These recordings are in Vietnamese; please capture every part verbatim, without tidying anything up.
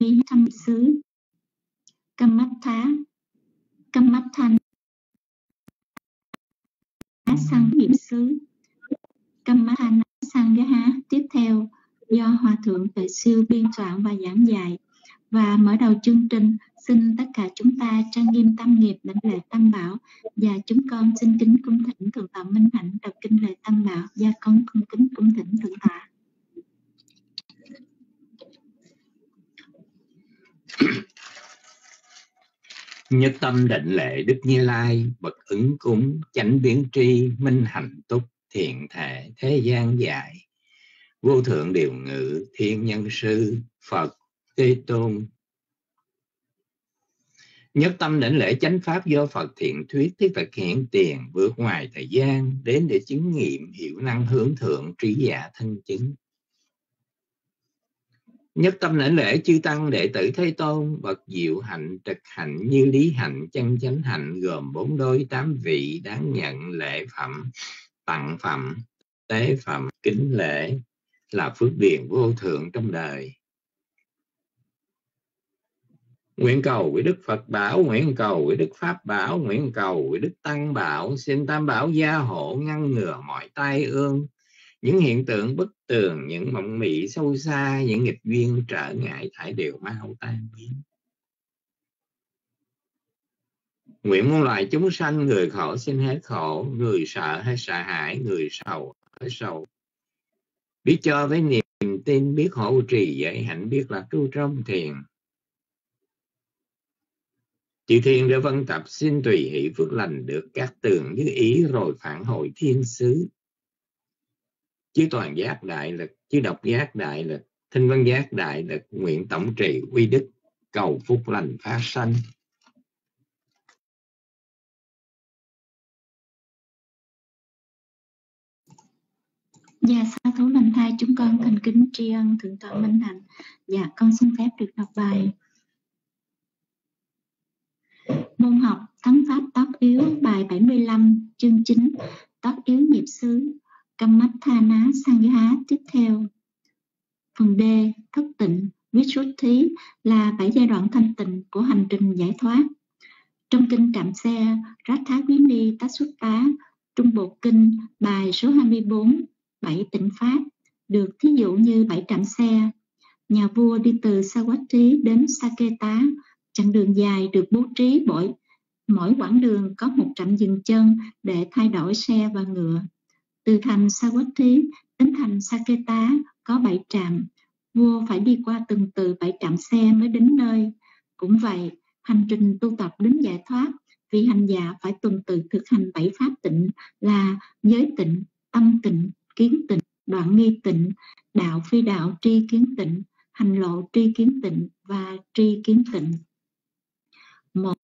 thăm xứ Kamattha Kamatthan sang nghiệp xứ Kamatthan Sangaha. Tiếp theo do Hòa Thượng Tuệ Siêu biên soạn và giảng dạy. Và mở đầu chương trình, xin tất cả chúng ta trang nghiêm tâm nghiệp đảnh lễ Tam Bảo, và chúng con xin kính cung thỉnh Thượng tọa Minh Hạnh đọc kinh lễ Tam Bảo, và con cung kính cung thỉnh Thượng tọa. Nhất tâm đảnh lễ Đức Như Lai, bậc ứng cúng, chánh biến tri, minh hạnh túc, thiện thể, thế gian dạy, vô thượng điều ngự, thiên nhân sư, Phật, Thế Tôn. Nhất tâm đảnh lễ chánh pháp do Phật thiện thuyết, thiết thực hiện tiền, vượt ngoài thời gian, đến để chứng nghiệm, hiểu năng hướng thượng, trí giả thân chứng. Nhất tâm đảnh lễ chư tăng đệ tử Thế Tôn, bậc diệu hạnh, trực hạnh, như lý hạnh, chân chánh hạnh, gồm bốn đôi tám vị, đáng nhận lễ phẩm, tặng phẩm, tế phẩm, kính lễ, là phước điền vô thượng trong đời. Nguyện cầu với Đức Phật bảo, nguyện cầu với Đức Pháp bảo, nguyện cầu với Đức Tăng bảo, xin Tam bảo gia hộ ngăn ngừa mọi tai ương, những hiện tượng bất tường, những mộng mị sâu xa, những nghịch duyên trở ngại thải đều mau tan biến. Nguyện muôn loài chúng sanh, người khổ xin hết khổ, người sợ hay sợ hãi, người sầu hết sầu, biết cho với niềm tin, biết hộ trì dạy hạnh, biết là tu trong thiền. Chư thiên đã vân tập xin tùy hỷ phước lành được các tường như ý, rồi phản hồi thiên xứ. Chư toàn giác đại lực, chư độc giác đại lực, thinh văn giác đại lực, nguyện tổng trì uy đức, cầu phúc lành phát sanh. Và sa thú lành thai, chúng con thành kính tri ân Thượng tọa Minh Hạnh. Dạ, con xin phép được đọc bài. Môn học Thắng Pháp Tác Yếu, bài bảy mươi lăm, chương chín, Tác Yếu Nghiệp Xứ, Kamattha Sangaha. Tiếp theo, phần D, thất tịnh, Visuddhi, là bảy giai đoạn thanh tịnh của hành trình giải thoát. Trong kinh Trạm Xe, Ratthagini Tassutta, Trung Bộ Kinh, bài số hai mươi bốn, bảy tịnh Pháp, được thí dụ như bảy trạm xe. Nhà vua đi từ Savatthi đến Saketa, chặng đường dài được bố trí bởi mỗi quãng đường có một trạm dừng chân để thay đổi xe và ngựa. Từ thành Savatthi đến thành Saketa có bảy trạm. Vua phải đi qua từng từ bảy trạm xe mới đến nơi. Cũng vậy, hành trình tu tập đến giải thoát, vì hành giả phải tuần tự thực hành bảy pháp tịnh là giới tịnh, tâm tịnh, kiến tịnh, đoạn nghi tịnh, đạo phi đạo tri kiến tịnh, hành lộ tri kiến tịnh và tri kiến tịnh. Một,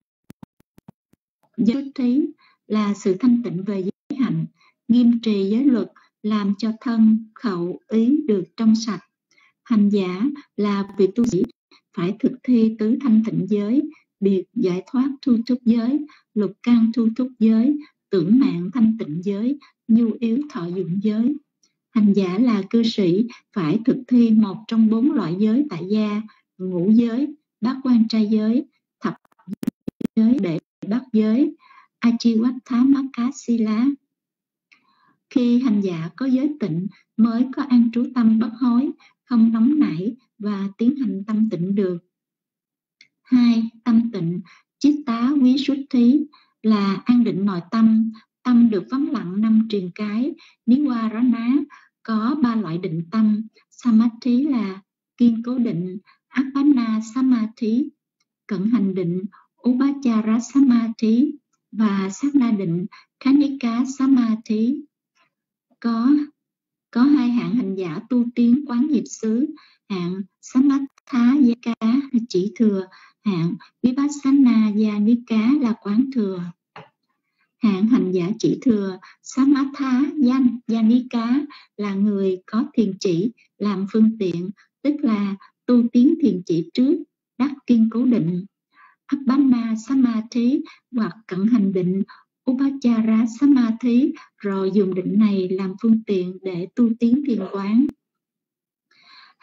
giới thí là sự thanh tịnh về giới hạnh, nghiêm trì giới luật, làm cho thân, khẩu, ý được trong sạch. Hành giả là vị tu sĩ phải thực thi tứ thanh tịnh giới, biệt giải thoát thu thúc giới, lục căn thu thúc giới, tưởng mạng thanh tịnh giới, nhu yếu thọ dụng giới. Hành giả là cư sĩ phải thực thi một trong bốn loại giới tại gia, ngũ giới, bát quan trai giới, thập giới, đệ bát giới, Ajivatthamakkasila. Khi hành giả có giới tịnh mới có an trú tâm bất hối, không nóng nảy và tiến hành tâm tịnh được. Hai, tâm tịnh, Chitta Visuddhi, là an định nội tâm. Tâm được vắng lặng năm triền cái. Niwarana có ba loại định tâm. Samadhi là kiên cố định, Appana Samadhi, cận hành định, Upachara Samadhi và sát na định, Khanika Samadhi. Có có hai hạng hành giả tu tiến quán nghiệp xứ, hạng Samatha Yaka chỉ thừa, hạng Vipassana Yanika là quán thừa. Hạng hành giả chỉ thừa Samatha Yanika là người có thiền chỉ làm phương tiện, tức là tu tiến thiền chỉ trước, đắc kiên cố định. Appana Samadhi hoặc cận hành định, Upachara Samadhi, rồi dùng định này làm phương tiện để tu tiến thiền quán.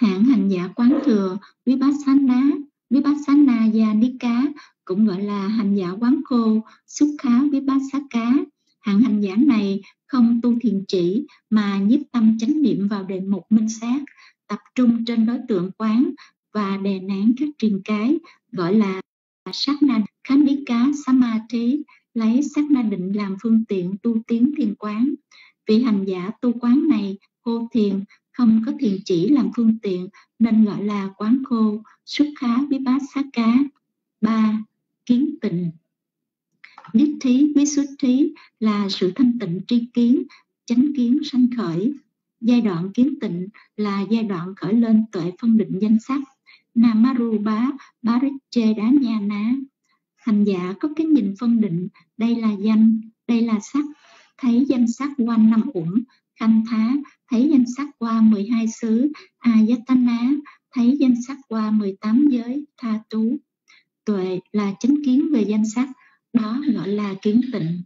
Hạng hành giả quán thừa Vipassana, Vipassana Yanika, cũng gọi là hành giả quán khô Sukha Vipassaka. Hạng hành giả này không tu thiền chỉ mà nhiếp tâm chánh niệm vào đề mục minh sát, tập trung trên đối tượng quán và đè nén các triền cái, gọi là Satna Khandika Samadhi, lấy Satna định làm phương tiện tu tiến thiền quán. Vị hành giả tu quán này khô thiền, không có thiền chỉ làm phương tiện, nên gọi là quán khô Sukha Vipassaka. Ba. Kiến tịnh. Nhất thí Visuddhi là sự thanh tịnh tri kiến, chánh kiến sanh khởi. Giai đoạn kiến tịnh là giai đoạn khởi lên tuệ phân định danh sắc. Namarupa Paricheda Nhana. Hành giả có cái nhìn phân định, đây là danh, đây là sắc, thấy danh sắc qua năm uẩn. Khanh thá, thấy danh sắc qua mười hai xứ. Ayatana, thấy danh sắc qua mười tám giới. Tha tú. Tuệ là chánh kiến về danh sắc, đó gọi là kiến tịnh.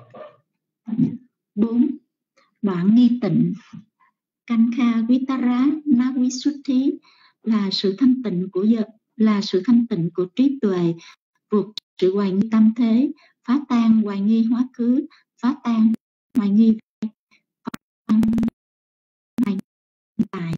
Bốn. Đoạn nghi tịnh. Kankha Vitara Navisuddhi là sự thanh tịnh của giờ, là sự thanh tịnh của trí tuệ, vượt sự hoài nghi tâm thế, phá tan hoài nghi hóa khứ, phá tan hoài nghi tại.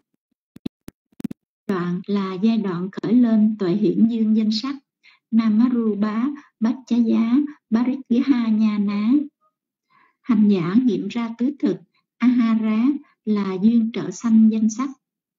Đoạn là giai đoạn khởi lên tuệ hiển dương danh sắc. Namarupa Bachaya Parikyaha Nhana. Hành giả nghiệm ra tứ thực. Ahara là duyên trợ sanh danh sắc,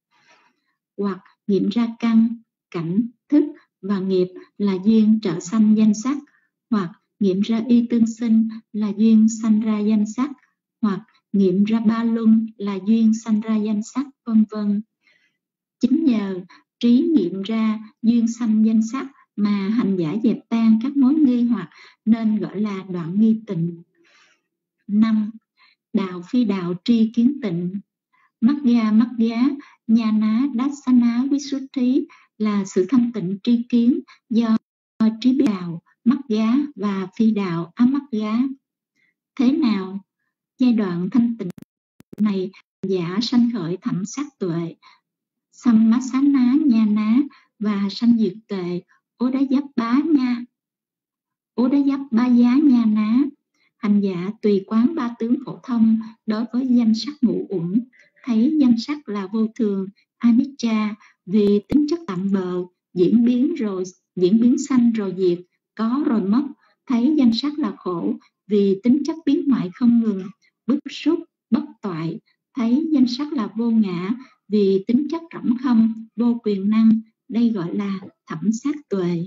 hoặc nghiệm ra căn, cảnh, thức và nghiệp là duyên trợ sanh danh sắc, hoặc nghiệm ra y tương sinh là duyên sanh ra danh sắc, hoặc nghiệm ra ba luân là duyên sanh ra danh sắc, vân vân. Chính nhờ trí nghiệm ra duyên sanh danh sắc mà hành giả dẹp tan các mối nghi hoặc, nên gọi là đoạn nghi tịnh. Năm. Đạo phi đạo tri kiến tịnh. Magga Magga Nhana Dassana Visuddhi là sự thanh tịnh tri kiến do trí biết đạo Magga và phi đạo Amagga. Thế nào? Giai đoạn thanh tịnh này, giả sanh khởi thẩm sát tuệ Sammasana Nhana và sanh diệt tuệ Odayappa Nha Odayappa Giá Nhana. Hành giả tùy quán ba tướng phổ thông đối với danh sắc ngũ uẩn, thấy danh sắc là vô thường, anicca, vì tính chất tạm bợ, diễn biến rồi diễn biến sanh rồi diệt, có rồi mất. Thấy danh sắc là khổ, vì tính chất biến hoại không ngừng, bức xúc, bất toại. Thấy danh sắc là vô ngã, vì tính chất rỗng không, vô quyền năng. Đây gọi là thẩm sát tuệ.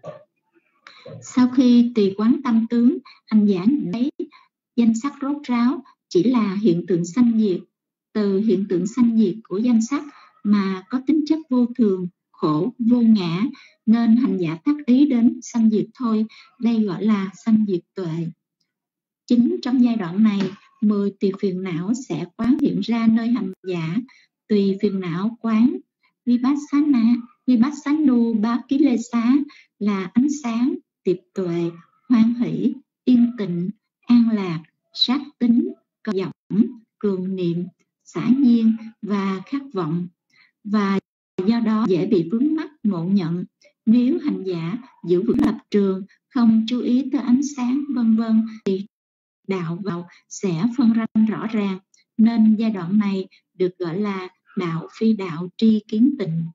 Sau khi tùy quán tâm tướng, hành giả thấy danh sắc rốt ráo chỉ là hiện tượng sanh diệt. Từ hiện tượng sanh diệt của danh sắc mà có tính chất vô thường, khổ, vô ngã, nên hành giả tác ý đến sanh diệt thôi. Đây gọi là sanh diệt tuệ. Chính trong giai đoạn này, mười tùy phiền não sẽ quán hiện ra nơi hành giả. Tùy phiền não quán Vipassana, Vipassanu Bhakilesa là ánh sáng, tiệp tuệ, hoan hỷ, yên tịnh, an lạc, sát tính, cầu vọng, cường niệm, xả nhiên và khát vọng, và do đó dễ bị vướng mắc ngộ nhận. Nếu hành giả giữ vững lập trường, không chú ý tới ánh sáng, vân vân, thì đạo vào sẽ phân ranh rõ ràng. Nên giai đoạn này được gọi là đạo phi đạo tri kiến tịnh.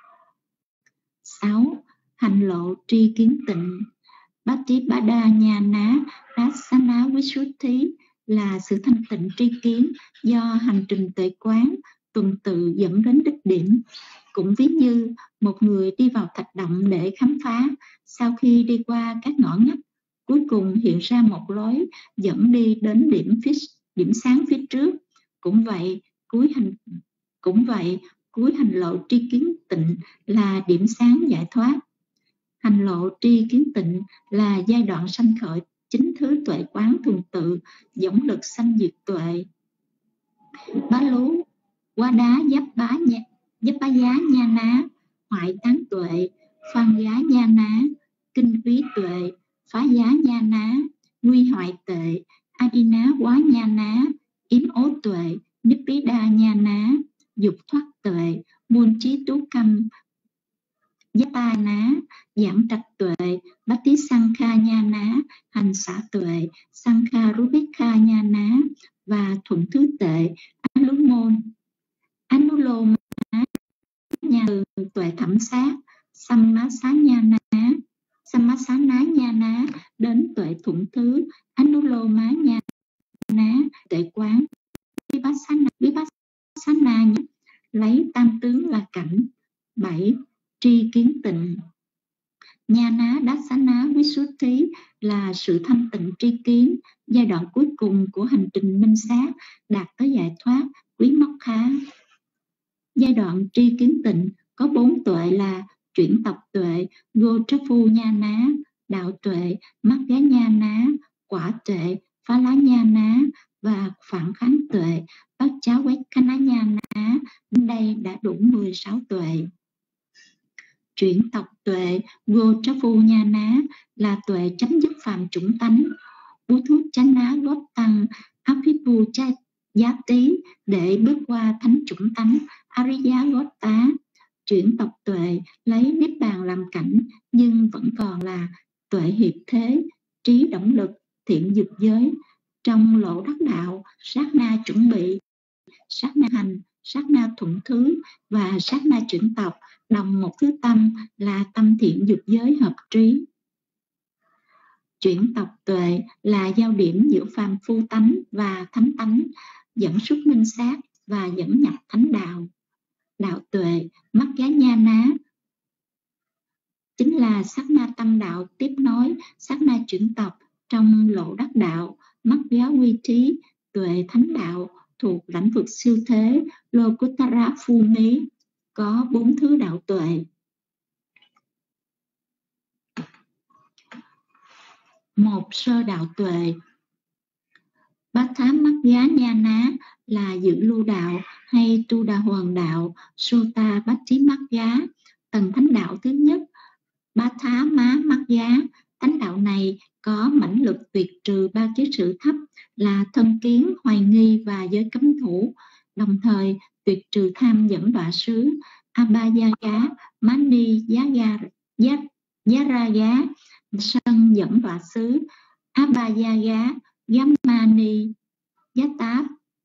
Sáu. Hành lộ tri kiến tịnh. Patipada Nhana Dassana Visuddhi là sự thanh tịnh tri kiến do hành trình tuệ quán tuần tự dẫn đến đích điểm. Cũng ví như một người đi vào thạch động để khám phá, sau khi đi qua các ngõ ngách, cuối cùng hiện ra một lối dẫn đi đến điểm phía, điểm sáng phía trước. Cũng vậy, cuối hành cũng vậy, cuối hành lộ tri kiến tịnh là điểm sáng giải thoát. Hành lộ tri kiến tịnh là giai đoạn sanh khởi chính thứ tuệ quán tuần tự, dõng lực sanh diệt tuệ. Bá lú Quá đá giáp bá nha, giáp bá giá nha ná, hoại tán tuệ, phan giá nha ná, kinh quý tuệ, phá giá nha ná, nguy hoại tệ, adina quá nha ná, yếm ố tuệ, nibbida nha ná, dục thoát tuệ, muôn trí và thuận thứ tệ Anulomon. Anuloma nhà từ tuệ thẩm sát Sammasana Sammasana nha ná đến tuệ thuận thứ Anuloma nha ná tuệ quán Vipassana Vipassana lấy tam tướng là cảnh. Bảy. Tri kiến tịnh. Nhana Dassana Visuddhi là sự thanh tịnh tri kiến, giai đoạn cuối cùng của hành trình minh sát đạt tới giải thoát quý Mokha. Giai đoạn tri kiến tịnh có bốn tuệ là chuyển tộc tuệ, Gotrafu Nhana, đạo tuệ, Magga Nhana, quả tuệ, Phá lá Nhana và phản kháng tuệ, Bát chá quét Khana Nhana. Đến đây đã đủ mười sáu tuệ. Chuyển tộc tuệ Gotrafu Nhana là tuệ chấm dứt phàm chủng tánh, Buthu Chana góp tăng Abhipu Giá Tí để bước qua thánh chủng tánh Ariya góp tá. Chuyển tộc tuệ lấy niết bàn làm cảnh nhưng vẫn còn là tuệ hiệp thế, trí động lực, thiện dục giới. Trong lộ đắc đạo, sát na chuẩn bị, sát na hành, sát na thuận thứ và sát na chuyển tộc đồng một thứ tâm là tâm thiện dục giới hợp trí. Chuyển tộc tuệ là giao điểm giữa phàm phu tánh và thánh tánh, dẫn xuất minh sát và dẫn nhập thánh đạo. Đạo tuệ Magga Nhana chính là sát na tâm đạo tiếp nối sát na chuyển tộc trong lộ đắc đạo. Magga quy trí tuệ thánh đạo thuộc lãnh vực siêu thế Lokuttara Phu Mí, có bốn thứ đạo tuệ. Một. Sơ đạo tuệ. Bát thá Magga Nhana là dự lưu đạo hay tu đà hoàng đạo, Sota Bát trí Magga, tầng thánh đạo thứ nhất. Bát thá má Magga, thánh đạo này có mãnh lực tuyệt trừ ba kiết sử thấp là thân kiến, hoài nghi và giới cấm thủ, đồng thời tuyệt trừ tham dẫn đọa xứ Abhayaga, Mani, Giá Giá sân dẫn đọa xứ Abhayaga, Yamani, Giá Táp,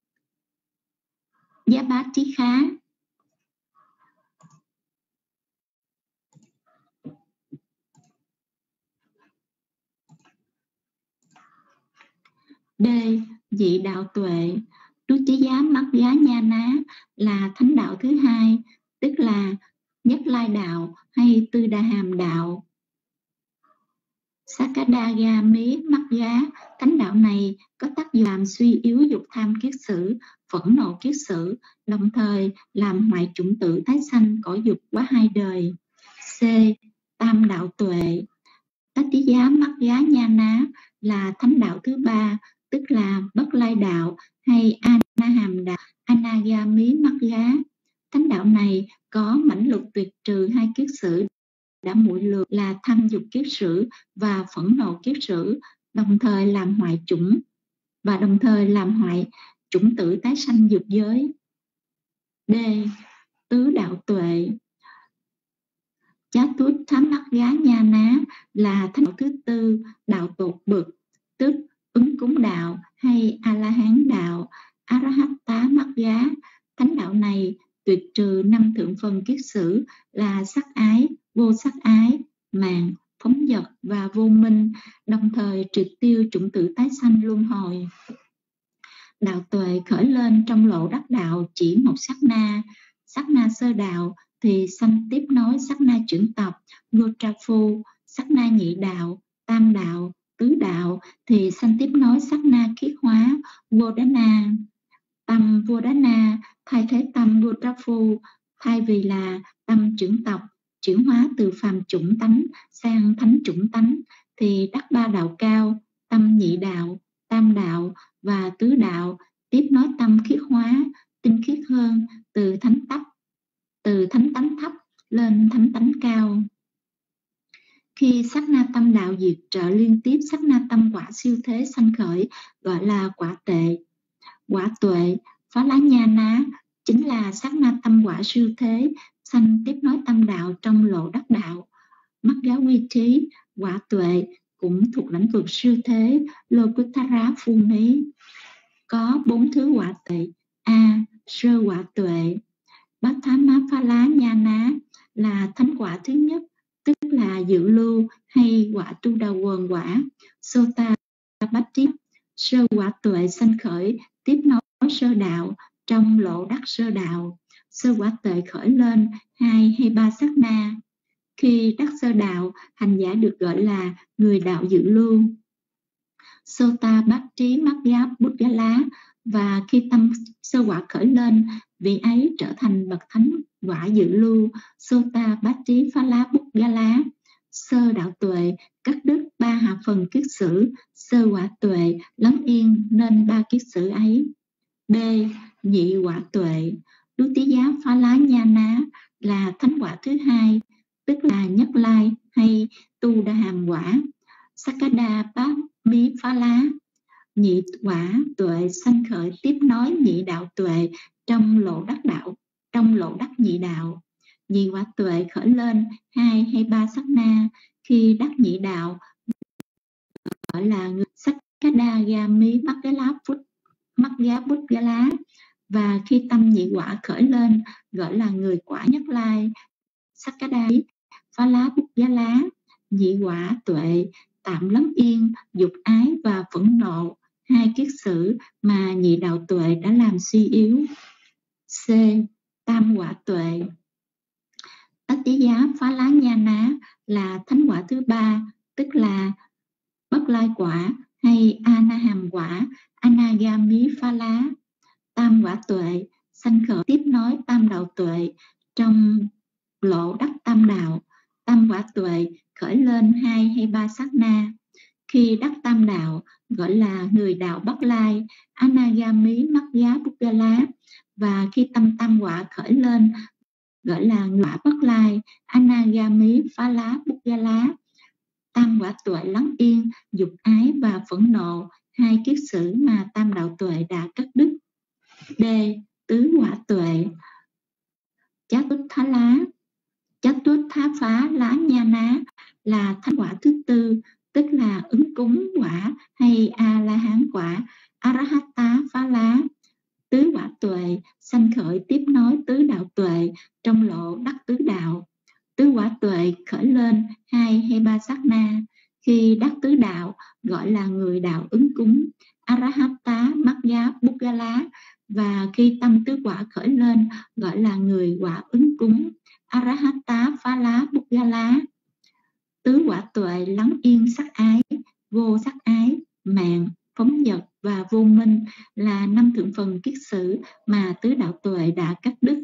Giá Bát Trí Khá. D. Dị đạo tuệ. Đúc chế giá Magga Nhana là thánh đạo thứ hai, tức là Nhất Lai đạo hay Tư Đà Hàm đạo. Sakadagami Magga, thánh đạo này có tác dụng làm suy yếu dục tham kiết sử, phẫn nộ kiết sử, đồng thời làm hoại chủng tử tái sanh cõi dục quá hai đời. C. Tam đạo tuệ. Tattiya Magga Nhana là thánh đạo thứ ba, tức là Bất Lai đạo hay Anahàm đạo, Anagami Magga. Thánh đạo này có mãnh lực tuyệt trừ hai kiết sử đã muội lược là tham dục kiết sử và phẫn nộ kiết sử, đồng thời làm hoại chủng và đồng thời làm hoại chủng tử tái sanh dục giới. D. Tứ đạo tuệ. Chát tút thám Magga Nhana là thánh đạo thứ tư, đạo tột bực, tức ứng cúng đạo hay A-la-hán đạo, Arahatta Magga. Thánh đạo này tuyệt trừ năm thượng phần kiết sử là sắc ái, vô sắc ái, màng, phóng dật và vô minh, đồng thời triệt tiêu chủng tử tái sanh luân hồi. Đạo tuệ khởi lên trong lộ đắc đạo chỉ một sát na. Sát na sơ đạo thì sanh tiếp nối sát na chuyển tộc Gotrafu, sát na nhị đạo, tam đạo, tứ đạo thì sanh tiếp nối sát na khiết hóa Vodana. Tâm Vodana thay thế tâm Gotrafu, thay vì là tâm chuyển tộc, chuyển hóa từ phàm chủng tánh sang thánh chủng tánh thì đắc ba đạo cao, tâm nhị đạo, tam đạo và tứ đạo tiếp nối tâm khiết hóa, tinh khiết hơn từ thánh tắc, từ thánh tánh thấp lên thánh tánh cao. Khi sát na tâm đạo diệt trợ liên tiếp sát na tâm quả siêu thế sanh khởi gọi là quả tệ. Quả tuệ, Phá lá Nhana chính là sát na tâm quả siêu thế sanh tiếp nối tâm đạo trong lộ đắc đạo. Magga quy trí, quả tuệ cũng thuộc lĩnh vực siêu thế Lokuttara Phu Mí. có bốn thứ quả tuệ. A. Sơ quả tuệ. Bhattamaphala Nhana là thánh quả thứ nhất, tức là dự lưu hay quả tu đà quần quả. Sota Bhatti, sơ quả tuệ sanh khởi tiếp nối sơ đạo trong lộ đắc sơ đạo. Sơ quả tuệ khởi lên hai hay ba sát na. Khi đắc sơ đạo, hành giả được gọi là người đạo dự lưu. Sota Bhatti Magga Buddhala, và khi tâm sơ quả khởi lên, vị ấy trở thành bậc thánh quả dự lưu. Sota Bhatti Phala Buddhala. Sơ đạo tuệ cắt đứt ba hạ phần kiết sử, sơ quả tuệ lắng yên nên ba kiết sử ấy. B. Nhị quả tuệ. Dutiya Phala Nhana là thánh quả thứ hai, tức là nhất lai hay tu đà hàm quả. Sakada Bhami Phala. Nhị quả tuệ sanh khởi tiếp nối nhị đạo tuệ trong lộ đắc đạo, trong lộ đắc nhị đạo. Nhị quả tuệ khởi lên hai hay ba sát na. Khi đắc nhị đạo gọi là người Sakadagami Magga Phut Magga Buddhala, và khi tâm nhị quả khởi lên gọi là người quả nhất lai Sakada Phala Buddhala. Nhị quả tuệ tạm lắng yên dục ái và phẫn nộ, hai kiết sử mà nhị đạo tuệ đã làm suy yếu. C. Tam quả tuệ. Tatiya Phala Nhana là thánh quả thứ ba, tức là bất lai quả hay anaham quả, anagami phala. Tam quả tuệ sanh khởi tiếp nối tam đạo tuệ trong lộ đắc tam đạo. Tam quả tuệ khởi lên hai hay ba sát na. Khi đắc tam đạo gọi là người đạo Bắc Lai, Anagami Magga Buddhala, và khi tâm tam quả khởi lên gọi là người quả Bắc Lai, Anagami Phala Buddhala. Tam quả tuệ lắng yên dục ái và phẫn nộ, hai kiết sử mà tam đạo tuệ đã cắt đứt. D. Tứ quả tuệ. Chatutthala Chatuttha Lá Nhana là thánh quả thứ tư, tức là ứng cúng quả hay a la hán quả, Arahata Phala. Tứ quả tuệ sanh khởi tiếp nối tứ đạo tuệ trong lộ đắc tứ đạo. Tứ quả tuệ khởi lên hai hay ba sát na. Khi đắc tứ đạo gọi là người đạo ứng cúng, Arahata Magga Buddhala, và khi tâm tứ quả khởi lên gọi là người quả ứng cúng, Arahata Phala Buddhala. Tứ quả tuệ lắng yên sắc ái, vô sắc ái, mạng, phóng dật và vô minh là năm thượng phần kiết sử mà tứ đạo tuệ đã cắt đứt.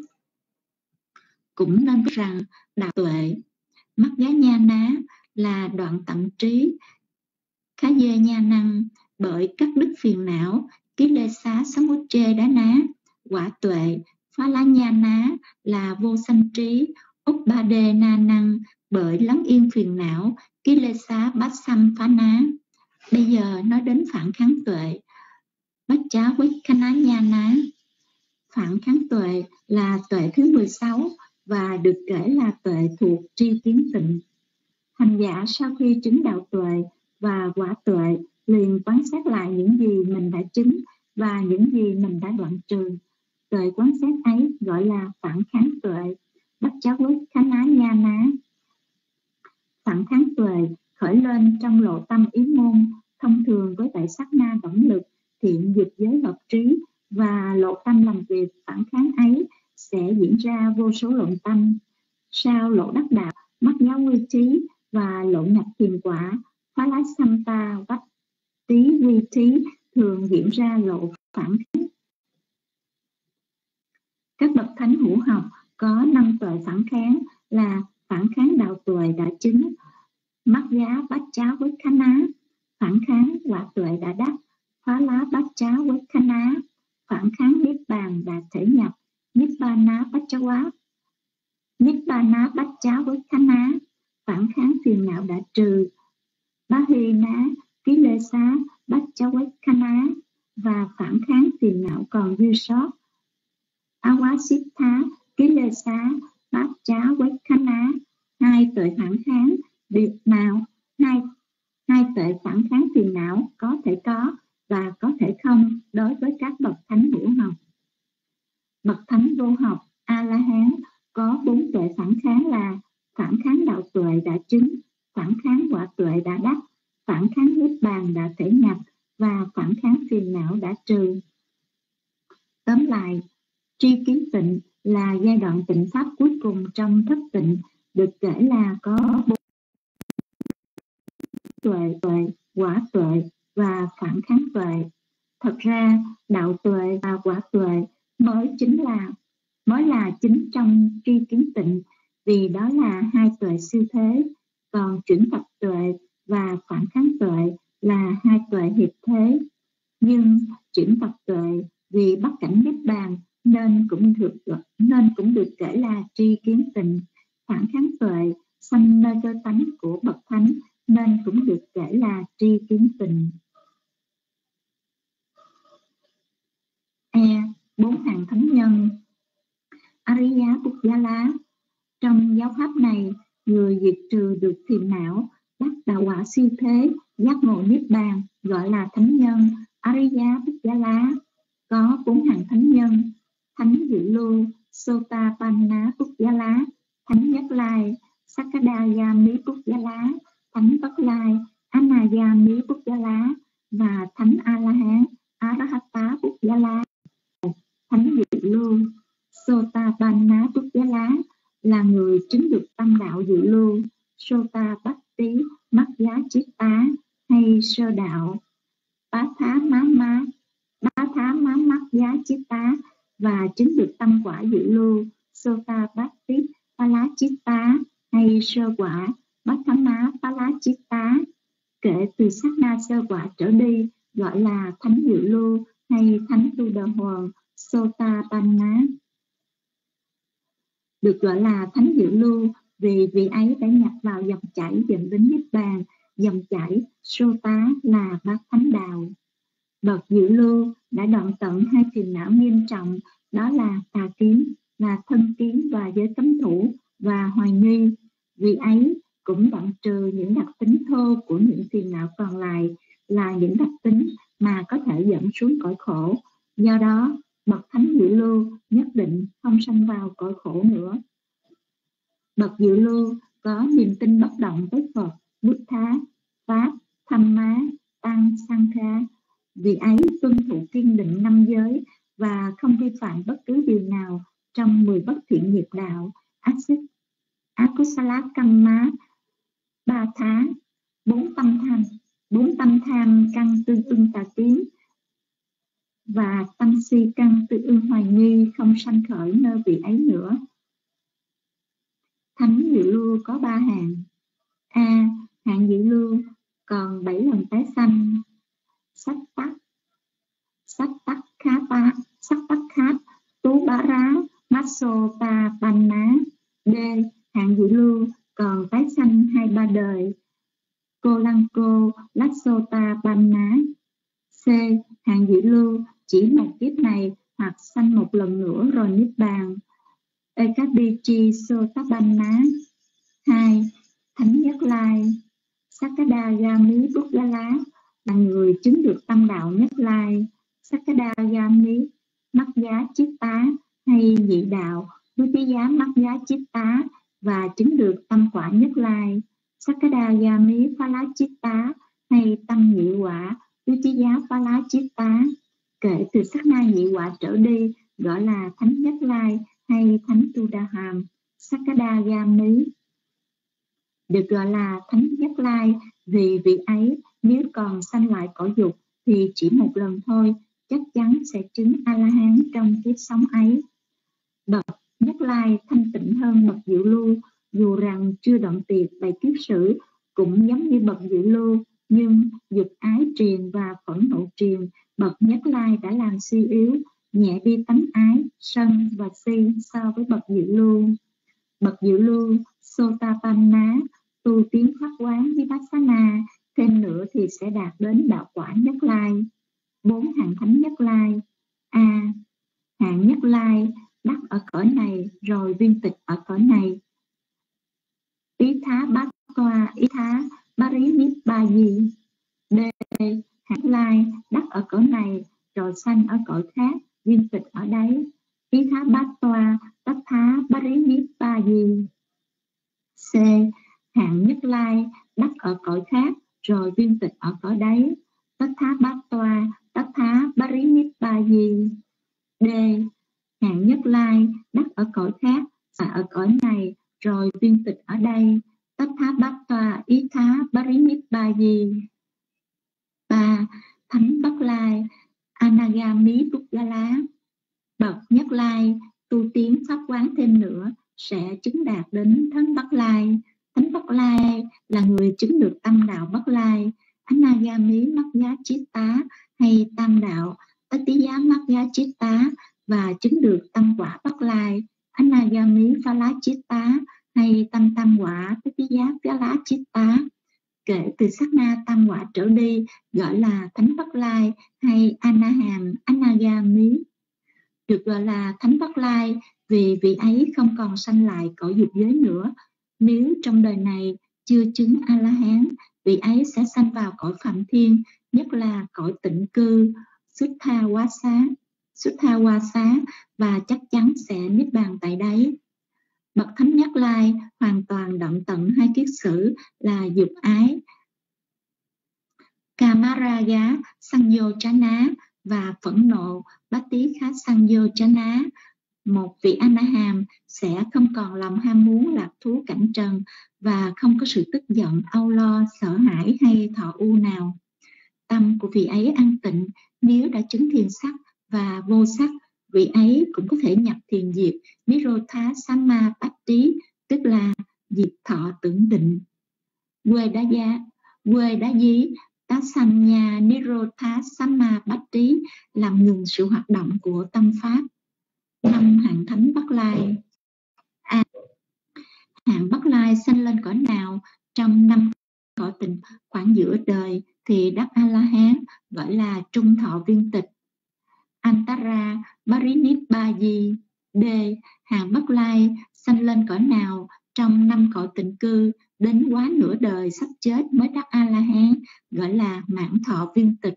Cũng nên biết rằng đạo tuệ Magga Nhana là đoạn tận trí, khá dê nha năng, bởi cắt đứt phiền não, ký lê xá samuche đá ná. Quả tuệ Phala Nhana là vô sanh trí, Uppade na năng, bởi lắng yên phiền não, ký lê xá bát xăm phá ná. Bây giờ nói đến phản kháng tuệ, bát chá quýt khá nha ná. Phản kháng tuệ là tuệ thứ mười sáu và được kể là tuệ thuộc tri kiến tịnh. Hành giả sau khi chứng đạo tuệ và quả tuệ liền quán sát lại những gì mình đã chứng và những gì mình đã đoạn trừ. Tuệ quán sát ấy gọi là phản kháng tuệ, bát chá quýt khá nha ná. Phản kháng tuệ khởi lên trong lộ tâm ý môn, thông thường với bảy sát na võng lực, thiện dục giới hợp trí, và lộ tâm làm việc phản kháng ấy sẽ diễn ra vô số lộn tâm. Sau lộ đắc đạo, mắt giáo quy trí và lộ nhập thiền quả, phá lá samta vách tí quy trí thường diễn ra lộ phản kháng. Các bậc thánh hữu học có năm tuệ phản kháng là phản kháng đạo tuệ đã chứng, mắt giá bát chá với khá ná, phản kháng quả tuệ đã đắc, phá lá bát chá với khá ná, phản kháng niết bàn đã thể nhập, niết ba ná bát chá quá, niết ba ná bát chá với khá ná, phản kháng phiền não đã trừ, bá huy ná ký lê xá bát chá với khá ná, và phản kháng phiền não còn dư sót, Awasitha ký lê xá bát chá với khá ná. Hai tuệ phản kháng việc nào hai hai tuệ phản kháng phiền não có thể có và có thể không đối với các bậc thánh hữu học. Bậc thánh vô học A-la-hán có bốn tuệ phản kháng là phản kháng đạo tuệ đã chứng, phản kháng quả tuệ đã đắc, phản kháng niết bàn đã thể nhập và phản kháng phiền não đã trừ. Tóm lại, tri kiến tịnh là giai đoạn tịnh pháp cuối cùng trong thất tịnh, được kể là có bốn tuệ, tuệ, quả tuệ và phản kháng tuệ. Thật ra, đạo tuệ và quả tuệ mới chính là mới là chính trong tri kiến tịnh, vì đó là hai tuệ siêu thế, còn chuyển tập tuệ và phản kháng tuệ là hai tuệ hiệp thế. Nhưng chuyển tập tuệ vì bắt cảnh niết bàn nên cũng được nên cũng được kể là tri kiến tịnh. Phản kháng tuệ sanh nơi cơ tánh của bậc thánh nên cũng được kể là tri kiến tịnh. E. Bốn hàng thánh nhân. Ariya Bujjala. Trong giáo pháp này, người diệt trừ được phiền não, đắc đạo quả siêu thế, giác ngộ niết bàn gọi là thánh nhân Ariya Bujjala. Có bốn hàng thánh nhân: thánh dự lưu Sotapanna Bujjala, thánh nhất lai Sakadayami Bujjala, thánh bất lai Anayami Bujjala và thánh A-la-hán Arahata Bujjala. Thánh dự lưu Sotapanna Bujjala là người chứng được tâm đạo dự lưu Sota Bhakti Mắt Giá Chiết Tá hay sơ đạo Bá Thá Má Má Bá Thá Má Mắt Giá Chiết Tá và chứng được tâm quả dự lưu Sota Bhakti Phá Lá Chiết Tá hay sơ quả Bá Thá Má Phá Lá Chiết Tá. Kể từ sát na sơ quả trở đi gọi là thánh dự lưu hay thánh tu đà hoàng Sotapanna. Được gọi là thánh dự lưu vì vị ấy đã nhập vào dòng chảy dẫn đến niết bàn. Dòng chảy Sota là bát thánh đạo. Bậc dự lưu đã đoạn tận hai phiền não nghiêm trọng, đó là tà kiến, là thân kiến và giới cấm thủ và hoài nghi. Vị ấy cũng đoạn trừ những đặc tính thô của những phiền não còn lại, là những đặc tính mà có thể dẫn xuống cõi khổ. Do đó, bậc thánh dự lưu nhất định không sanh vào cõi khổ nữa. Bậc dự lưu có niềm tin bất động với Phật, Buddha, Pháp, Tham Má, Tăng, Sankha. Vì ấy tuân thủ kiên định năm giới và không vi phạm bất cứ điều nào trong mười bất thiện nghiệp đạo, Asit, Akusala Kamma, ba thá, bốn tâm tham, bốn tâm tham căn tương ưng tà kiến và tâm si căn tương ưng hoài nghi không sanh khởi nơi vị ấy nữa. Thánh dự lưu có ba hạng. A. Hạng dự lưu còn bảy lần tái sanh. Sắc tắc, sắc tắc khá pa, sắc tắc khát, tú bá rá, maso pa panna. D. Hạng dự lưu còn tái sanh hai ba đời. Cô lăng cô, lassota panna. C. Hạng dự lưu chỉ một kiếp này hoặc sanh một lần nữa rồi niết bàn. Ekabichi Sotapanna. Hai. Thánh Nhất Lai Sakadagami Bujjala là người chứng được tâm đạo Nhất Lai. Sakadagami Mắt Giá Chiết Tá hay nhị đạo Duttiya Mắt Giá Chiết Tá và chứng được tâm quả Nhất Lai. Sakadagami Phala Chiết Tá hay tâm nhị quả Duttiya Phala Chiết Tá. Kể từ sát na nhị quả trở đi gọi là thánh Nhất Lai hay thánh Tu Đà Hàm Sakadagami. Được gọi là thánh Nhất Lai vì vị ấy nếu còn sanh lại cõi dục thì chỉ một lần thôi chắc chắn sẽ chứng A-la-hán trong kiếp sống ấy. Bậc Nhất Lai thanh tịnh hơn bậc dự lưu, dù rằng chưa đoạn tuyệt bảy kiếp sử cũng giống như bậc dự lưu, nhưng dục ái triền và phẫn nộ triền bậc Nhất Lai đã làm suy yếu, nhẹ đi tánh ái, sân và si so với bậc dự lưu. Bậc dự lưu Sotapanna tu tiến pháp quán Vipassana, thêm nữa thì sẽ đạt đến đạo quả Nhất Lai. Bốn hạng thánh Nhất Lai. A. Hạng Nhất Lai đắc ở cõi này rồi viên tịch ở cõi này. Ý thá bát toa, ý thá bá rí niết ba di. D. hạng lai đắc ở cõi này rồi sanh ở cõi khác, viên tịch ở đấy. Ý thá bát toa tất thá bari nipa di. C. Hạng nhất lai đắc ở cõi khác rồi viên tịch ở cõi đấy. Tất thá bát toa tất thá bari nipa di. D. Hạng nhất lai đắc ở cõi khác và ở cõi này rồi viên tịch ở đây. Tất thá bát toa ý thá bari nipa di. Ba. Thánh Bắc Lai Anagami Puggala, bậc nhất lai tu tiến pháp quán thêm nữa sẽ chứng đạt đến Thánh Bắc Lai. Thánh Bắc Lai là người chứng được tâm đạo Bắc Lai, Anagami Magga Chitta hay tam đạo Tatiya Magga Chitta, và chứng được tâm quả Bắc Lai, Anagami Phala Chitta hay tâm tam quả Tatiya Phala Chitta. Kể từ sát na tam quả trở đi gọi là Thánh Bắc Lai hay Anaham Anagami. Được gọi là Thánh Bắc Lai vì vị ấy không còn sanh lại cõi dục giới nữa. Nếu trong đời này chưa chứng A-la-hán, vị ấy sẽ sanh vào cõi Phạm Thiên, nhất là cõi tịnh cư Suttha-wa-xá, Suttha-wa-xá, và chắc chắn sẽ niết bàn tại đấy. Bậc Thánh Nhất Lai hoàn toàn đoạn tận hai kiết sử là dục ái Kamaraga Sanyochana và phẫn nộ Bati Khá Sanyochana. Một vị A-na-hàm sẽ không còn lòng ham muốn lạc thú cảnh trần và không có sự tức giận, âu lo, sợ hãi hay thọ u nào. Tâm của vị ấy an tịnh. Nếu đã chứng thiền sắc và vô sắc, vị ấy cũng có thể nhập thiền diệt Nirodha Samapatti, tức là diệt thọ tưởng định. Quê đá giá, quê đá dí, tá sanya Nirodha Samapatti, làm ngừng sự hoạt động của tâm pháp. Năm hạng thánh Bắc Lai. A. Hạng Bắc Lai sanh lên cõi nào trong năm cõi tịnh khoảng giữa đời thì đắc A-la-hán, gọi là trung thọ viên tịch. Antara Parinippaji. D. Hạng Bắc Lai sanh lên cõi nào trong năm cõi tịnh cư đến quá nửa đời sắp chết mới đắc A-la-hán, gọi là mãn thọ viên tịch.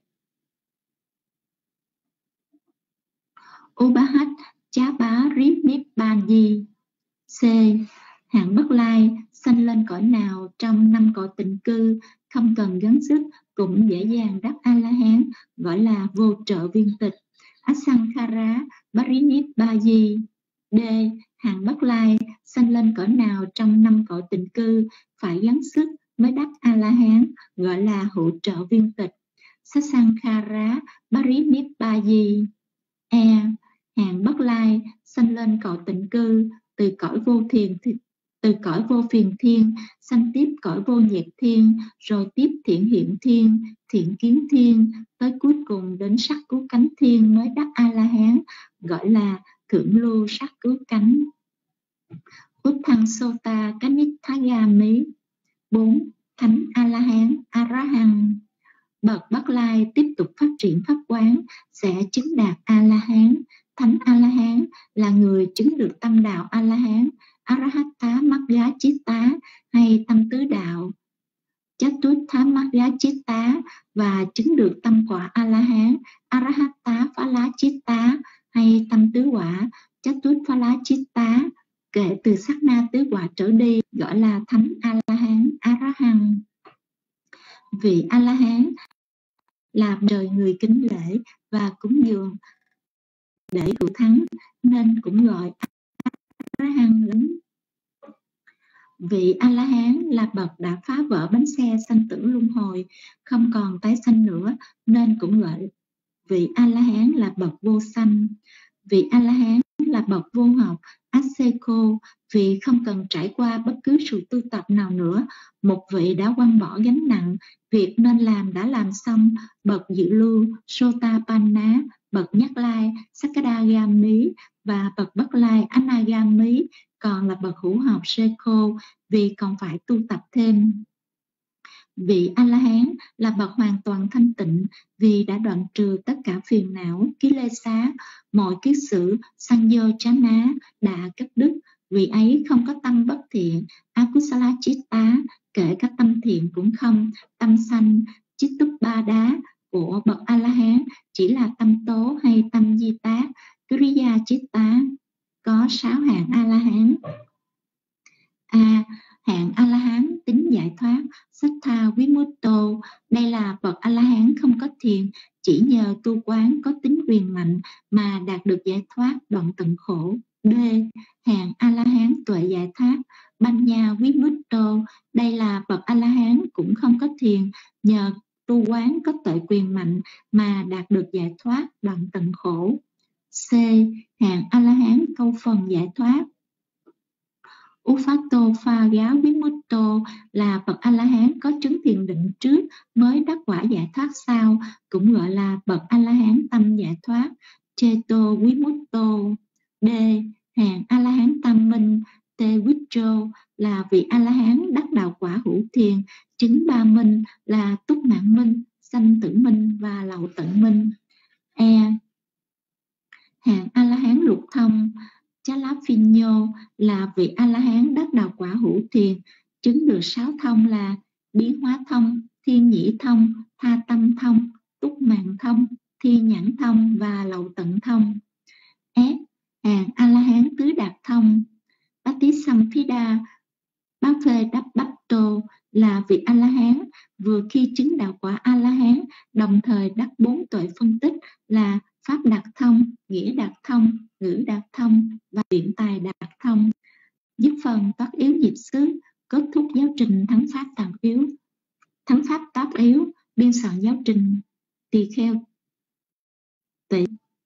Ubahat Chaparinippaji. C. Hạng Bắc Lai sanh lên cõi nào trong năm cõi tịnh cư không cần gắng sức cũng dễ dàng đắc A-la-hán, gọi là vô trợ viên tịch. Asankhara Parinippaji. D. Hạng Bắc Lai sanh lên cõi nào trong năm cõi tịnh cư phải gắng sức mới đắc A-la-hán, gọi là hỗ trợ viên tịch. Sasankhara Parinippaji. E. Hạng Bắc Lai sanh lên cõi tịnh cư từ cõi vô thiền từ cõi vô phiền thiên sanh tiếp cõi vô nhiệt thiên, rồi tiếp thiện hiện thiên, thiện kiến thiên, tới cuối cùng đến sắc cứu cánh thiên mới đắc A-la-hán, gọi là thượng lưu sắc cứu cánh. Uttang Sota Kanithagami. Bốn. Thánh A-la-hán A-ra-hằng. Bậc Bắc Lai tiếp tục phát triển pháp quán sẽ chứng đạt A-la-hán. Thánh A-la-hán là người chứng được tâm đạo A-la-hán, Arahata Magga Chitta hay tâm tứ đạo Chatuttha Magga Chitta, và chứng được tâm quả A-la-hán, Arahata Phala Chitta hay tâm tứ quả Chatuttha Phala Chitta. Kể từ sát na tứ quả trở đi gọi là Thánh A-la-hán A-ra-hằng. Vị A-la-hán là trời người kính lễ và cúng dường để cầu thắng nên cũng gọi A-ra-hằng lắm. Vị A-la-hán là bậc đã phá vỡ bánh xe sanh tử luân hồi, không còn tái sanh nữa nên cũng gọi vị A-la-hán là bậc vô sanh. Vị A-la-hán là bậc vô học Aseko vì không cần trải qua bất cứ sự tu tập nào nữa. Một vị đã quăng bỏ gánh nặng, việc nên làm đã làm xong. Bậc dự lưu Sotapanna, bậc Nhất Lai Sakadagami và bậc Bắc Lai Anagami còn là bậc hữu học Seko vì còn phải tu tập thêm. Vị A-la-hán là bậc hoàn toàn thanh tịnh vì đã đoạn trừ tất cả phiền não, ký lê xá, mọi kiết sử, Sanyochana đã cắt đứt. Vị ấy không có tâm bất thiện, Akusala Chitta, kể các tâm thiện cũng không, tâm sanh, Chittupada, của bậc A La Hán chỉ là tâm tố hay tâm di tác, Kriya Chitta. Có sáu hạng A La Hán. A. Hạng A La Hán tính giải thoát, Sattha Vimutto. Đây là bậc A La Hán không có thiền, chỉ nhờ tu quán có tính quyền mạnh mà đạt được giải thoát đoạn tận khổ. B. Hạng A La Hán tuệ giải thoát, Banya Vimutto. Đây là bậc A La Hán cũng không có thiền, nhờ tu quán có tuệ quyền mạnh mà đạt được giải thoát đoạn tận khổ. C. Hạng A La Hán câu phần giải thoát, Ufato Pha Gáo Vimutto, là bậc A La Hán có chứng thiền định trước mới đắc quả giải thoát sau, cũng gọi là bậc A La Hán tâm giải thoát, Cheto Vimutto. D. Hạng A La Hán tam minh, Te Vicho, là vị A La Hán đắc đạo quả hữu thiền, chứng ba minh là túc mạng minh, sanh tử minh và lậu tận minh. E. Hạng A La Hán lục thông, Chalaphinyo, là vị A La Hán đắc đạo quả hữu thiền, chứng được sáu thông là biến hóa thông, thiên nhĩ thông, tha tâm thông, túc mạng thông, thiên nhãn thông và lậu tận thông. F. Hạng A La Hán tứ đạt thông, Patisamphida Bhavedabbatto, là vị A La Hán vừa khi chứng đạo quả A La Hán, đồng thời đắc bốn tuệ phân tích là pháp đạt thông, nghĩa đạt thông, ngữ đạt thông và biện tài đạt thông. Giúp phần toát yếu nhịp xứ, kết thúc giáo trình thắng pháp tạm yếu, thắng pháp toát yếu, biên soạn giáo trình tỳ kheo tỳ.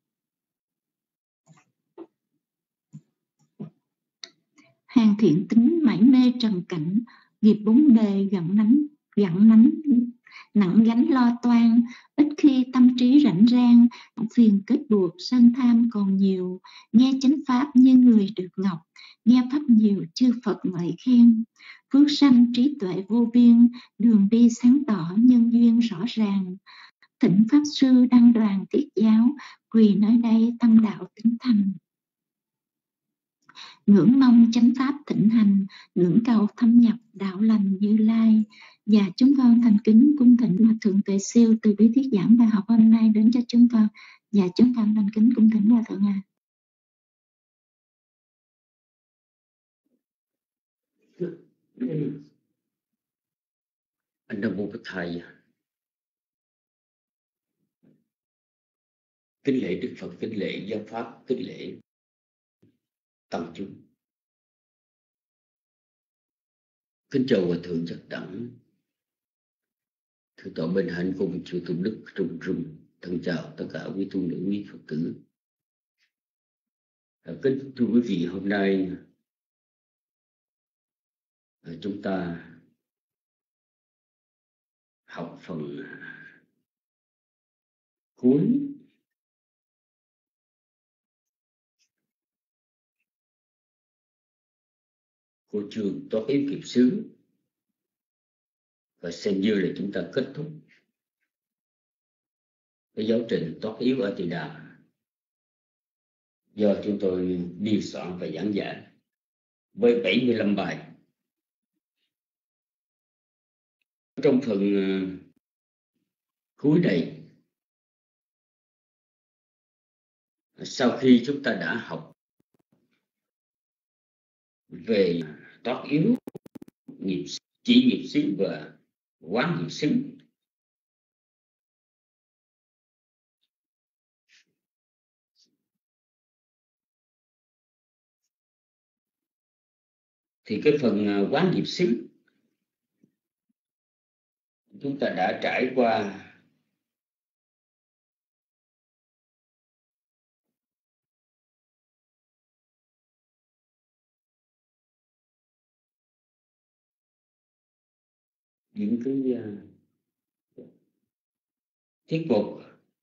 Hàng thiện tính mảy mê trần cảnh, nghiệp bốn bề gặn nắng, gặn nắng nặng gánh lo toan, ít khi tâm trí rảnh rang, phiền kết buộc sân tham còn nhiều, nghe chánh pháp như người được ngọc, nghe pháp nhiều chư Phật ngợi khen, phước sanh trí tuệ vô biên, đường đi sáng tỏ nhân duyên rõ ràng, thỉnh pháp sư đăng đoàn tiết giáo, quỳ nơi đây tâm đạo tính thành. Ngưỡng mong chánh pháp thịnh hành, ngưỡng cầu thâm nhập đạo lành Như Lai. Và chúng con thành kính cung thỉnh Hòa Thượng Tuệ Siêu từ bi thuyết giảng bài học hôm nay đến cho chúng con. Và chúng con thành kính cung thỉnh Hòa Thượng ạ. Nam mô Bích Thầy. Kính lễ Đức Phật, kính lễ giáo pháp, kính lễ tăng chúng. Kính chào Hòa Thượng Giác Đẳng, Thượng tọa Bên Hạnh cùng chùa Tùng Đức Trùng Trùng. Thân chào tất cả quý tu nữ, quý Phật tử. Kính thưa quý vị, hôm nay chúng ta học phần cuối của trường Toát Yếu Kiếp Xứ, và xem như là chúng ta kết thúc cái giáo trình Toát Yếu A Di Đà do chúng tôi biên soạn và giảng dạy với bảy mươi lăm bài. Trong phần cuối này, sau khi chúng ta đã học về toát yếu, nghiệp chỉ nghiệp xứ và quán nghiệp xứ, thì cái phần quán nghiệp xứ chúng ta đã trải qua những cái uh, tiết mục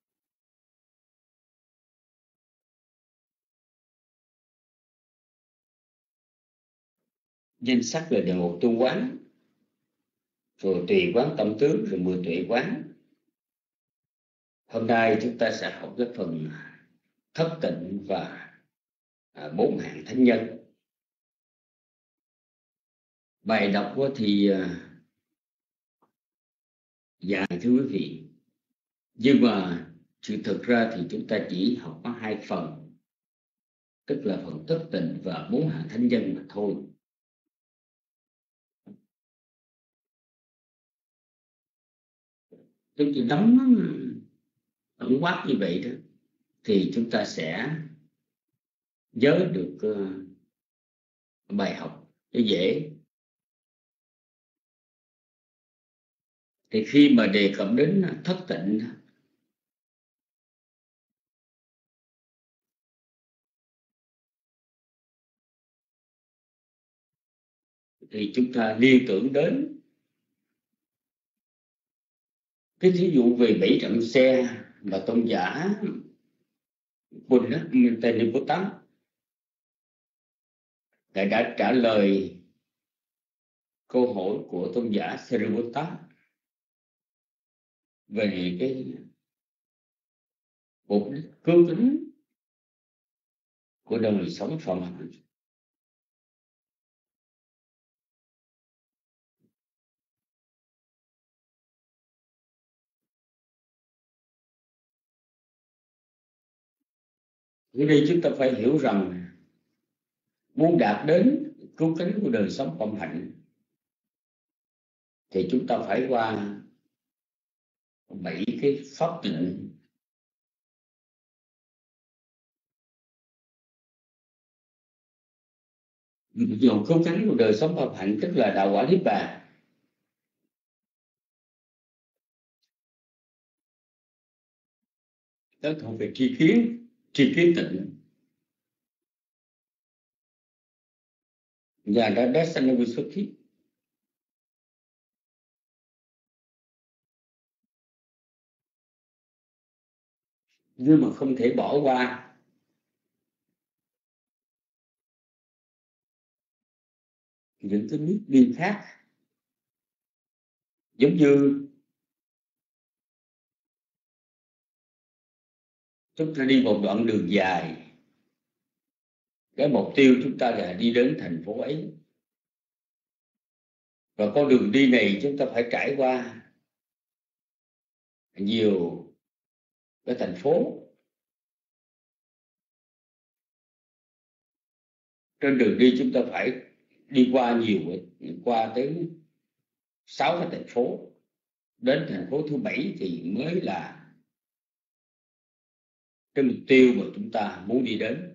danh sách là đề mục tu quán, rồi tùy quán tâm tướng, rồi mười tuệ quán. Hôm nay chúng ta sẽ học cái phần thất tịnh và à, bốn hạng thánh nhân. Bài đọc thì uh, dài thưa quý vị, Nhưng mà sự thực ra thì chúng ta chỉ học có hai phần, tức là phần thất tịnh và bốn hạng thánh nhân mà thôi. Chúng ta nắm tổng quát như vậy đó thì chúng ta sẽ nhớ được uh, bài học nó dễ. Thì khi mà đề cập đến thất tịnh thì chúng ta liên tưởng đến cái thí dụ về bảy trận xe mà tôn giả Buddha Ngài đã trả lời câu hỏi của tôn giả Sariputta về cái mục đích cứu tính của đời sống phạm hạnh. Ở đây chúng ta phải hiểu rằng muốn đạt đến cứu cánh của đời sống phạm hạnh thì chúng ta phải qua bảy cái pháp tịnh. Dù cứu cánh của đời sống phạm hạnh tức là đạo quả niết bàn. Đó thuộc về tri kiến, tri kiến tịnh. Và đã đã sanh xuất thiết. Nhưng mà không thể bỏ qua những cái nước đi khác. Giống như chúng ta đi một đoạn đường dài, cái mục tiêu chúng ta là đi đến thành phố ấy, và con đường đi này chúng ta phải trải qua nhiều cái thành phố. Trên đường đi chúng ta phải đi qua nhiều, qua tới sáu cái thành phố. Đến thành phố thứ bảy thì mới là cái mục tiêu mà chúng ta muốn đi đến.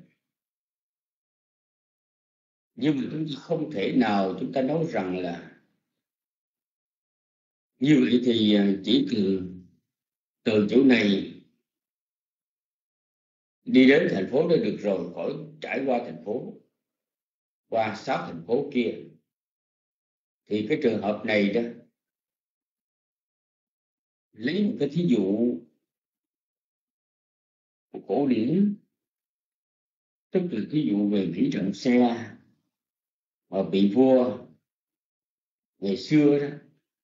Nhưng mà chúng ta không thể nào chúng ta nói rằng là như vậy thì chỉ từ từ chỗ này đi đến thành phố đó được rồi, khỏi trải qua thành phố, qua sáu thành phố kia. Thì cái trường hợp này đó, lấy một cái thí dụ của cổ điển, tức là thí dụ về vĩ trận xe mà vị vua ngày xưa đó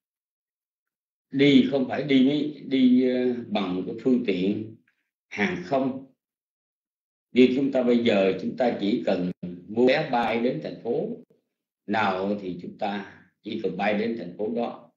đi không phải đi đi bằng cái phương tiện hàng không. Như chúng ta bây giờ chúng ta chỉ cần mua vé bay đến thành phố nào thì chúng ta chỉ cần bay đến thành phố đó.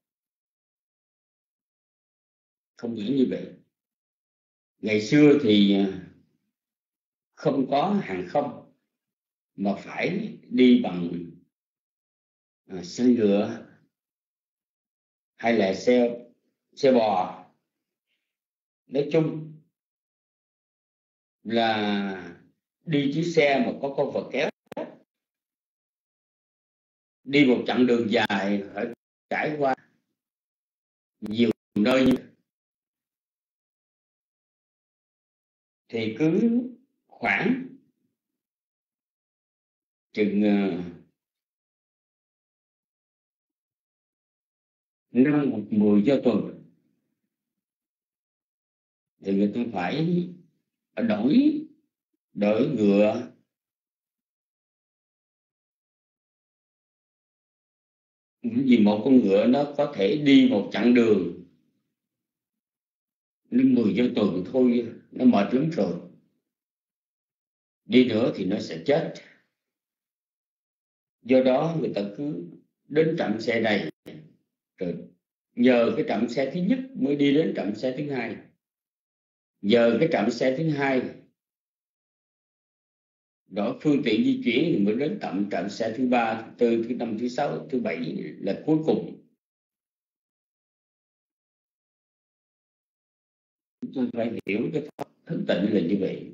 Không chỉ như vậy. Ngày xưa thì không có hàng không mà phải đi bằng à, xe ngựa hay là xe xe bò. Nói chung là đi chiếc xe mà có con vật kéo, đi một chặng đường dài phải trải qua nhiều nơi như thì cứ khoảng chừng năm một mười cho tuần thì người ta phải đổi đổi ngựa vì một con ngựa nó có thể đi một chặng đường năm mười cho tuần thôi, nó mệt lắm rồi, đi nữa thì nó sẽ chết. Do đó người ta cứ đến trạm xe này rồi nhờ cái trạm xe thứ nhất mới đi đến trạm xe thứ hai. Giờ cái trạm xe thứ hai, đó phương tiện di chuyển thì mới đến tận trạm xe thứ ba, thứ tư, thứ năm, thứ sáu, thứ bảy là cuối cùng. Chúng tôi phải hiểu cái thức tỉnh là như vậy.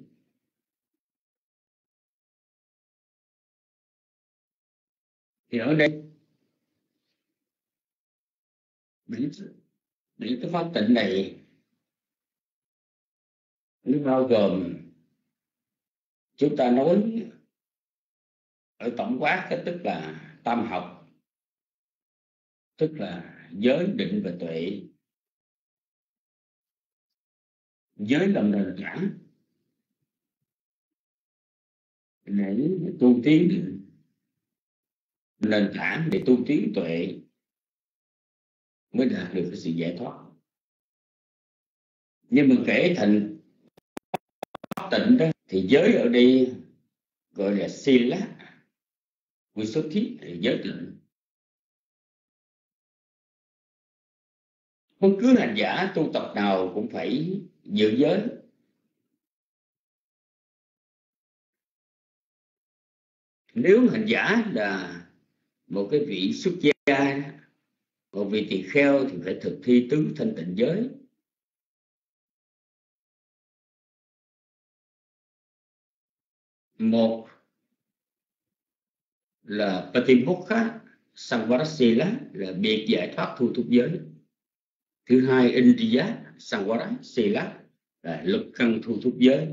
Thì ở đây những cái pháp tịnh này nó bao gồm, chúng ta nói ở tổng quát cái tức là tam học, tức là giới, định và tuệ. Giới làm nền tảng để tu tiến, nền tảng để tu tiến tuệ mới đạt được cái sự giải thoát. Nhưng mà kể thành tịnh đó thì giới ở đây gọi là sila, quy số thiết là giới tịnh. Bất cứ hành giả tu tập nào cũng phải giữ giới. Nếu hành giả là một cái vị xuất gia, một vị tỳ kheo thì phải thực thi tứ thanh tịnh giới. Một là Patimokha Samvarasila, là biệt giải thoát thu thúc giới. Thứ hai Indriya Samvarasila, là lực căn thu thúc giới.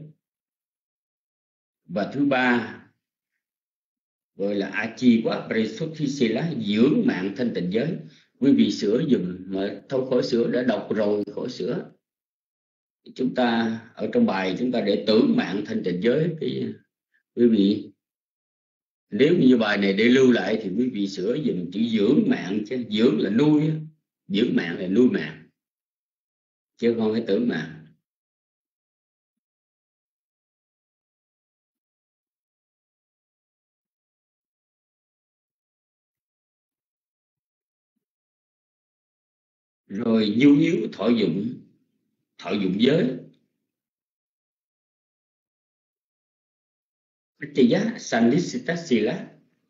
Và thứ ba gọi là Achiva Parisuthisila, dưỡng mạng thanh tịnh giới. Quý vị sửa dùm, mà thôi khỏi sửa, đã đọc rồi khỏi sửa. Chúng ta ở trong bài chúng ta để tưởng mạng thanh tịnh giới. Thì quý vị nếu như bài này để lưu lại thì quý vị sửa dùm chữ dưỡng mạng, chứ dưỡng là nuôi, dưỡng mạng là nuôi mạng, chứ không phải tưởng mạng. Rồi nhu yếu thọ dụng, thọ dụng giới. Paccaya Sannissitasila.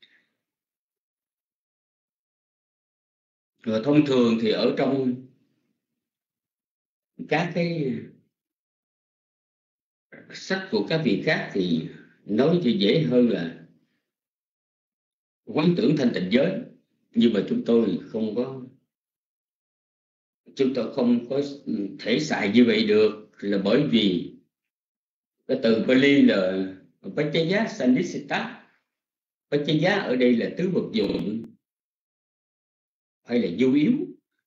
Rồi thông thường thì ở trong các cái sách của các vị khác thì nói cho dễ hơn là quán tưởng thanh tịnh giới, nhưng mà chúng tôi không có chúng tôi không có thể xài như vậy được, là bởi vì cái từ Pali là Paccaya Sannissitta. Paccaya ở đây là tứ vật dụng hay là nhu yếu,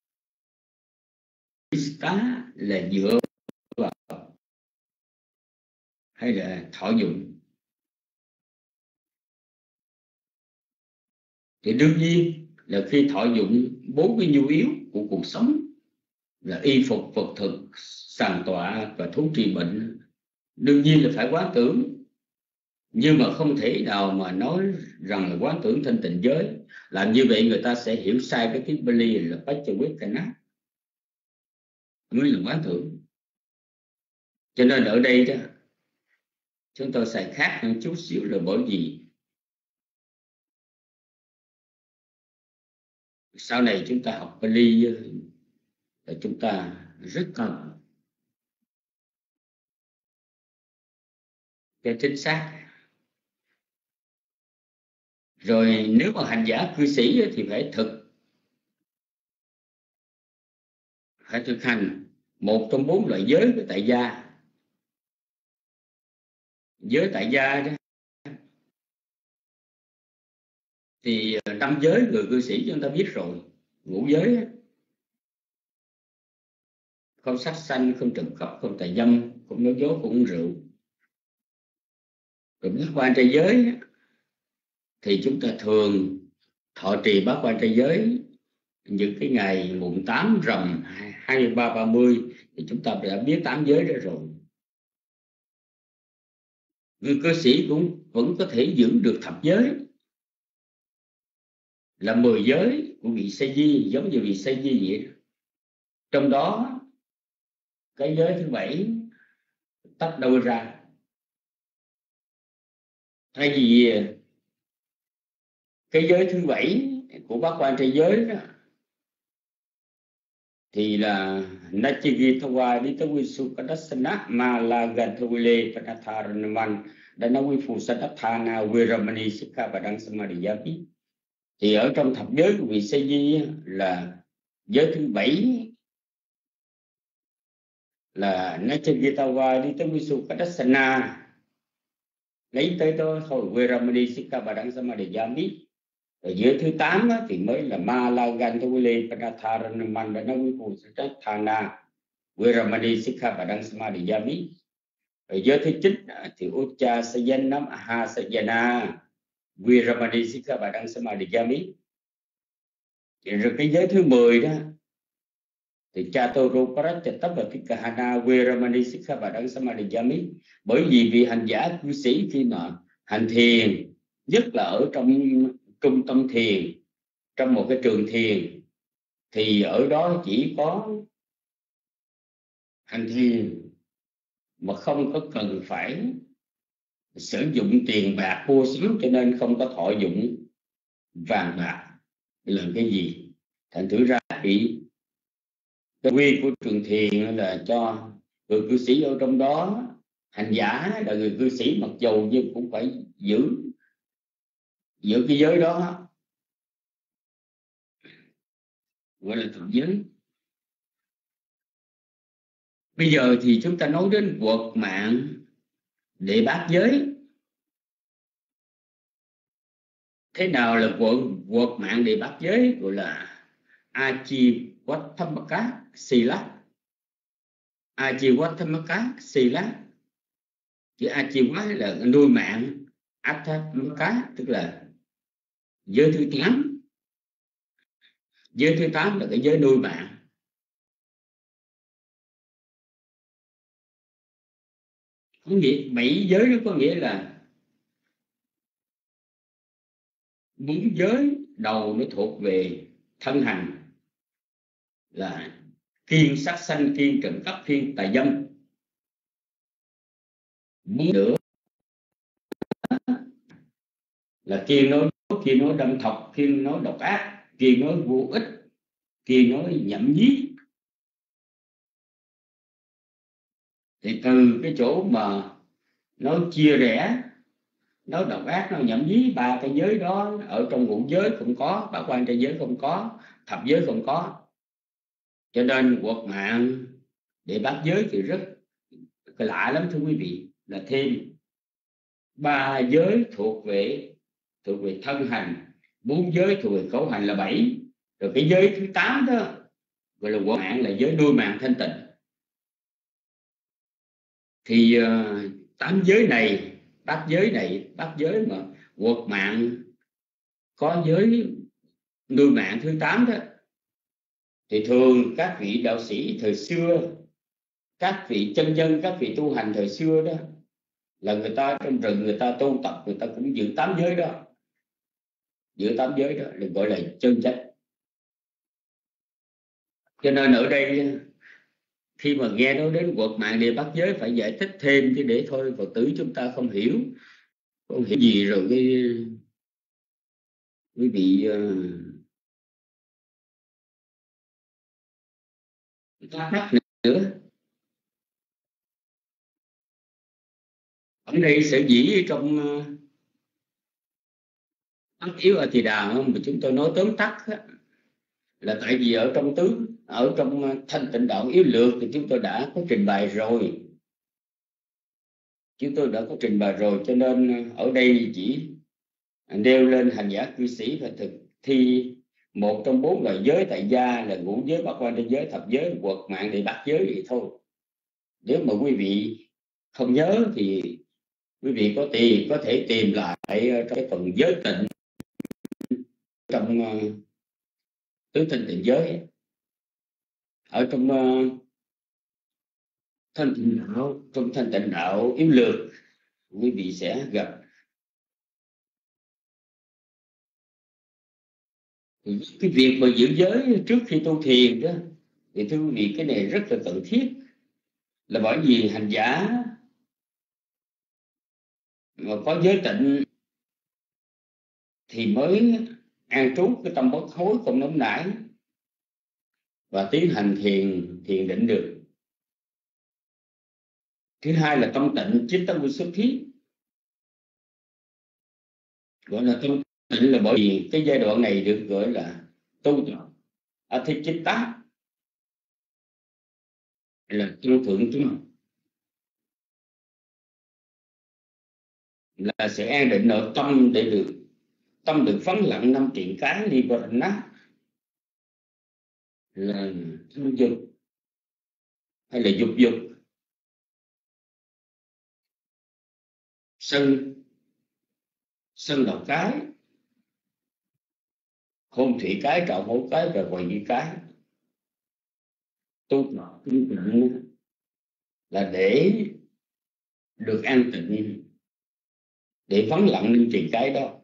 Sannissitta là dựa vào hay là thọ dụng. Thì đương nhiên là khi thọ dụng bốn cái nhu yếu của cuộc sống là y phục, vật thực, sàng tọa và thuốc trị bệnh, đương nhiên là phải quán tưởng. Nhưng mà không thể nào mà nói rằng là quán tưởng thanh tịnh giới. Làm như vậy người ta sẽ hiểu sai cái tiếng Pali là Paccaya mới là quán tưởng. Cho nên ở đây đó chúng tôi xài khác hơn chút xíu, là bởi vì sau này chúng ta học Pali là chúng ta rất cần cái chính xác. Rồi nếu mà hành giả cư sĩ thì phải thực phải thực hành một trong bốn loại giới của tại gia. Giới tại gia đó thì năm giới người cư sĩ chúng ta biết rồi. Ngũ giới: không sát sanh, không trộm cắp, không tà dâm, không nói dối, không uống rượu. Rồi bát quan trai giới thì chúng ta thường thọ trì bát quan trai giới những cái ngày mùng tám rằm hai mươi ba ba mươi, thì chúng ta đã biết tám giới đó rồi. Người cư sĩ cũng vẫn có thể giữ được thập giới, là mười giới của vị Sa Di, giống như vị Sa Di vậy. Trong đó cái giới thứ bảy tách đôi ra. Thay vì cái giới thứ bảy của bát quan trai giới đó thì là Nachigitawa Ditawisukadasana Malagathawile Panatharanaman Danawifu Sadathana Viramani Sikha và Đăng Samadhiyami. Thì ở trong thập giới của vị Sa Di là giới thứ bảy là Nachigitawa Ditawisukadasana, lấy tới đó thôi, Viramani Sikha và Đăng Samadhiyami. Rồi giới thứ tám thì mới là Malaganthawile Panatharanaman Danawifu Sadathana Viramani Sikha và Đăng Samadhiyami. Rồi giới thứ chín thì Ucha Sayanam Ahasayana Viramani Sikha và Đăng Samadhiyami. Rồi cái giới thứ mười đó thì Chaturu Paratyatabhatikahana Viramani Sikha và Đăng Samadhiyami. Bởi vì vị hành giả cư sĩ khi mà hành thiền, nhất là ở trong trung tâm thiền, trong một cái trường thiền, thì ở đó chỉ có hành thiền mà không có cần phải sử dụng tiền bạc mua sắm, cho nên không có thọ dụng vàng bạc làm cái gì. Thành thử ra thì cái quy của trường thiền là cho người cư sĩ ở trong đó, hành giả là người cư sĩ mặc dầu nhưng cũng phải giữ giữ cái giới đó, gọi là thượng giới. Bây giờ thì chúng ta nói đến quật mạng đệ bát giới. Thế nào là quật, quật mạng đệ bát giới? Gọi là Ajivattamaka Sila. Ajivattamaka Sila, chữ Ajivat là nuôi mạng, Attamaka tức là giới thứ tám. Giới thứ tám là cái giới nuôi mạng. Có nghĩa bảy giới đó có nghĩa là bốn giới đầu nó thuộc về thân hành là kiêng sát sanh, kiêng trộm cắp, kiêng tà dâm. Bốn nữa là kiêng nói kiêng nói đâm thọc, kiêng nói độc ác, kiêng nói vô ích, kiêng nói nhậm nhí. Thì từ cái chỗ mà nó chia rẽ, nó độc ác, nó nhậm nhí, ba cái giới đó ở trong ngũ giới không có, bát quan trai giới không có, thập giới không có. Cho nên quật mạng để bát giới thì rất lạ lắm thưa quý vị, là thêm ba giới thuộc về thuộc về thân hành, bốn giới thuộc về khẩu hành là bảy, rồi cái giới thứ tám đó gọi là quật mạng, là giới nuôi mạng thanh tịnh. Thì uh, tám giới này, bát giới này, bát giới mà quật mạng có giới nuôi mạng thứ tám đó, thì thường các vị đạo sĩ thời xưa, các vị chân nhân, các vị tu hành thời xưa đó, là người ta trong rừng người ta tu tập, người ta cũng giữ tám giới đó, giữ tám giới đó được gọi là chân chánh. Cho nên ở đây khi mà nghe nói đến quật mạng đệ bát giới phải giải thích thêm, chứ để thôi Phật tử chúng ta không hiểu, không hiểu gì rồi cái quý vị thắc mắc nữa. Ở đây sở dĩ trong Tắc Yếu A Thì Đà mà chúng tôi nói tóm tắt là tại vì ở trong tứ, ở trong Thanh Tịnh Đạo Yếu Lược thì chúng tôi đã có trình bày rồi, chúng tôi đã có trình bày rồi, cho nên ở đây chỉ nêu lên hành giả cư sĩ phải thực thi một trong bốn loại giới tại gia là ngũ giới, bát quan trai giới, thập giới, quật mạng đệ bát giới vậy thôi. Nếu mà quý vị không nhớ thì quý vị có tìm có thể tìm lại trong cái phần giới tịnh trong uh, tứ thanh tịnh giới, ở trong uh, thanh tịnh đạo, trong thanh tịnh đạo Yếu Lược quý vị sẽ gặp. Cái việc mà giữ giới trước khi tu thiền đó thì thưa quý vị, cái này rất là cần thiết, là bởi vì hành giả mà có giới tịnh thì mới an trú cái tâm bất hối không nóng nảy và tiến hành thiền thiền định được. Thứ hai là tâm tịnh chitta visuddhi, gọi là tâm tịnh là bởi vì cái giai đoạn này được gọi là tu tập adhicitta, là tu thượng tâm, là sự an định nội tâm để được tâm được vắng lặng năm triện cái nibbana, là tham dục hay là dục dục, sân sân đầu cái, hôn thủy cái, trạo hố cái và hoài nghi cái. Tu tập tinh tịnh là để được an tịnh, để vắng lặng năm triện cái đó.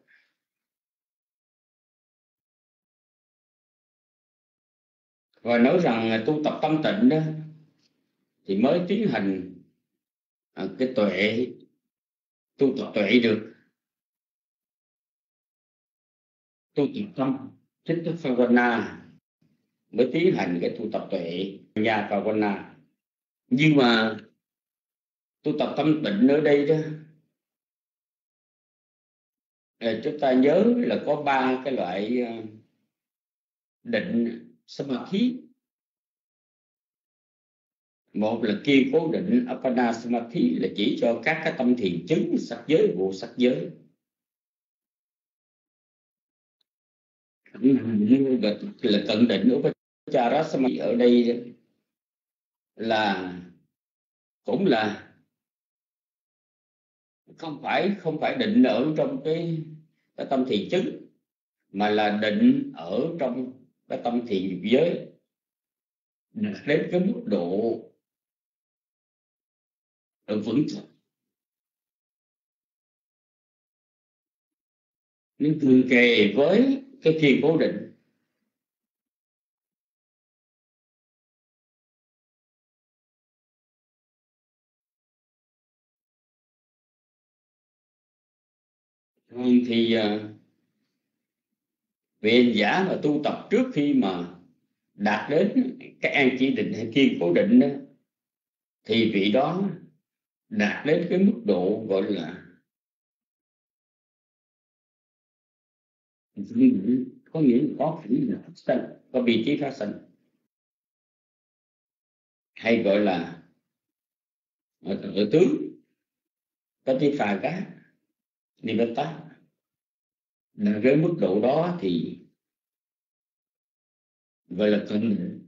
Và nói rằng tu tập tâm tịnh đó thì mới tiến hành cái tuệ, tu tập tuệ được. Tu tập tâm chitta phavana mới tiến hành cái tu tập tuệ nhà phavana. Nhưng mà tu tập tâm tịnh ở đây đó, chúng ta nhớ là có ba cái loại định samadhi. Một là kiên cố định apana samadhi, là chỉ cho các cái tâm thiền chứng sắc giới, vô sắc giới. Là cận định upachara samadhi ở đây là cũng là không phải không phải định ở trong cái, cái tâm thiền chứng, mà là định ở trong cái tâm thiền dục giới, đến cái mức độ độ vững chắc, nên thường kề với cái thiền cố định. Thì vị hành giả mà tu tập trước khi mà đạt đến cái an chỉ định hay kiên cố định đó, thì vị đó đạt đến cái mức độ gọi là có nghĩa là có khả năng phát sinh, có vị trí phát sinh, hay gọi là ở tướng có tí phà cá nibbata. Là với mức độ đó thì gọi là cận định.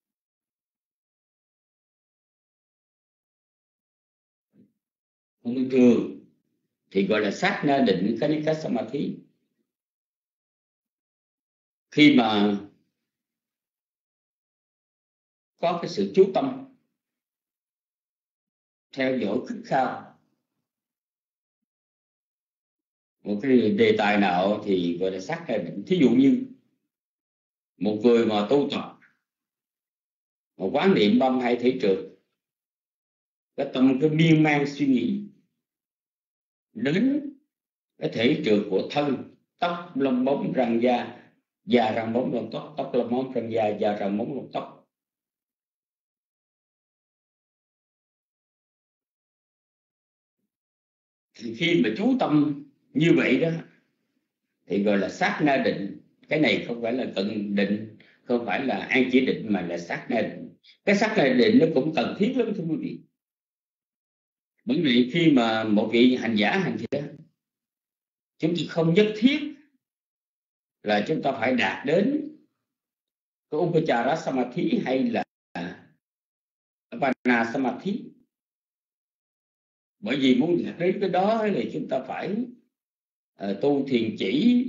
Thông thường thì gọi là sát na định kanika samadhi. Khi mà có cái sự chú tâm theo dõi khích khao một cái đề tài nào thì gọi là sát na định. Thí dụ như một người mà tu tập một quán niệm tâm hay thể trượt, cái tâm cái miên man suy nghĩ đến cái thể trượt của thân, tóc lông bóng răng da, da răng bóng lông tóc, tóc lông bóng răng da, da răng bóng lông tóc. Thì khi mà chú tâm như vậy đó thì gọi là sát na định. Cái này không phải là cận định, không phải là an chỉ định, mà là sát na định. Cái sát na định nó cũng cần thiết lắm thưa quý vị. Bởi vì khi mà một vị hành giả hành thiền, chúng ta không nhất thiết là chúng ta phải đạt đến cái upachara samadhi hay là apana samadhi. Bởi vì muốn đạt đến cái đó thì chúng ta phải uh, tu thiền chỉ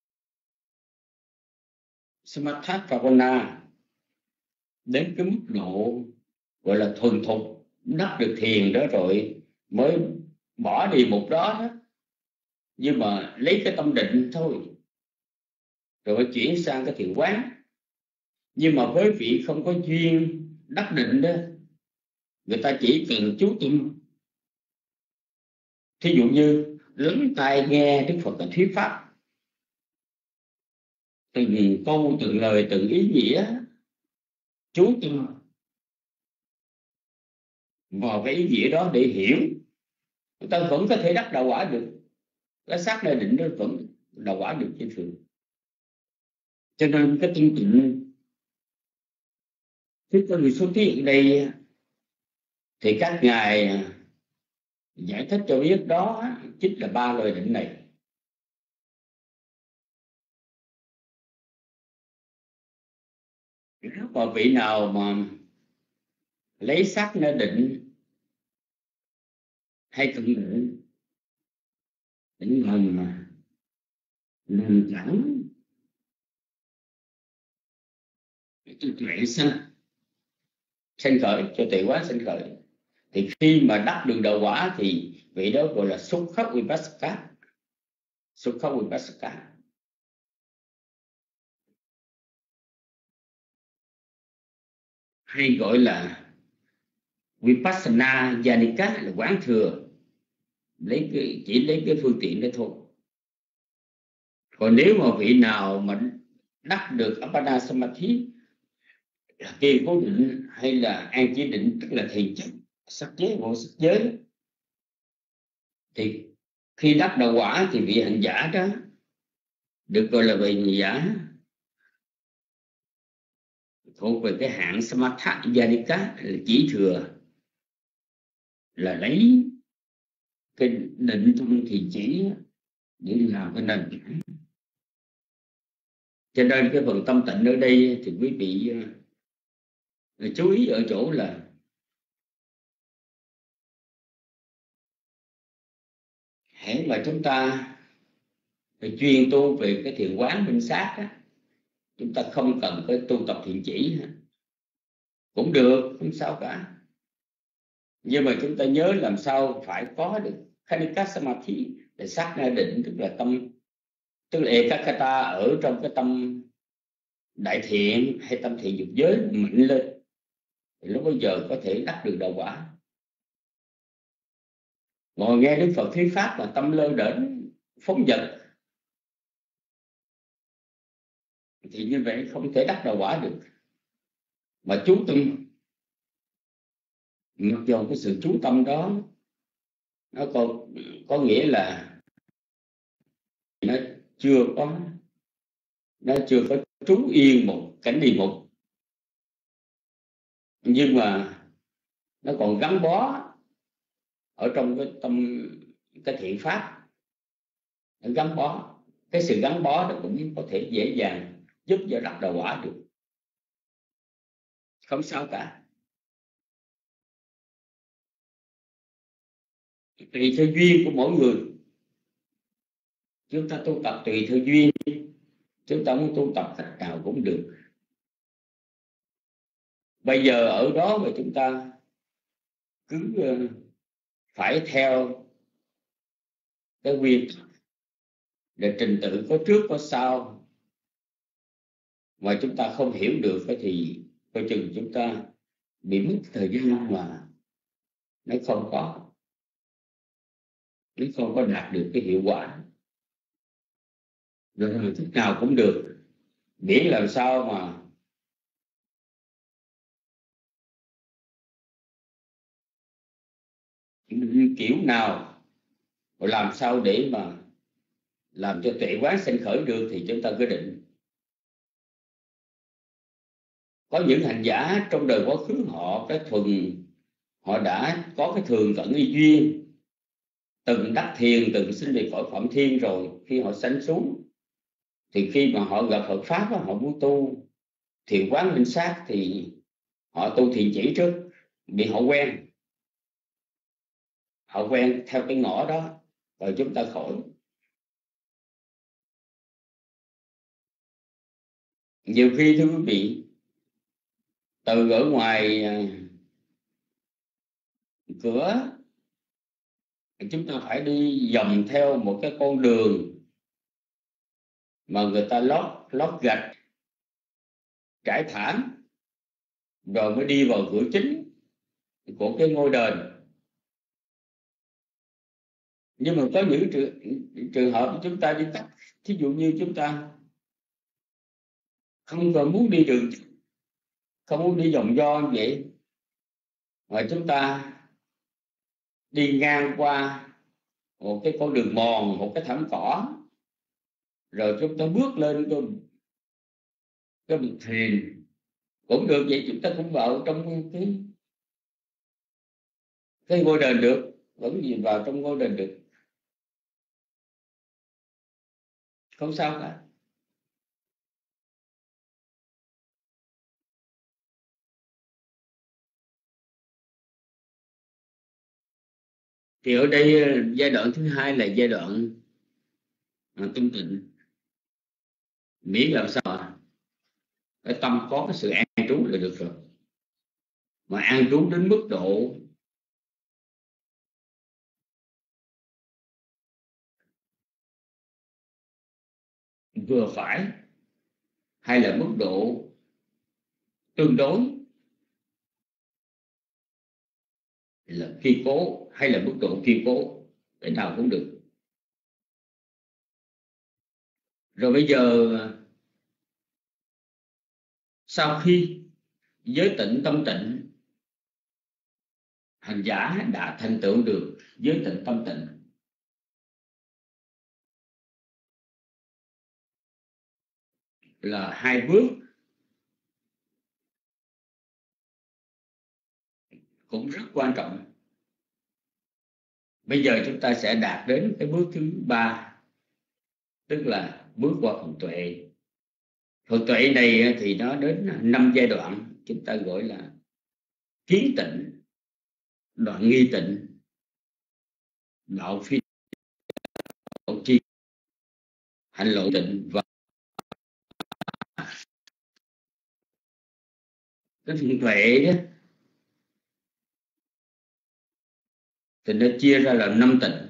samatha pravana đến cái mức độ gọi là thuần thục, đắc được thiền đó rồi mới bỏ đi mục đó, đó. Nhưng mà lấy cái tâm định thôi rồi mới chuyển sang cái thiền quán. Nhưng mà với vị không có duyên đắc định đó, người ta chỉ cần chú tâm. Thí dụ như lắng tai nghe Đức Phật thuyết pháp, từng câu từng lời từng ý nghĩa, chú tâm vào cái ý nghĩa đó để hiểu, người ta vẫn có thể đắc đạo quả được. Cái xác nơi định nó vẫn đạo quả được trên thường. Cho nên cái tinh tịnh Thế có người xuất hiện đây thì các ngài giải thích cho biết đó chính là ba lời định này. Nếu mà vị nào mà lấy sắc nơi định hay cận định định thần mà nền tảng cho tuệ sanh sanh khởi, cho tuệ quán sanh khởi, thì khi mà đắc được đạo quả thì vị đó gọi là xúc khắc vipassaka. Xúc khắc vipassaka hay gọi là vipassana yanika, là quán thừa, lấy cái, chỉ lấy cái phương tiện đó thôi. Còn nếu mà vị nào mà đắc được Appana Samadhi, kỳ cố định hay là an chỉ định, tức là thiền chất sắc giới vô sắc giới, thì khi đắc đạo quả thì vị hành giả đó được gọi là vị hành giả thuộc về cái hạng Samatha Yanika, là chỉ thừa, là lấy cái định trong thiền chỉ để làm cái nền tảng. Cho nên cái phần tâm tịnh ở đây thì quý vị uh, chú ý ở chỗ là hễ mà chúng ta phải chuyên tu về cái thiền quán minh sát á, chúng ta không cần phải tu tập thiền chỉ cũng được, không sao cả. Nhưng mà chúng ta nhớ làm sao phải có được Khanika Samadhi, để sát na định, tức là tâm, tức là Ekakata ở trong cái tâm đại thiện hay tâm thiện dục giới mạnh lên, thì lúc bây giờ có thể đắc được đạo quả. Ngồi nghe Đức Phật thuyết pháp mà tâm lơ đễnh phóng dật thì như vậy không thể đắc đạo quả được. Mà chú tâm, mặc dù cái sự chú tâm đó nó có, có nghĩa là nó chưa có nó chưa có trú yên một cảnh địa ngục, nhưng mà nó còn gắn bó ở trong cái tâm, cái thiện pháp, nó gắn bó. Cái sự gắn bó đó cũng có thể dễ dàng giúp cho đắc đạo quả được, không sao cả. Tùy theo duyên của mỗi người, chúng ta tu tập tùy theo duyên, chúng ta muốn tu tập cách nào cũng được. Bây giờ ở đó mà chúng ta cứ phải theo cái nguyên để trình tự có trước có sau, mà chúng ta không hiểu được thì coi chừng chúng ta bị mất thời gian mà nó không có nó không có đạt được cái hiệu quả. Rồi hình thức nào cũng được, miễn làm sao mà kiểu nào, làm sao để mà làm cho tuệ quán sinh khởi được thì chúng ta quyết định. Có những hành giả trong đời quá khứ họ cái thuần họ đã có cái thường cận y duyên, từng đắc thiền, từng sinh về cõi Phạm Thiên rồi, khi họ sanh xuống thì khi mà họ gặp Phật pháp họ muốn tu thiền quán minh sát thì họ tu thiền chỉ trước, bị họ quen họ quen theo cái ngõ đó, rồi chúng ta khỏi. Nhiều khi thưa quý vị, từ ở ngoài cửa chúng ta phải đi vòng theo một cái con đường mà người ta lót lót gạch trải thảm, rồi mới đi vào cửa chính của cái ngôi đền. Nhưng mà có những trường, trường hợp chúng ta đi tắt, thí dụ như chúng ta không còn muốn đi đường, không muốn đi vòng vo như vậy, mà chúng ta đi ngang qua một cái con đường mòn, một cái thảm cỏ, rồi chúng ta bước lên cái, cái bậc thềm cũng được, vậy chúng ta cũng vào trong cái cái ngôi đền được, vẫn gì vào trong ngôi đền được, không sao cả. Thì ở đây giai đoạn thứ hai là giai đoạn tâm tịnh, miễn làm sao cái tâm có cái sự an trú là được rồi. Mà an trú đến mức độ vừa phải hay là mức độ tương đối, là kiên cố hay là mức độ kiên cố, cái nào cũng được. Rồi bây giờ sau khi giới tịnh tâm tịnh, hành giả đã thành tựu được giới tịnh tâm tịnh, là hai bước cũng rất quan trọng. Bây giờ chúng ta sẽ đạt đến cái bước thứ ba, tức là bước qua phần tuệ. Phần tuệ này thì nó đến năm giai đoạn, chúng ta gọi là kiến tịnh, đoạn nghi tịnh, đạo phi đạo chi, hành lộ tịnh và cái phần tuệ đó thì nó chia ra là năm tịnh.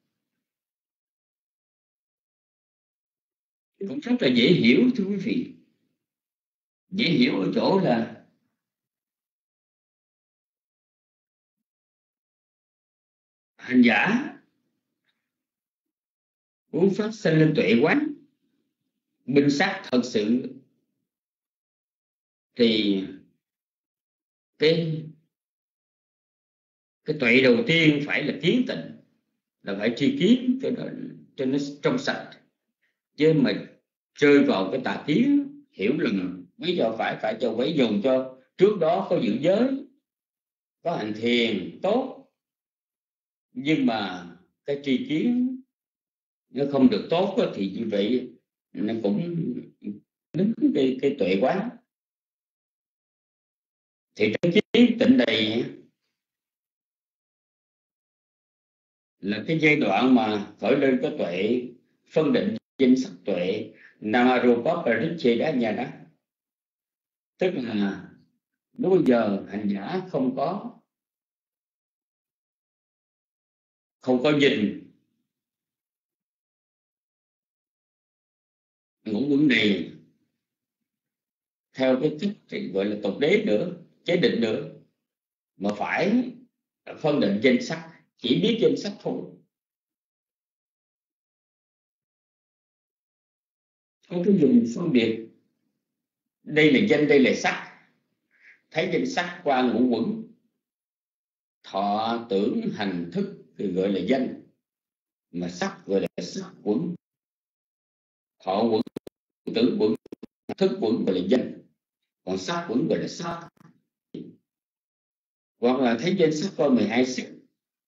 Cũng rất là dễ hiểu thưa quý vị. Dễ hiểu ở chỗ là hành giả muốn phát sinh lên tuệ quán, minh sát thật sự, thì cái cái tuệ đầu tiên phải là kiến tịnh, là phải tri kiến cho nó, cho nó trong sạch, chứ mà rơi vào cái tà kiến hiểu lầm lý do phải phải cho quấy dùng cho trước đó có giữ giới, có hành thiền tốt, nhưng mà cái tri kiến nó không được tốt thì như vậy nó cũng đứng cái, cái tuệ quán. Thì cái kiến tịnh này là cái giai đoạn mà khởi lên cái tuệ phân định danh sắc tuệ Namarupa Parichedanyana, tức là lúc bây giờ hành giả không có không có nhìn ngũ quẩn này theo cái cách gọi là tục đế nữa, chế định nữa, mà phải phân định danh sắc, chỉ biết danh sắc thôi. Có cái dùng phân biệt đây là danh, đây là sắc, thấy danh sắc qua ngũ quẩn, thọ tưởng hành thức thì gọi là danh, mà sắc gọi là sắc quẩn, thọ quẩn, tưởng quẩn, thức quẩn gọi là danh, còn sắc quẩn gọi là sắc. Hoặc là thấy danh sắc qua mười hai sắc,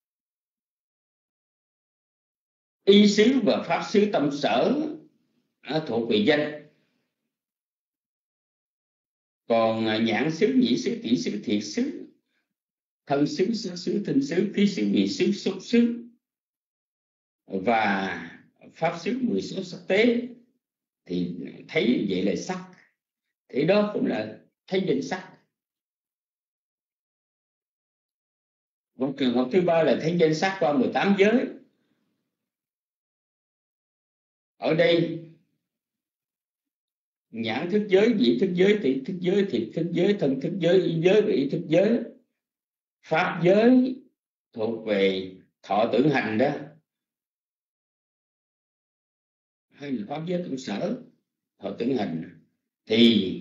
ý xứ và pháp xứ tâm sở thuộc về danh, còn nhãn xứ, nhĩ xứ, tỷ xứ, thiệt xứ, thân xứ, sắc xứ, tinh xứ, khí xứ, vị xứ, xúc xứ và pháp xứ mười sáu sắc tế thì thấy vậy là sắc, thì đó cũng là thấy danh sắc. Một trường hợp thứ ba là thấy danh sắc qua mười tám giới. Ở đây nhãn thức giới, nhĩ thức giới, tỷ thức giới, thiệt thức giới, thân thức giới, ý giới và ý thức giới. Pháp giới thuộc về thọ tưởng hành đó, hay là pháp giới tổng sở họ tưởng hành, thì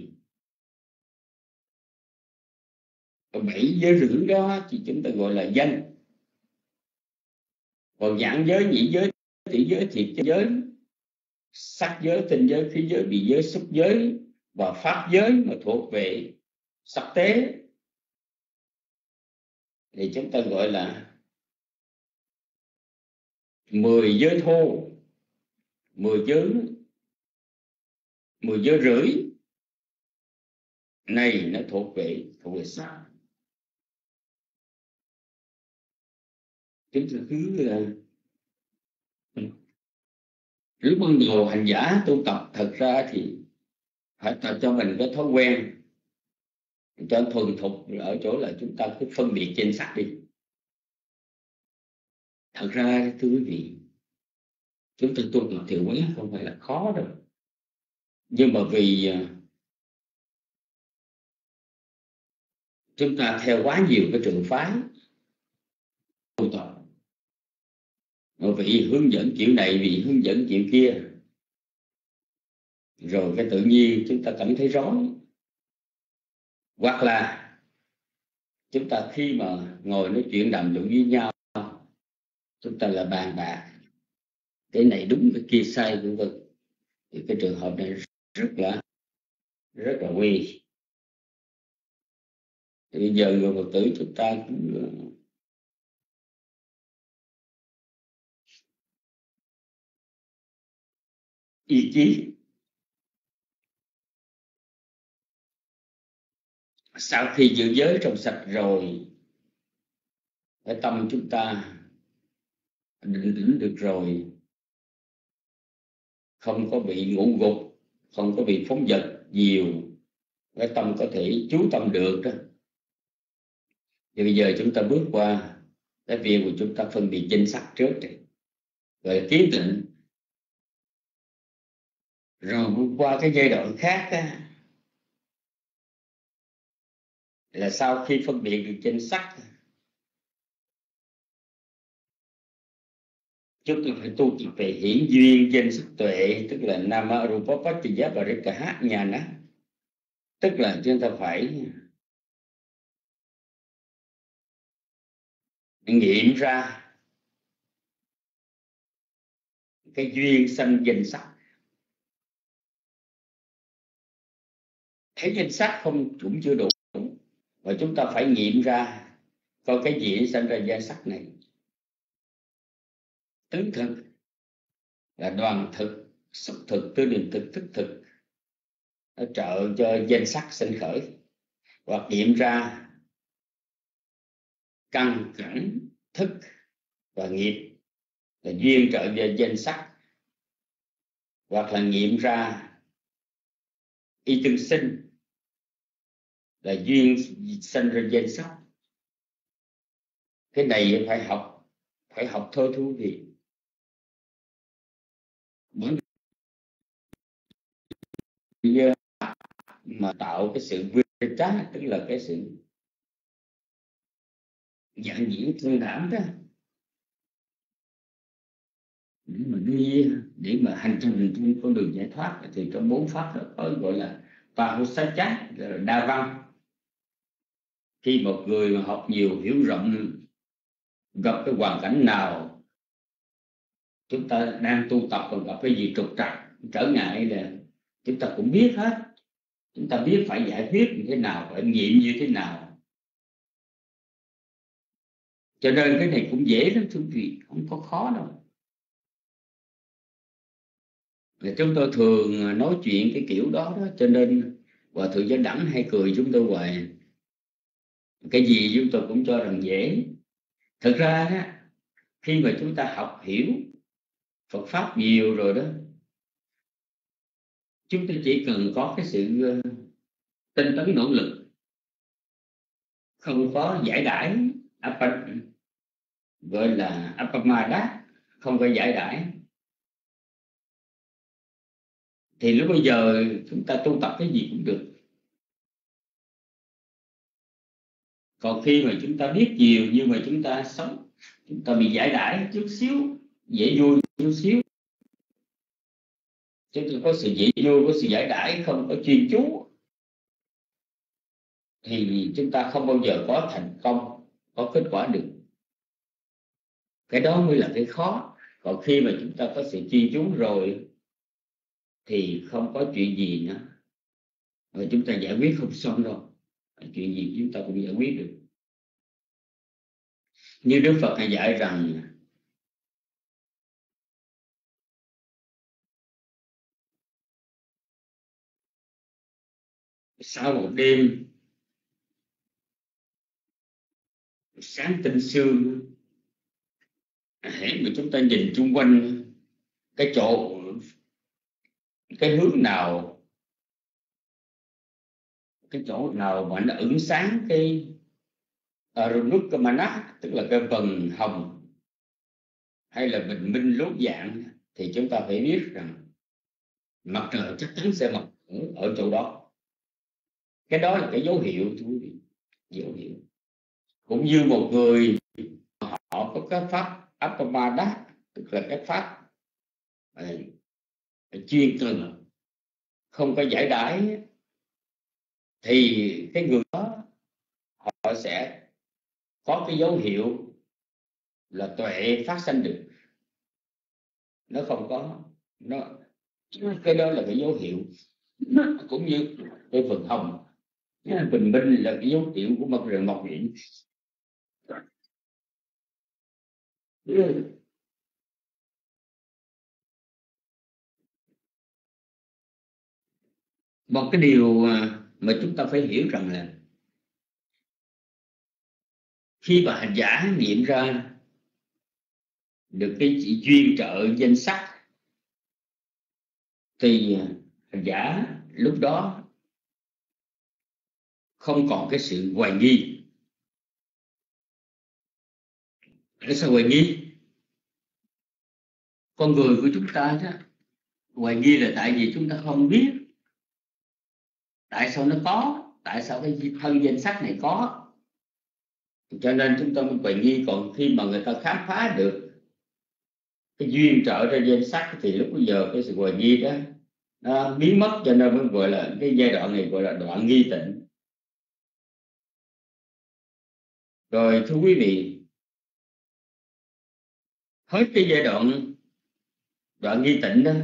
bảy giới rưỡi đó thì chúng ta gọi là danh. Còn nhãn giới, nhĩ giới, tỷ giới, thiệt giới, sắc giới, tinh giới, khí giới, vị giới, xúc giới và pháp giới mà thuộc về sắc tế thì chúng ta gọi là mười giới thô, mười giới, mười giới rưỡi này nó thuộc về thuộc về sắc. Chúng ta cứ là lúc ban đầu hành giả tu tập, thật ra thì phải tập cho mình có thói quen, cho thuần thục ở chỗ là chúng ta cứ phân biệt trên sắc đi. Thật ra thưa quý vị, chúng ta tu tập thiền quán không phải là khó đâu, nhưng mà vì chúng ta theo quá nhiều cái trường phái tu tập, một vị hướng dẫn kiểu này, vị hướng dẫn kiểu kia, rồi cái tự nhiên chúng ta cảm thấy rối. Hoặc là chúng ta khi mà ngồi nói chuyện đàm luận với nhau, chúng ta là bàn bạc cái này đúng cái kia sai vân vân, thì cái trường hợp này rất là rất là nguy. Thì bây giờ người Phật tử chúng ta cũng ý chí, sau khi giữ giới trong sạch rồi, cái tâm chúng ta định tĩnh được rồi, không có bị ngủ gục, không có bị phóng dật nhiều, cái tâm có thể chú tâm được đó. Thì bây giờ chúng ta bước qua cái việc của chúng ta phân biệt danh sắc trước này, rồi kiến tịnh, rồi qua cái giai đoạn khác đó, là sau khi phân biệt được danh sắc, chúng ta phải tu tập về hiển duyên danh sắc tuệ, tức là Nama Rupa Paccaya Parikaha Nhana, tức là chúng ta phải nghiệm ra cái duyên sanh danh sắc. Thấy danh sắc không cũng chưa đủ, và chúng ta phải nghiệm ra coi cái gì sanh ra danh sắc này. Tứ thực là đoàn thực, xúc thực, tư niệm thực, thức thực, nó trợ cho danh sắc sinh khởi. Hoặc nghiệm ra căn cảnh thức và nghiệp là duyên trợ về danh sắc, hoặc là nghiệm ra y tương sinh là duyên sinh ra danh sắc. Cái này phải học, phải học thôi thú vị. Mà tạo cái sự vichara, tức là cái sự dạng diễn thương đảm đó, để mà đi, để mà hành trình trên con đường giải thoát, thì trong bốn pháp đó có gọi là Pahusachat, là đa văn. Khi một người mà học nhiều, hiểu rộng, gặp cái hoàn cảnh nào, chúng ta đang tu tập còn gặp cái gì trục trặc, trở ngại, là chúng ta cũng biết hết. Chúng ta biết phải giải quyết như thế nào, phải nghiệm như thế nào. Cho nên cái này cũng dễ lắm thưa quý vị, không có khó đâu. Và chúng tôi thường nói chuyện cái kiểu đó đó, cho nên Hòa Thượng Giá Đẳng hay cười chúng tôi hoài. Cái gì chúng tôi cũng cho rằng dễ. Thật ra đó, khi mà chúng ta học hiểu Phật Pháp nhiều rồi đó, chúng ta chỉ cần có cái sự tinh tấn nỗ lực, không có giải đãi, gọi là apamada, không có giải đãi, thì lúc bây giờ chúng ta tu tập cái gì cũng được. Còn khi mà chúng ta biết nhiều nhưng mà chúng ta sống, chúng ta bị giải đãi chút xíu, dễ vui chút xíu, chúng ta có sự dễ vui, có sự giải đãi, không có chuyên chú, thì chúng ta không bao giờ có thành công, có kết quả được. Cái đó mới là cái khó. Còn khi mà chúng ta có sự chuyên chú rồi thì không có chuyện gì nữa mà chúng ta giải quyết không xong đâu. Chuyện gì chúng ta cũng giải quyết được. Như Đức Phật hay dạy rằng sau một đêm sáng tinh sương, hễ mà chúng ta nhìn chung quanh cái chỗ, cái hướng nào, cái chỗ nào mà nó ửng sáng cái Arunukamana, tức là cái vầng hồng hay là bình minh lốt dạng, thì chúng ta phải biết rằng mặt trời chắc chắn sẽ mọc ở chỗ đó. Cái đó là cái dấu hiệu, thú vị, dấu hiệu. Cũng như một người họ có cái pháp Appamada, tức là cái pháp chuyên cần, không có giải đãi, thì cái người đó họ sẽ có cái dấu hiệu là tuệ phát sinh được. Nó không có, nó cái đó là cái dấu hiệu. Cũng như cái phần hồng, bình minh là cái dấu hiệu của mặt trời mọc điện. Một cái điều mà chúng ta phải hiểu rằng là khi mà hành giả nghiệm ra được cái chỉ duyên trợ danh sắc, thì hành giả lúc đó không còn cái sự hoài nghi. Tại sao hoài nghi? Con người của chúng ta đó, hoài nghi là tại vì chúng ta không biết tại sao nó có, tại sao cái thân danh sắc này có, cho nên chúng ta mới hoài nghi. Còn khi mà người ta khám phá được cái duyên trợ ra danh sắc thì lúc bây giờ cái sự hoài nghi đó nó biến mất, cho nên mới gọi là cái giai đoạn này gọi là đoạn nghi tịnh. Rồi thưa quý vị, hết cái giai đoạn đoạn nghi tịnh đó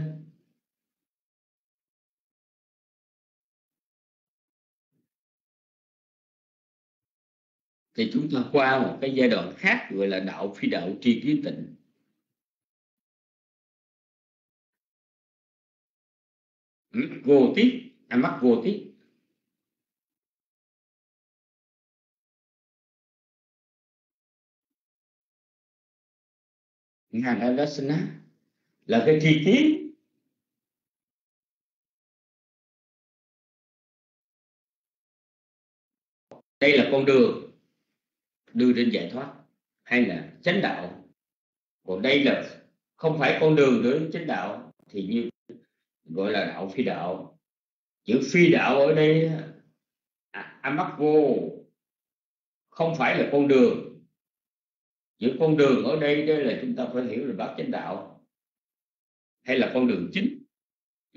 thì chúng ta qua một cái giai đoạn khác gọi là đạo phi đạo tri kiến tịnh. Vô tiết, à, mắc vô tiết. Ngàn Alasana là cái tri kiến. Đây là con đường đưa đến giải thoát hay là chánh đạo. Còn đây là không phải con đường đến chánh đạo thì như gọi là đạo phi đạo. Chữ phi đạo ở đây Amakvo không phải là con đường. Chữ con đường ở đây đây là chúng ta phải hiểu là bát chánh đạo hay là con đường chính. Ừ.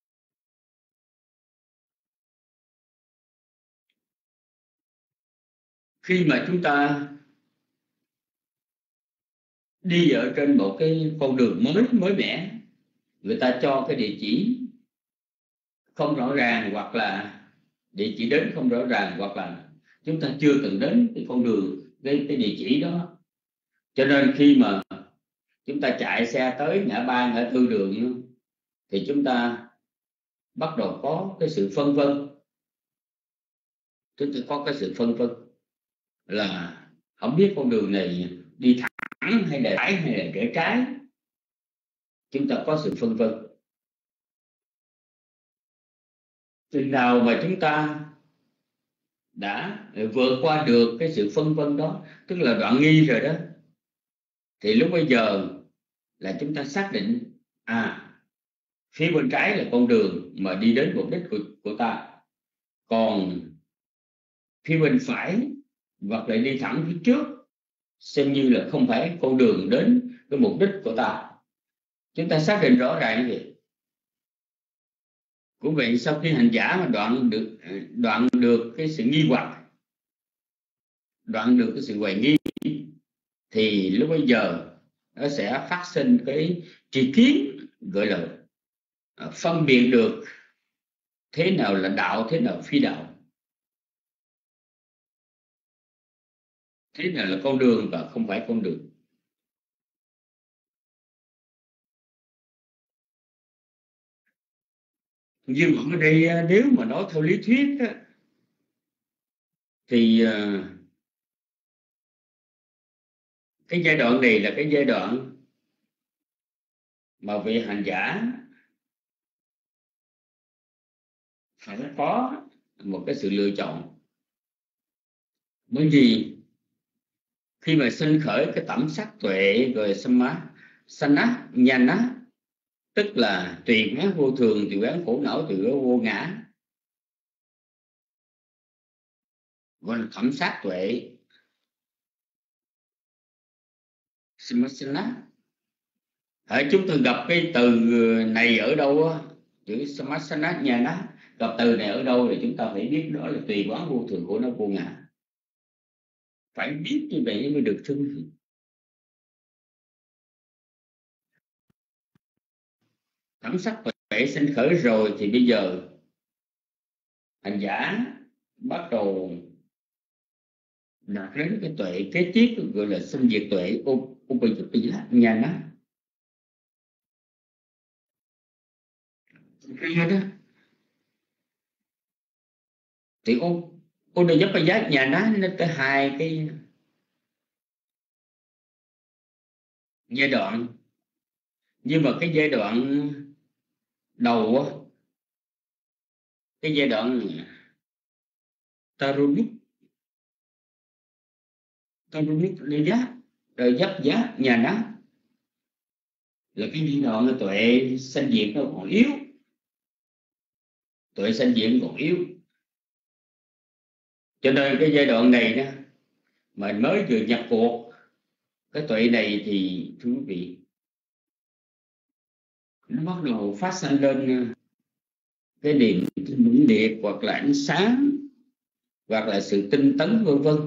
Khi mà chúng ta đi ở trên một cái con đường mới mới mẻ, người ta cho cái địa chỉ không rõ ràng, hoặc là địa chỉ đến không rõ ràng, hoặc là chúng ta chưa từng đến cái con đường, cái, cái địa chỉ đó, cho nên khi mà chúng ta chạy xe tới ngã ba ngã tư đường thì chúng ta bắt đầu có cái sự phân vân. Chúng ta có cái sự phân vân là không biết con đường này đi thẳng hay là phải hay là rẽ trái. Chúng ta có sự phân vân. Chừng nào mà chúng ta đã vượt qua được cái sự phân vân đó, tức là đoạn nghi rồi đó, thì lúc bây giờ là chúng ta xác định à, phía bên trái là con đường mà đi đến mục đích của, của ta, còn phía bên phải hoặc là đi thẳng phía trước xem như là không phải con đường đến cái mục đích của ta. Chúng ta xác định rõ ràng như vậy Của vậy sau khi hành giả mà đoạn được đoạn được cái sự nghi hoặc, đoạn được cái sự hoài nghi, thì lúc bây giờ nó sẽ phát sinh cái tri kiến, gọi là phân biệt được thế nào là đạo, thế nào phi đạo, thế nào là con đường và không phải con đường. Nhưng ở đây nếu mà nói theo lý thuyết á, thì cái giai đoạn này là cái giai đoạn mà vị hành giả phải có một cái sự lựa chọn. Bởi vì khi mà sinh khởi cái tẩm sắc tuệ rồi samá saná nhana, tức là tùy quán vô thường, tùy quán khổ não, tùy quán vô ngã, gọi là tẩm sắc tuệ samasana. Hãy chúng ta gặp cái từ này ở đâu á, chữ samasana nhana, gặp từ này ở đâu thì chúng ta phải biết đó là tùy quán vô thường, khổ não, vô ngã. Phải biết như vậy mới được thương. Tẩm sắc tuệ sinh khởi rồi thì bây giờ hành giả bắt đầu đạt đến cái tuệ kế tiếp, gọi là sinh diệt tuệ upajjapaya nhana. Ra đó thì upajjapaya nhana nó tới hai cái giai đoạn. Nhưng mà cái giai đoạn đầu á, cái giai đoạn tarunit tarunit lên giá rồi dấp giá nhà nó là cái giai đoạn tuệ sanh diệt nó còn yếu, tuệ sanh diệt còn yếu. Cho nên cái giai đoạn này đó mà mới vừa nhập cuộc cái tuệ này thì thưa quý vị, nó bắt đầu phát sinh lên cái niềm mãnh liệt, hoặc là ánh sáng, hoặc là sự tinh tấn, vân vân.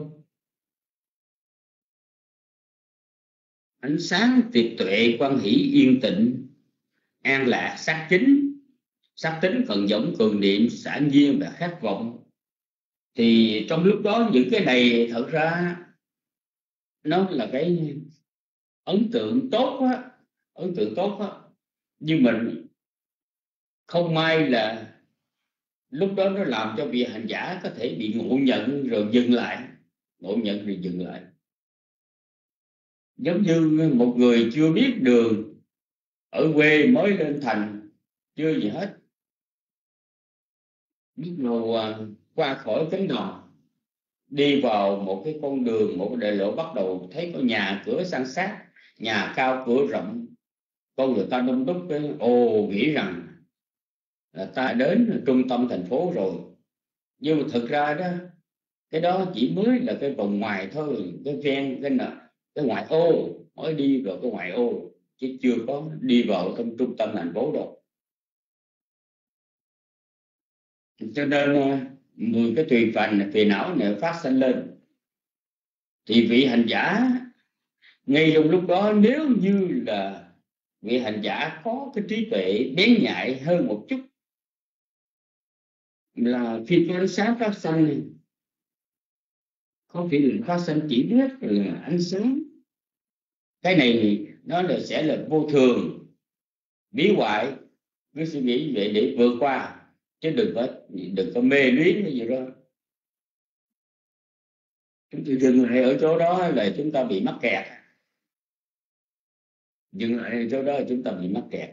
Ánh sáng, tuyệt tuệ, quan hỷ, yên tịnh, an lạc, sát chính, sát tính, phần giống, cường niệm, xả nhiên và khát vọng. Thì trong lúc đó những cái này thật ra nó là cái ấn tượng tốt á, ấn tượng tốt á. Nhưng mình không may là lúc đó nó làm cho vị hành giả có thể bị ngộ nhận rồi dừng lại, ngộ nhận rồi dừng lại. Giống như một người chưa biết đường, ở quê mới lên thành, chưa gì hết, biết đầu qua khỏi cánh đồng, đi vào một cái con đường, một cái đại lộ, bắt đầu thấy có nhà cửa san sát, nhà cao cửa rộng, con người ta đông đúc, cái ồ nghĩ rằng là ta đến trung tâm thành phố rồi. Nhưng mà thực ra đó, cái đó chỉ mới là cái vòng ngoài thôi, cái ven cái nợ, cái ngoại ô, mới đi vào cái ngoại ô chứ chưa có đi vào trong trung tâm thành phố đâu. Cho nên mười cái tùy phành phiền não này phát sinh lên, thì vị hành giả ngay trong lúc đó, nếu như là vị hành giả có cái trí tuệ bén nhạy hơn một chút, là khi có ánh sáng phát sinh, không phải là phát sinh chỉ biết là ánh sáng, cái này nó là sẽ là vô thường, bí hoại, cứ suy nghĩ vậy để vượt qua, chứ đừng có đừng có mê luyến cái gì đó. Chúng ta dừng lại ở chỗ đó là chúng ta bị mắc kẹt, dừng lại ở chỗ đó là chúng ta bị mắc kẹt.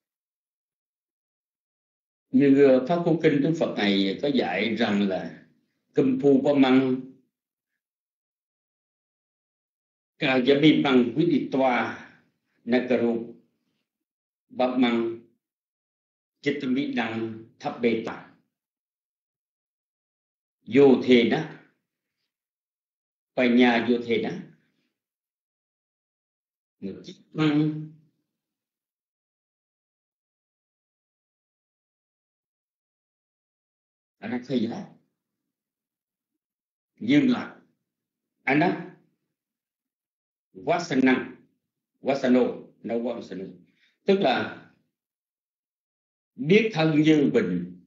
Như Pháp Cú Kinh Đức Phật này có dạy rằng là Kim Phu Ba Măng Ca Gia Bi Bằng Quý Đi Toa Nakaru Ba Măng Chit Mỹ Đăng Thập Bê Tà Vô Thê Ná Bà Nhà Vô Thê Ná Chit Măng Anakaya, nhưng mà Anak Wasana, Wasano, no Wasano, tức là biết thân như bình,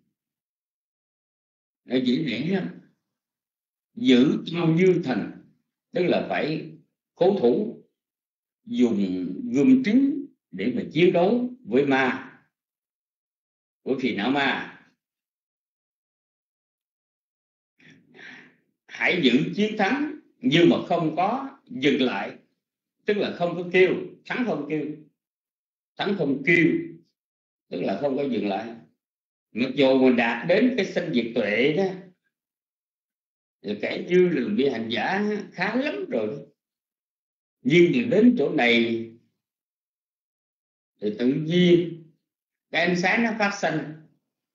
nó dễ dàng lắm. Giữ tâm như thành, tức là phải cố thủ, dùng gươm trứng để mà chiến đấu với ma, với phiền não ma. Hãy giữ chiến thắng nhưng mà không có dừng lại, tức là không có kêu, thắng không kêu, thắng không kêu, tức là không có dừng lại. Mặc dù mình đạt đến cái sanh diệt tuệ đó, thì kể như là vị hành giả khá lắm rồi, nhưng mà đến chỗ này thì tự nhiên cái ánh sáng nó phát sinh,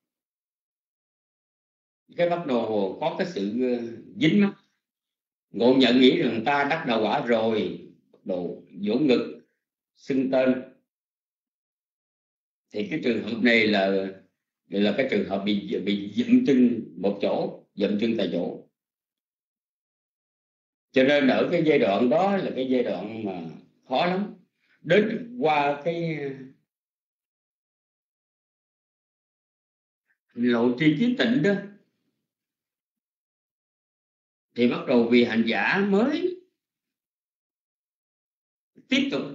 cái bắt đầu có cái sự dính mắt. Ngộ nhận nghĩ rằng ta đắc đạo quả rồi, bắt đầu vỗ ngực xưng tên. Thì cái trường hợp này là là cái trường hợp bị bị dậm chân một chỗ, dậm chân tại chỗ. Cho nên ở cái giai đoạn đó là cái giai đoạn mà khó lắm. Đến qua cái lộ tri kiến tịnh đó thì bắt đầu vì hành giả mới tiếp tục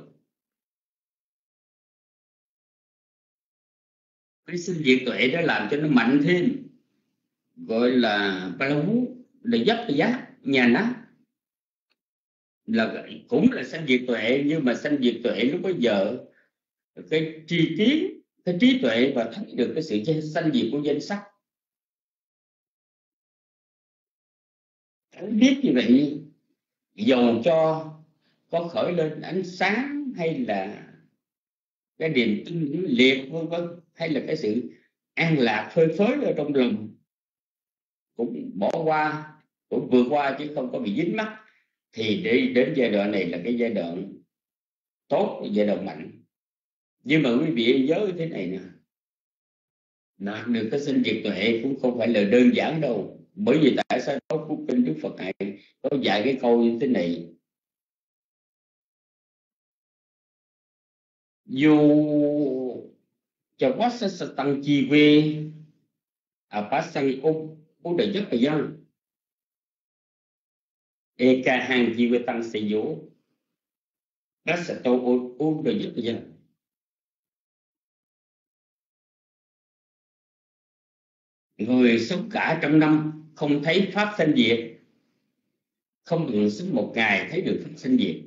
cái sinh diệt tuệ đó, làm cho nó mạnh thêm, gọi là Palau để dấp giá nhà nó là cũng là sanh diệt tuệ, nhưng mà sanh diệt tuệ lúc bấy giờ cái tri kiến, cái trí tuệ và thấy được cái sự sanh diệt của danh sắc. Biết như vậy, dầu cho có khởi lên ánh sáng hay là cái niềm tin liệt vân vân, hay là cái sự an lạc phơi phới ở trong lòng, cũng bỏ qua, cũng vượt qua chứ không có bị dính mắc. Thì đi đến giai đoạn này là cái giai đoạn tốt, giai đoạn mạnh. Nhưng mà quý vị nhớ thế này nè, đạt được cái sinh diệt tuệ cũng không phải là đơn giản đâu. Bởi vì tại sao có cuốn kinh Đức Phật này có dạy cái câu như thế này: dù cho quá sa tăng chi về à bá sang ôm ôm đời rất là dân e ca hàng chi về tăng sẽ dỗ bá sa tô ôm ôm đời rất là dân. Người sống cả trăm năm không thấy pháp sanh diệt, không được sống một ngày thấy được pháp sanh diệt.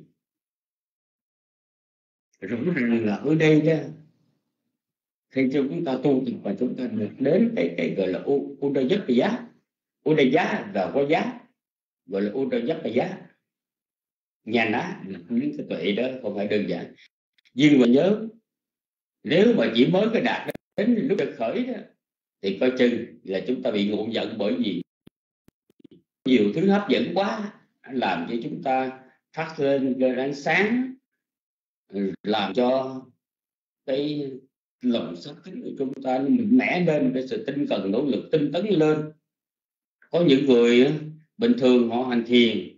Rõ ràng là ở đây đó, khi chúng ta tu thì và chúng ta được đến cái cái gọi là Udayapaya, Udaya và có giá, gọi là Udayapaya. Nhà ná là những cái tuệ đó không phải đơn giản. Nhưng mà nhớ, nếu mà chỉ mới cái đạt đến lúc được khởi đó, thì coi chừng là chúng ta bị ngộ nhận, bởi vì nhiều thứ hấp dẫn quá làm cho chúng ta phát lên lên ánh sáng, làm cho cái lòng xác tính của chúng ta nó mạnh mẽ lên, cái sự tinh cần nỗ lực tinh tấn lên. Có những người bình thường họ hành thiền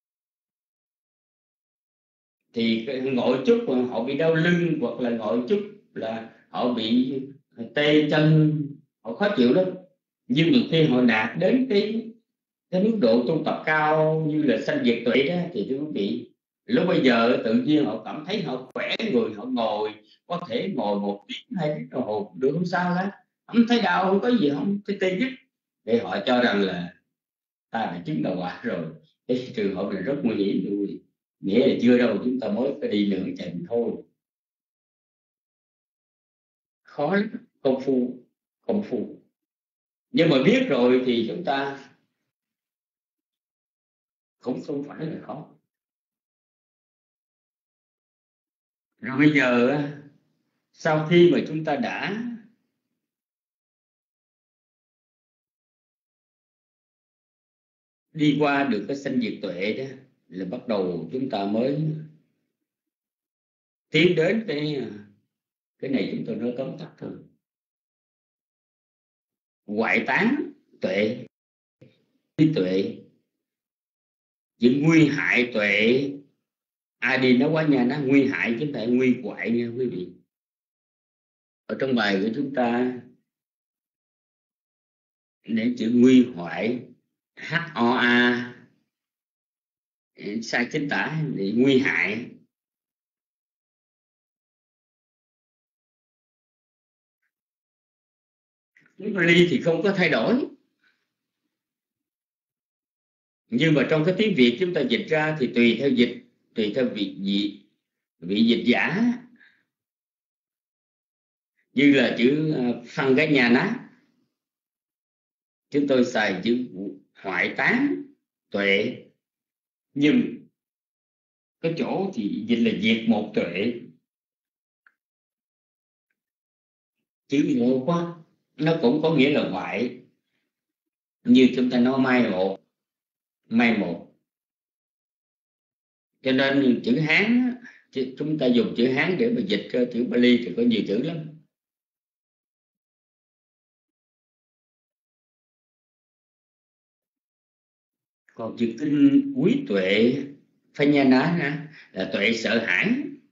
thì ngồi chút họ bị đau lưng, hoặc là ngồi chút là họ bị tê chân, họ khó chịu lắm. Nhưng mà khi họ đạt đến cái cái mức độ tu tập cao như là sanh diệt tuệ đó, thì thưa quý vị, lúc bây giờ tự nhiên họ cảm thấy họ khỏe người, họ ngồi có thể ngồi một tiếng hai tiếng đồng hồ được, không sao hết, không thấy đau, không có gì, không thấy tê nhức, để họ cho rằng là ta đã chứng đạo quả rồi. Cái trường hợp này rất nguy hiểm luôn, nghĩa là chưa đâu, chúng ta mới phải đi nửa chừng thôi, khó lắm, công phu công phu. Nhưng mà biết rồi thì chúng ta cũng không phải là khó. Rồi bây giờ sau khi mà chúng ta đã đi qua được cái sanh diệt tuệ đó, là bắt đầu chúng ta mới tiến đến cái cái này chúng tôi nói tóm tắt thôi. Ngoại tán tuệ, trí tuệ, chữ nguy hại tuệ ai đi nó quá nha, nó nguy hại chứ không phải nguy hoại nha quý vị. Ở trong bài của chúng ta để chữ nguy hoại H O A sai chính tả thì nguy hại. Tiếng Bali thì không có thay đổi, nhưng mà trong cái tiếng Việt chúng ta dịch ra thì tùy theo dịch, tùy theo vị vị, vị dịch giả. Như là chữ phân cái nhà ná, chúng tôi xài chữ hoại tán tuệ, nhưng cái chỗ thì dịch là diệt một tuệ. Chữ một quá nó cũng có nghĩa là hoại, như chúng ta nói mai một, mai một. Cho nên chữ Hán, chúng ta dùng chữ Hán để mà dịch cho chữ Bali thì có nhiều chữ lắm. Còn chữ kinh quý tuệ Phanyana là tuệ sợ hãi.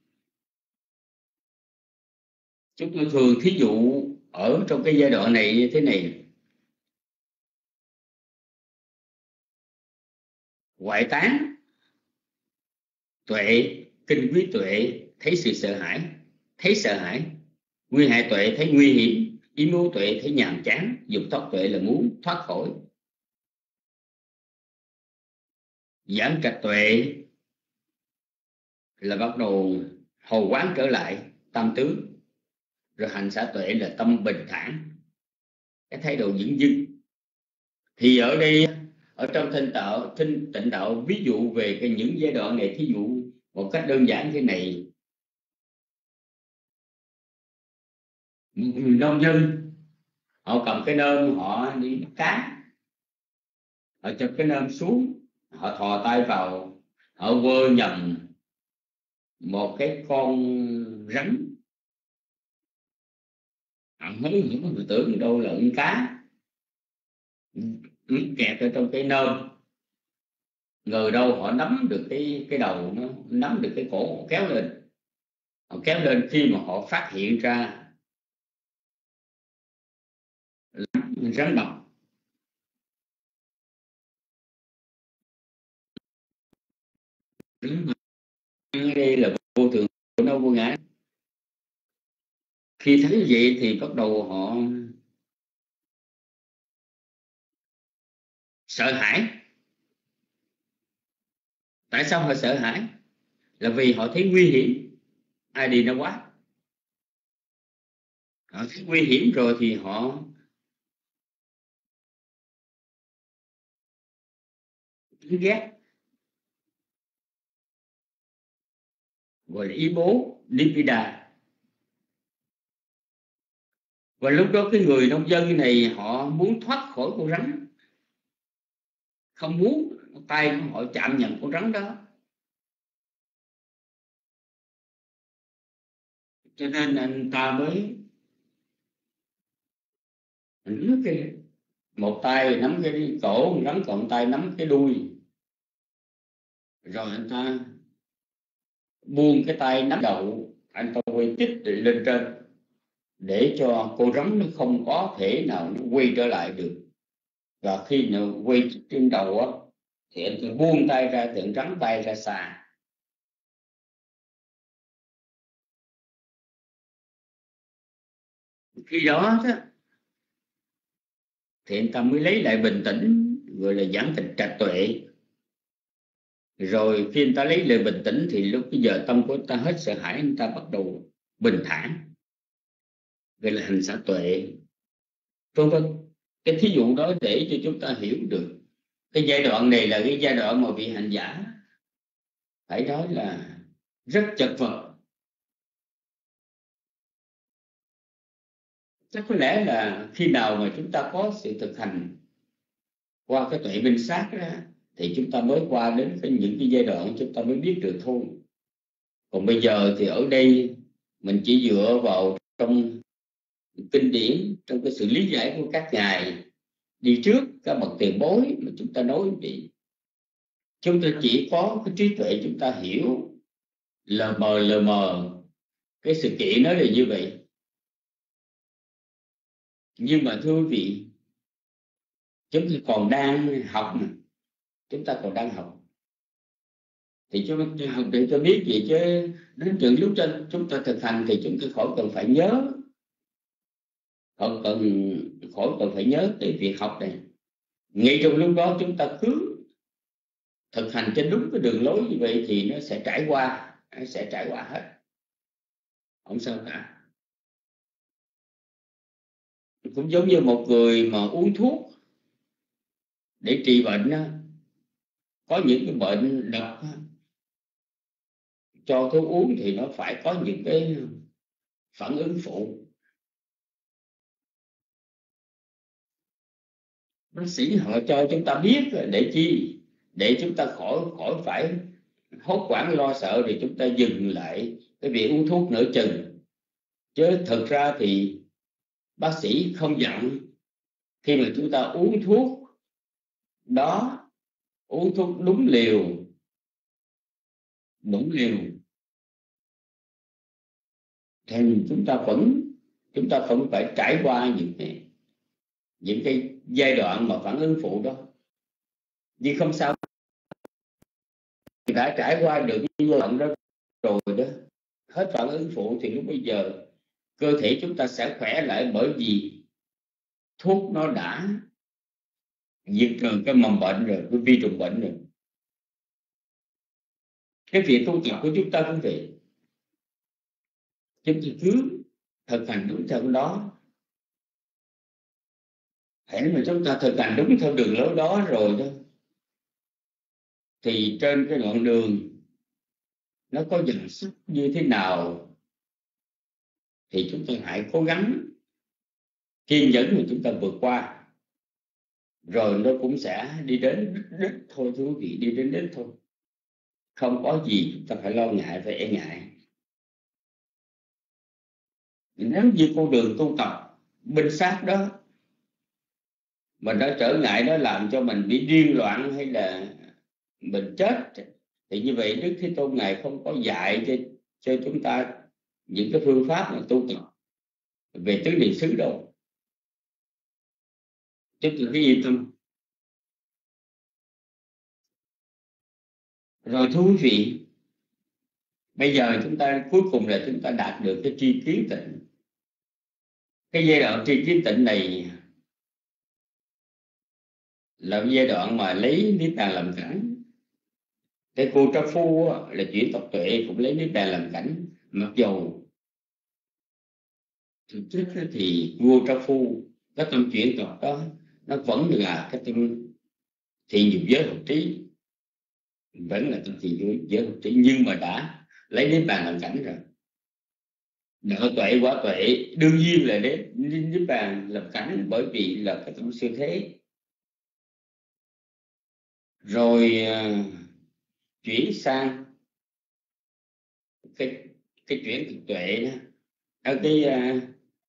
Chúng tôi thường thí dụ ở trong cái giai đoạn này như thế này: hoại tán tuệ, kinh quý tuệ thấy sự sợ hãi, thấy sợ hãi. Nguy hại tuệ thấy nguy hiểm, ý mưu tuệ thấy nhàm chán, dục thoát tuệ là muốn thoát khỏi. Giảng trạch tuệ là bắt đầu hồi quán trở lại tam tứ. Rồi hành xả tuệ là tâm bình thản, cái thái độ vững dưng. Thì ở đây, ở trong thanh tạo, thanh tịnh đạo ví dụ về cái những giai đoạn này, thí dụ một cách đơn giản thế này: nông dân họ cầm cái nơm, họ đi bắt cá, họ chụp cái nơm xuống, họ thò tay vào, họ vơ nhầm một cái con rắn, họ mới họ tưởng đâu là con cá kẹt ở trong cái nơm. Ngờ đâu họ nắm được cái cái đầu nó, nắm được cái cổ, họ kéo lên, họ kéo lên. Khi mà họ phát hiện ra rắn độc, đây là vô thường, nó vô ngã. Khi thấy vậy thì bắt đầu họ sợ hãi. Tại sao họ sợ hãi? Là vì họ thấy nguy hiểm, ai đi nó quá. Họ thấy nguy hiểm rồi thì họ ghét, gọi là ý bố, Nipida. Và lúc đó cái người nông dân này họ muốn thoát khỏi con rắn, không muốn tay của họ chạm nhận con rắn đó. Cho nên anh ta mới nắm cái, một tay nắm cái cổ rắn, còn tay nắm cái đuôi. Rồi anh ta buông cái tay nắm đầu, anh ta quay chích lên trên để cho con rắn nó không có thể nào nó quay trở lại được. Và khi nó quay trên đầu á, thì anh ta buông tay ra thì con rắn bay ra xa. Khi đó, đó thì anh ta mới lấy lại bình tĩnh, gọi là giảng tịch trạch tuệ. Rồi khi anh ta lấy lại bình tĩnh thì lúc bây giờ tâm của anh ta hết sợ hãi, anh ta bắt đầu bình thản, gọi là hành xả tuệ. Vân vân. Cái thí dụ đó để cho chúng ta hiểu được cái giai đoạn này là cái giai đoạn mà vị hành giả phải nói là rất chật vật. Chắc có lẽ là khi nào mà chúng ta có sự thực hành qua cái tuệ minh sát đó, thì chúng ta mới qua đến cái, những cái giai đoạn chúng ta mới biết được thôi. Còn bây giờ thì ở đây mình chỉ dựa vào trong kinh điển, trong cái sự lý giải của các ngài đi trước, các bậc tiền bối mà chúng ta nói thì chúng ta chỉ có cái trí tuệ, chúng ta hiểu lờ mờ lờ mờ cái sự kiện nó là như vậy. Nhưng mà thưa quý vị, chúng ta còn đang học, chúng ta còn đang học thì chúng ta học để cho biết gì, chứ đến chừng lúc trên chúng ta thực hành thì chúng ta khỏi cần phải nhớ, khỏi cần khỏi cần phải nhớ cái việc học này. Ngay trong lúc đó chúng ta cứ thực hành trên đúng cái đường lối như vậy thì nó sẽ trải qua, nó sẽ trải qua hết, không sao cả. Cũng giống như một người mà uống thuốc để trị bệnh, có những cái bệnh độc cho thuốc uống thì nó phải có những cái phản ứng phụ. Bác sĩ họ cho chúng ta biết để chi? Để chúng ta khỏi khỏi phải hốt hoảng lo sợ, thì chúng ta dừng lại cái việc uống thuốc nửa chừng. Chứ thực ra thì bác sĩ không dặn khi mà chúng ta uống thuốc đó, uống thuốc đúng liều, đúng liều thì chúng ta vẫn chúng ta không phải trải qua những cái những cái giai đoạn mà phản ứng phụ đó. Nhưng không sao, đã trải qua được cái giai đoạn đó rồi đó, hết phản ứng phụ thì lúc bây giờ cơ thể chúng ta sẽ khỏe lại, bởi vì thuốc nó đã diệt trừ cái mầm bệnh rồi, cái vi trùng bệnh rồi. Cái việc tu tập của chúng ta cũng vậy, chúng ta cứ thực hành đúng theo đó. Hãy mà chúng ta thực hành đúng theo đường lối đó rồi đó, thì trên cái đoạn đường nó có dần sắc như thế nào thì chúng ta hãy cố gắng kiên nhẫn mà chúng ta vượt qua, rồi nó cũng sẽ đi đến đích thôi thưa quý vị, đi đến đích thôi, không có gì chúng ta phải lo ngại, phải e ngại. Nếu như con đường tu tập bên sát đó mình đã trở ngại, nó làm cho mình bị điên loạn hay là mình chết, thì như vậy Đức Thế Tôn Ngài không có dạy cho, cho chúng ta những cái phương pháp mà tu tập về tứ niệm xứ đâu. Chúng ta cứ yên tâm. Rồi thưa quý vị, bây giờ chúng ta cuối cùng là chúng ta đạt được cái tri kiến tịnh. Cái giai đoạn tri kiến tịnh này là giai đoạn mà lấy niết bàn làm cảnh. Cái cô trắc phu là chuyển tộc tuệ cũng lấy niết bàn làm cảnh, mặc dầu thực chất thì vua trắc phu cái tâm chuyển tộc đó nó vẫn là cái tâm thiện dục giới hợp trí, vẫn là tâm thiện dục giới hợp trí, nhưng mà đã lấy niết bàn làm cảnh rồi. Đạo tuệ quả tuệ đương nhiên là lấy niết bàn làm cảnh, bởi vì là cái tâm siêu thế. Rồi uh, chuyển sang cái cái chuyển thực tuệ đó, ở cái uh,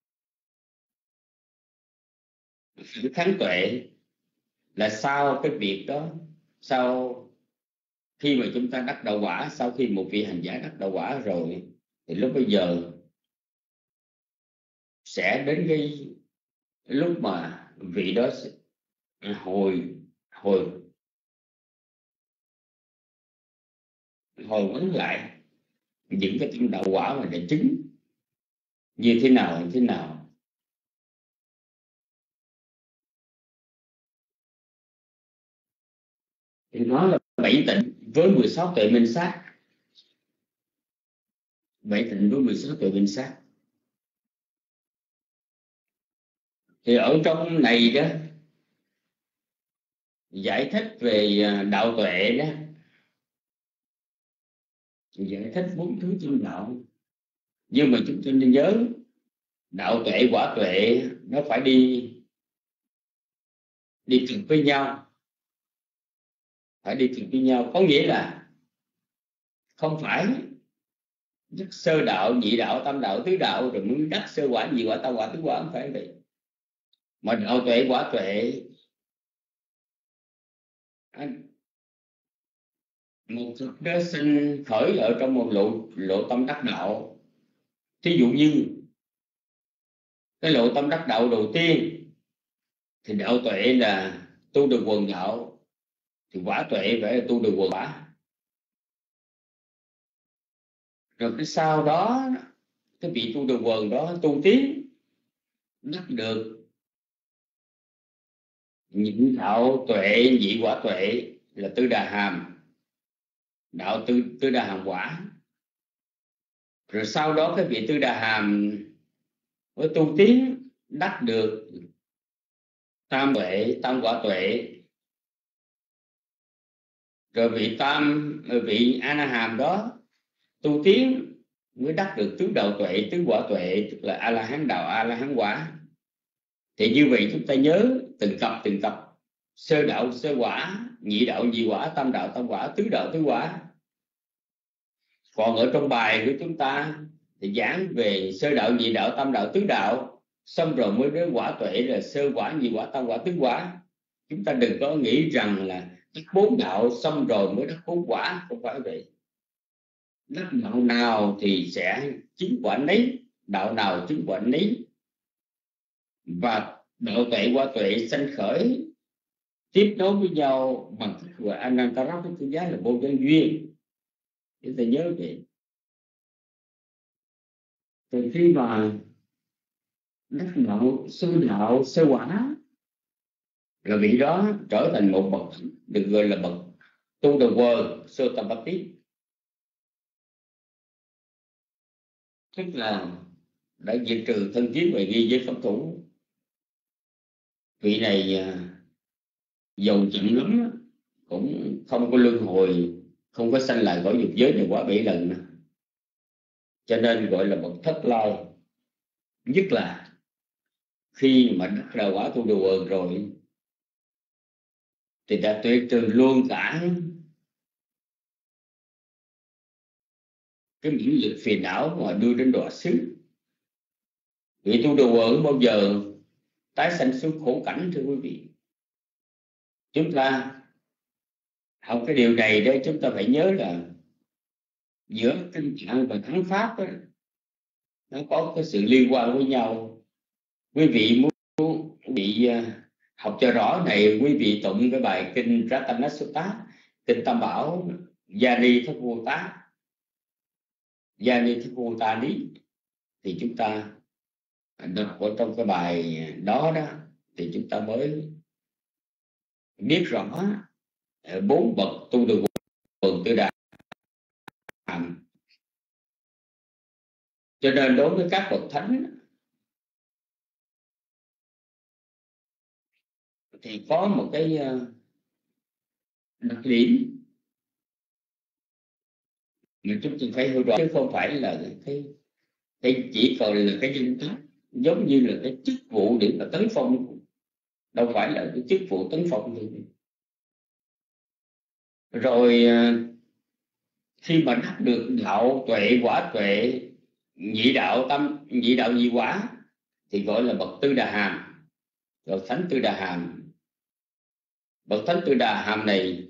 sự thắng tuệ là sau cái việc đó, sau khi mà chúng ta đắc đạo quả, sau khi một vị hành giả đắc đạo quả rồi, thì lúc bây giờ sẽ đến cái lúc mà vị đó sẽ hồi hồi hồi vấn lại những cái tâm đạo quả mà để chứng như thế nào như thế nào. Thì nó là bảy tịnh với mười sáu tuệ minh sát, bảy tịnh với mười sáu tuệ minh sát. Thì ở trong này đó giải thích về đạo tuệ đó, giải thích bốn thứ trong đạo. Nhưng mà chúng ta nên nhớ, đạo tuệ quả tuệ nó phải đi đi cùng với nhau, phải đi cùng với nhau. Có nghĩa là không phải đắc sơ đạo, nhị đạo, tam đạo, tứ đạo rồi mới đắc sơ quả, nhị quả, tam quả, tứ quả, không phải vậy. Mà đạo tuệ quả tuệ một thực đó sinh khởi ở trong một lộ lộ tâm đắc đạo. Thí dụ như cái lộ tâm đắc đạo đầu tiên thì đạo tuệ là tu được quần đạo, thì quả tuệ phải là tu được quần quả. Rồi cái sau đó cái vị tu được quần đó tu tiến đắc được nhịn đạo tuệ, nhị quả tuệ là tư đà hàm, đạo tư tư đà hàm quả. Rồi sau đó cái vị tư đà hàm với tu tiến đắc được tam tuệ, tam quả tuệ. Rồi vị tam vị a la hàm đó tu tiến mới đắc được tứ đạo tuệ, tứ quả tuệ, tức là a la hán đạo, a la hán quả. Thì như vậy chúng ta nhớ từng cặp từng cặp: sơ đạo sơ quả, nhị đạo nhị quả, tam đạo tam quả, tứ đạo tứ quả. Còn ở trong bài của chúng ta thì giảng về sơ đạo, nhị đạo, tam đạo, tứ đạo, xong rồi mới đến quả tuệ là sơ quả, nhị quả, tam quả, tứ quả. Chúng ta đừng có nghĩ rằng là đắc bốn đạo xong rồi mới đắc bốn quả, không phải vậy. Đắc đạo nào thì sẽ chứng quả nấy, đạo nào chứng quả nấy. Và đạo tuệ quả tuệ sanh khởi tiếp nối với nhau bằng cách gọi Anantara với tư giá là vô nhân duyên. Chúng ta nhớ vậy. Từ khi mà đắc đạo sơ đạo sơ quả, rồi vị đó trở thành một bậc được gọi là bậc tu đầu quờ Sotapatti, tức là đã diệt trừ thân kiến và ghi giới pháp thủ. Vị này dầu chậm lắm cũng không có luân hồi, không có sanh lại cõi dục giới này quá bảy lần nữa. Cho nên gọi là bậc thất lai. Nhất là khi mà đắc ra quả tu đầu quờ rồi thì đã tuyệt trừ luôn cả cái miễn lực phiền não mà đưa đến đọa xứ. Vị tu đầu quờ bao giờ tái sanh xuống khổ cảnh, thưa quý vị. Chúng ta học cái điều này để chúng ta phải nhớ là giữa kinh tạng và thắng pháp đó, nó có cái sự liên quan với nhau. Quý vị muốn bị học cho rõ này, quý vị tụng cái bài kinh Ratana Sutta, kinh Tam Bảo Yani Thất Vô Tá, Yani Thất Vô Ta Lý, thì chúng ta đọc ở trong cái bài đó đó thì chúng ta mới biết rõ bốn bậc tu được quần tư đà hàm. Cho nên đối với các bậc thánh thì có một cái đặc điểm mà chúng ta phải hiểu rõ, chứ không phải là cái, cái chỉ còn là cái danh tác, giống như là cái chức vụ để mà tấn phong, đâu phải là cái chức vụ tấn phong thôi. Rồi khi mà đắc được đạo tuệ quả tuệ, nhị đạo tâm nhị đạo nhị quả thì gọi là bậc tư đà hàm, bậc thánh tư đà hàm. Bậc thánh tư đà hàm này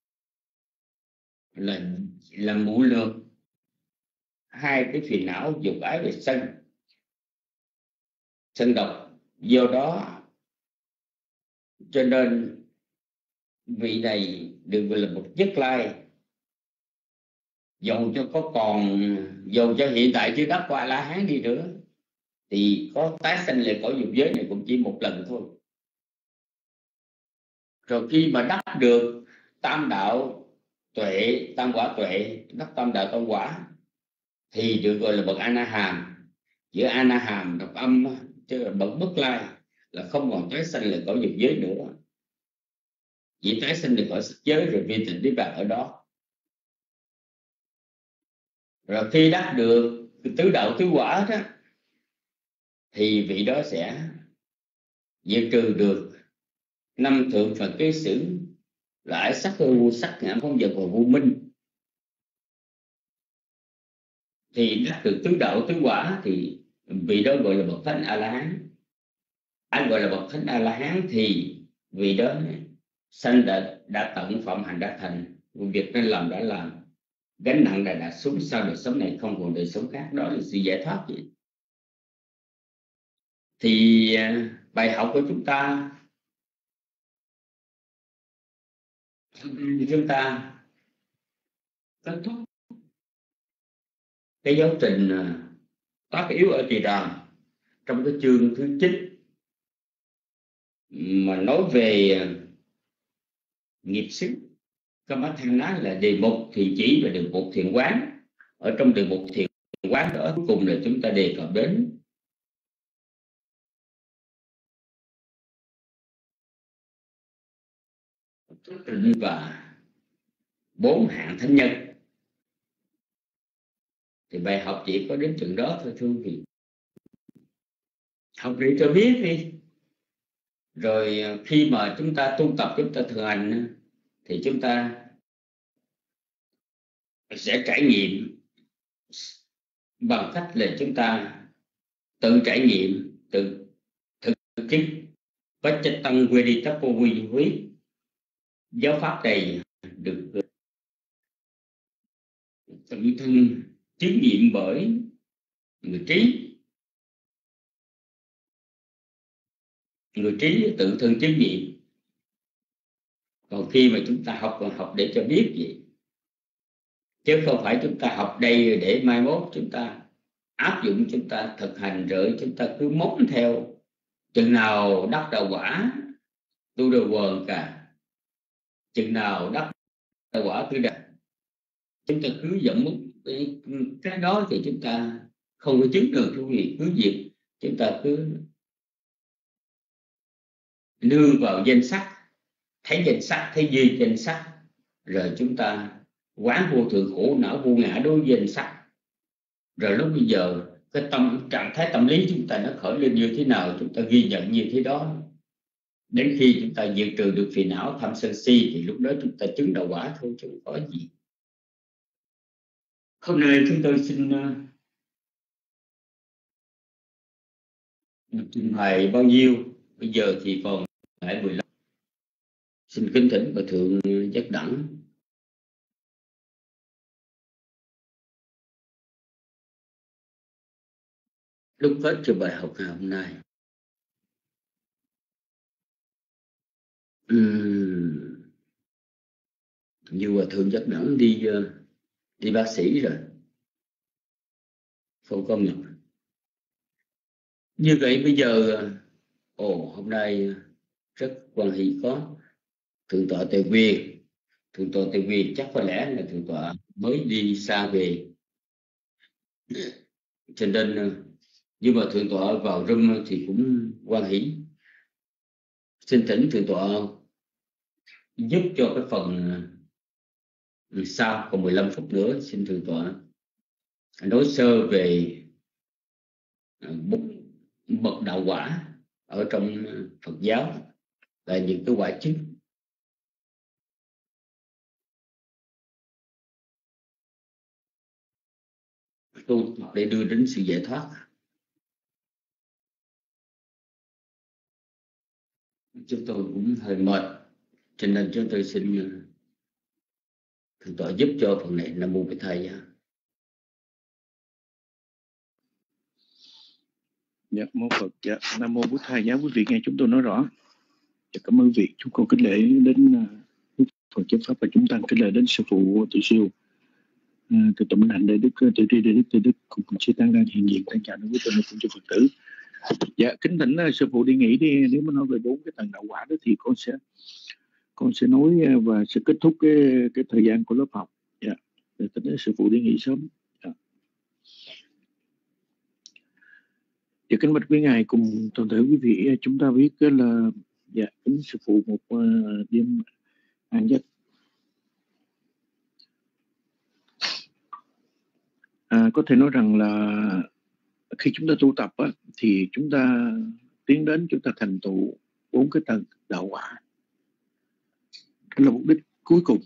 là là mũ lược hai cái phiền não dục ái và sân sân độc. Do đó cho nên vị này được gọi là một nhất lai. Dầu cho có còn dầu cho hiện tại chưa đắc qua La Hán đi nữa thì có tái sanh lại cõi dục giới này cũng chỉ một lần thôi. Rồi khi mà đắc được tam đạo tuệ, tam quả tuệ, đắc tam đạo tam quả thì được gọi là bậc A Na Hàm. Giữa A Na Hàm đọc âm chứ là bậc bất lai, là không còn tái sanh lại cõi dục giới nữa, chỉ tái sanh được cõi sắc giới rồi viên tịnh niết bàn ở đó. Rồi khi đắc được tứ đạo tứ quả đó thì vị đó sẽ diệt trừ được năm thượng Phật kế sử là ái sắc, vô sắc, ngã không vật và vô minh. Thì đắc được tứ đạo tứ quả thì vị đó gọi là bậc thánh A La Hán. Anh gọi là bậc thánh A La Hán thì vị đó sanh đã, đã tận, phạm hạnh đã thành, việc nên làm đã làm, gánh nặng đã đặt xuống, sau đời sống này không còn đời sống khác. Đó là sự giải thoát vậy. Thì bài học của chúng ta chúng ta kết thúc cái giáo trình tác yếu ở Trì Đàm trong cái chương thứ chín mà nói về nghiệp xứ. Kammatthana là đề mục thiền chỉ và đề mục thiền quán. Ở trong đề mục thiền quán đó cuối cùng là chúng ta đề cập đến và bốn hạng thánh nhân. Thì bài học chỉ có đến chừng đó thôi thưa quý vị. Học để cho biết đi. Rồi khi mà chúng ta tu tập, chúng ta thực hành thì chúng ta sẽ trải nghiệm bằng cách là chúng ta tự trải nghiệm, tự thực chứng. Bách chất tăng quy đi tắc cô quy quý. Giáo pháp này được tự thân chứng nghiệm bởi người trí. Người trí tự thân chứng nghiệm. Còn khi mà chúng ta học còn học để cho biết vậy, chứ không phải chúng ta học đây để mai mốt chúng ta áp dụng, chúng ta thực hành rồi chúng ta cứ móng theo. Chừng nào đắc đạo quả tu đồ quần cả, chừng nào đắc đạo quả tư đạt, chúng ta cứ dẫn muốn cái, cái đó thì chúng ta không có chứng được. Quý vị cứ việc chúng ta cứ nương vào danh sắc, thấy danh sắc, thấy duy danh sắc, rồi chúng ta quán vô thượng khổ não vô ngã đối với danh sắc. Rồi lúc bây giờ cái tâm trạng thái tâm lý chúng ta nó khởi lên như thế nào, chúng ta ghi nhận như thế đó. Đến khi chúng ta diệt trừ được phiền não tham sân si thì lúc đó chúng ta chứng đạo quả thôi, chứ không có gì. Hôm nay chúng tôi xin uh, trình bày bao nhiêu. Bây giờ thì còn lại mười lăm. Xin kính thỉnh Hòa thượng Giác Đẳng. Lúc hết cho bài học ngày hôm nay. Uhm. Như Hòa thượng Giác Đẳng đi uh, đi bác sĩ rồi, không có mặt. Như vậy bây giờ ồ hôm nay rất quan hỷ có thượng tọa Tề Quyền. Thượng tọa Tề Quyền chắc có lẽ là thượng tọa mới đi xa về, cho nên nhưng mà thượng tọa vào room thì cũng quan hỷ. Xin thỉnh thượng tọa giúp cho cái phần sau còn mười lăm phút nữa. Xin thượng tọa nói sơ về bốn bậc đạo quả ở trong Phật giáo là những cái quả chứng. Tu để đưa đến sự giải thoát. Chúng tôi cũng hơi mệt, cho nên chúng tôi xin thượng tọa giúp cho phần này. Nam mô Bổn Thầy. Dạ, mô Phật. Dạ, Nam mô Bổn Thầy. Dạ, quý vị nghe chúng tôi nói rõ. Dạ, cảm ơn vị. Chúng con kính lễ đến uh, Phật giáo pháp và chúng ta kính lễ đến sư phụ Từ Siêu, uh, từ tổng minh hạnh Đại đức Từ Tri Đại đức Từ Đức cùng cùng sư tăng đang hiện diện tăng chào đến quý tôn cùng cho Phật tử. Dạ, kính thỉnh uh, sư phụ đi nghỉ đi. Nếu mà nói về bốn cái tầng đạo quả đó thì con sẽ con sẽ nói uh, và sẽ kết thúc cái cái thời gian của lớp học. Dạ, để thỉnh sư phụ đi nghỉ sớm. Dạ. Dạ, kính bạch quý ngài cùng toàn thể quý vị, chúng ta biết là dạ kính sư phụ một uh, đêm an giấc. À, có thể nói rằng là khi chúng ta tu tập á, thì chúng ta tiến đến chúng ta thành tựu bốn cái tầng đạo quả. Đó là mục đích cuối cùng.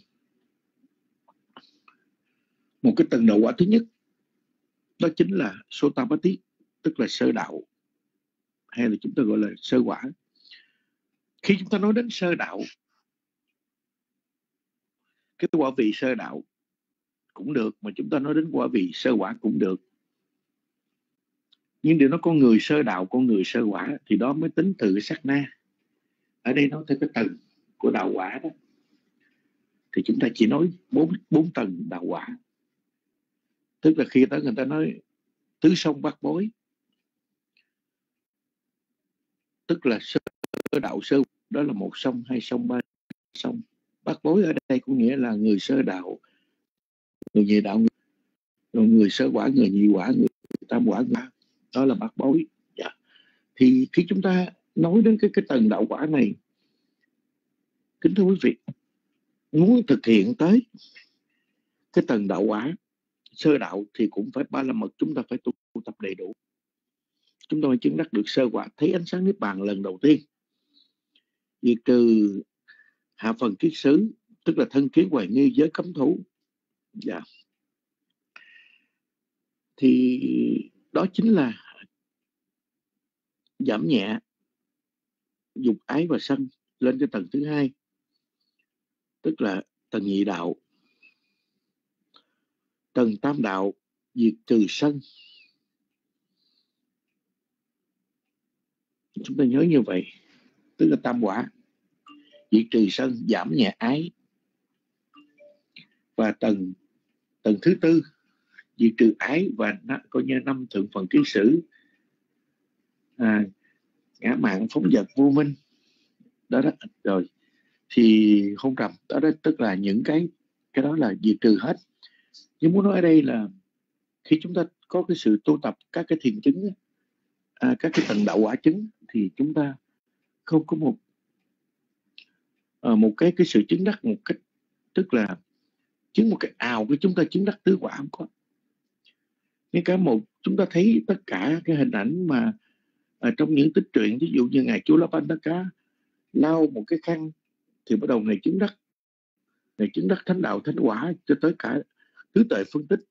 Một cái tầng đạo quả thứ nhất đó chính là Sotapatti, tức là sơ đạo, hay là chúng ta gọi là sơ quả. Khi chúng ta nói đến sơ đạo cái quả vị sơ đạo cũng được, mà chúng ta nói đến quả vị sơ quả cũng được. Nhưng điều nó con người sơ đạo, con người sơ quả thì đó mới tính từ cái sát na. Ở đây nói theo cái tầng của đạo quả đó, thì chúng ta chỉ nói bốn bốn tầng đạo quả. Tức là khi tới người ta nói tứ sông bát bối, tức là sơ đạo sơ, đó là một sông, hai sông, ba sông. Bát bối ở đây cũng nghĩa là người sơ đạo, người nhị đạo, người, người sơ quả, người nhị quả, người tam quả, người, đó là bát bối. Dạ. Thì khi chúng ta nói đến cái cái tầng đạo quả này, kính thưa quý vị, muốn thực hiện tới cái tầng đạo quả sơ đạo thì cũng phải ba la mật chúng ta phải tu tập đầy đủ. Chúng tôi chứng đắc được sơ quả, thấy ánh sáng niết bàn lần đầu tiên, diệt trừ hạ phần kiết xứ, tức là thân kiến hoài nghi, giới cấm thủ. Dạ. Thì đó chính là giảm nhẹ dục ái và sân lên cái tầng thứ hai, tức là tầng nhị đạo. Tầng tam đạo diệt trừ sân. Chúng ta nhớ như vậy, tức là tam quả, diệt trừ sân, giảm nhẹ ái. Và tầng tầng thứ tư diệt trừ ái và coi như năm thượng phần kiết sử, à, ngã mạn phóng dật vô minh đó đó. Rồi thì hôn trầm đó, đó tức là những cái cái đó là diệt trừ hết. Nhưng muốn nói ở đây là khi chúng ta có cái sự tu tập các cái thiền chứng, à, các cái tầng đạo quả chứng, thì chúng ta không có một à, một cái cái sự chứng đắc một cách, tức là chứng một cái ào cái chúng ta chứng đắc tứ quả không có. Nên cả một chúng ta thấy tất cả cái hình ảnh mà à, trong những tích truyện, ví dụ như ngài Chú La Ban Đắc Cá lau một cái khăn thì bắt đầu ngày chứng đắc, ngày chứng đắc thánh đạo thánh quả, cho tới cả tứ tuệ phân tích.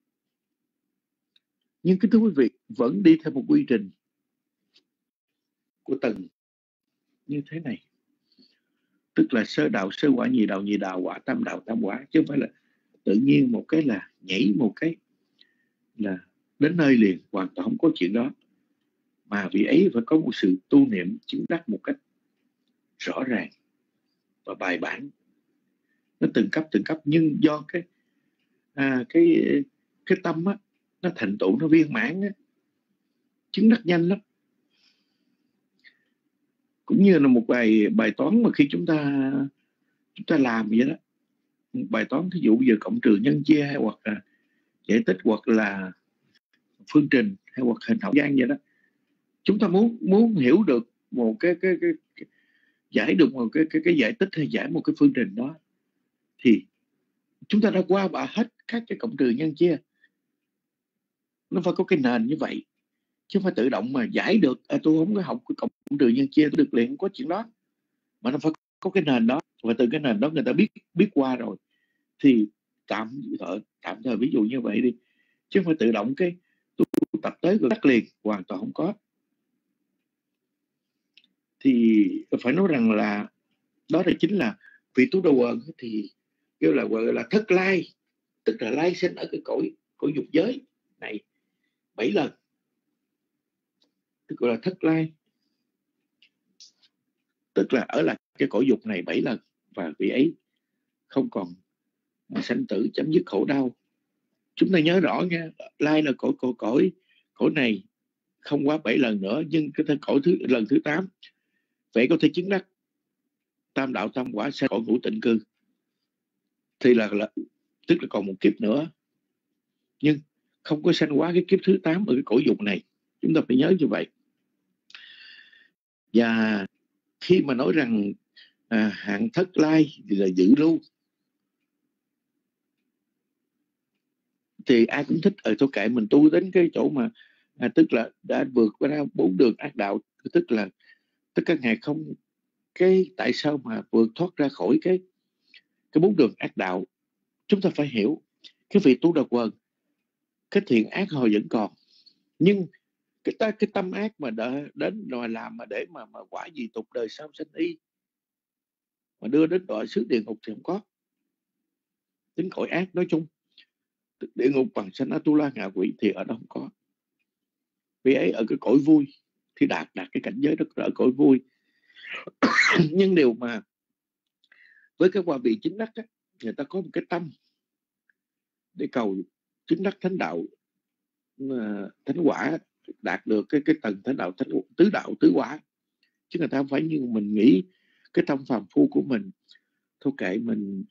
Nhưng cái thưa quý vị, vẫn đi theo một quy trình của tầng như thế này, tức là sơ đạo sơ quả, nhị đạo nhị đạo quả, tam đạo tam quả, chứ không phải là tự nhiên một cái là nhảy một cái là đến nơi liền, hoàn toàn không có chuyện đó. Mà vị ấy phải có một sự tu niệm chứng đắc một cách rõ ràng và bài bản, nó từng cấp từng cấp. Nhưng do cái à, cái cái tâm á, nó thành tựu, nó viên mãn á, chứng đắc nhanh lắm. Cũng như là một bài bài toán mà khi chúng ta chúng ta làm vậy đó, một bài toán thí dụ bây giờ cộng trừ nhân chia, hay hoặc là giải tích, hoặc là phương trình, hay hoặc hình học gian vậy đó, chúng ta muốn muốn hiểu được một cái cái, cái, cái giải được một cái, cái cái giải tích hay giải một cái phương trình đó, thì chúng ta đã qua bà hết các cái cộng trừ nhân chia. Nó phải có cái nền như vậy, chứ không phải tự động mà giải được. À, tôi không có học cái cộng trừ nhân chia tôi được liền, không có chuyện đó. Mà nó phải có cái nền đó, và từ cái nền đó người ta biết biết qua rồi thì tạm thời tạm thời ví dụ như vậy đi, chứ không phải tự động cái tôi tập tới rồi đắc liền, hoàn toàn không có. Thì phải nói rằng là đó là chính là vị Tú Đà Quần thì kêu là gọi là thất lai, tức là lai sinh ở cái cõi cõi dục giới này bảy lần, tức gọi là thất lai, tức là ở lại cái cõi dục này bảy lần. Và vị ấy không còn sanh tử, chấm dứt khổ đau. Chúng ta nhớ rõ nha, lai là cõi cõi cõi cõi này không quá bảy lần nữa, nhưng cái cõi thứ lần thứ tám vậy có thể chứng đắc tam đạo tam quả, sẽ cõi ngũ tịnh cư, thì là, là tức là còn một kiếp nữa, nhưng không có sanh quá cái kiếp thứ tám ở cái cõi dục này. Chúng ta phải nhớ như vậy. Và khi mà nói rằng à, hạng thất lai thì là giữ lưu, thì ai cũng thích ở thôi kệ mình tu đến cái chỗ mà à, tức là đã vượt qua ra bốn đường ác đạo, tức là tất cả ngài không cái tại sao mà vượt thoát ra khỏi cái cái bốn đường ác đạo. Chúng ta phải hiểu cái vị Tú Đà Quần, cái thiện ác hồi vẫn còn, nhưng cái ta cái tâm ác mà đợi, đến rồi làm mà để mà mà quả gì tục đời sau sanh y mà đưa đến đọa xứ địa ngục thì không có. tính cõi ác nói chung. Địa ngục bằng sanh Atula ngạ quỷ thì ở đó không có. Vì ấy ở cái cõi vui thì đạt đạt cái cảnh giới đó ở cõi vui. Nhưng điều mà với cái quả vị chính đắc á, người ta có một cái tâm để cầu chứng đắc thánh đạo, thánh quả, đạt được cái cái tầng thánh đạo, thánh tứ đạo tứ quả. Chứ người ta không phải như mình nghĩ cái tâm phàm phu của mình thôi kệ mình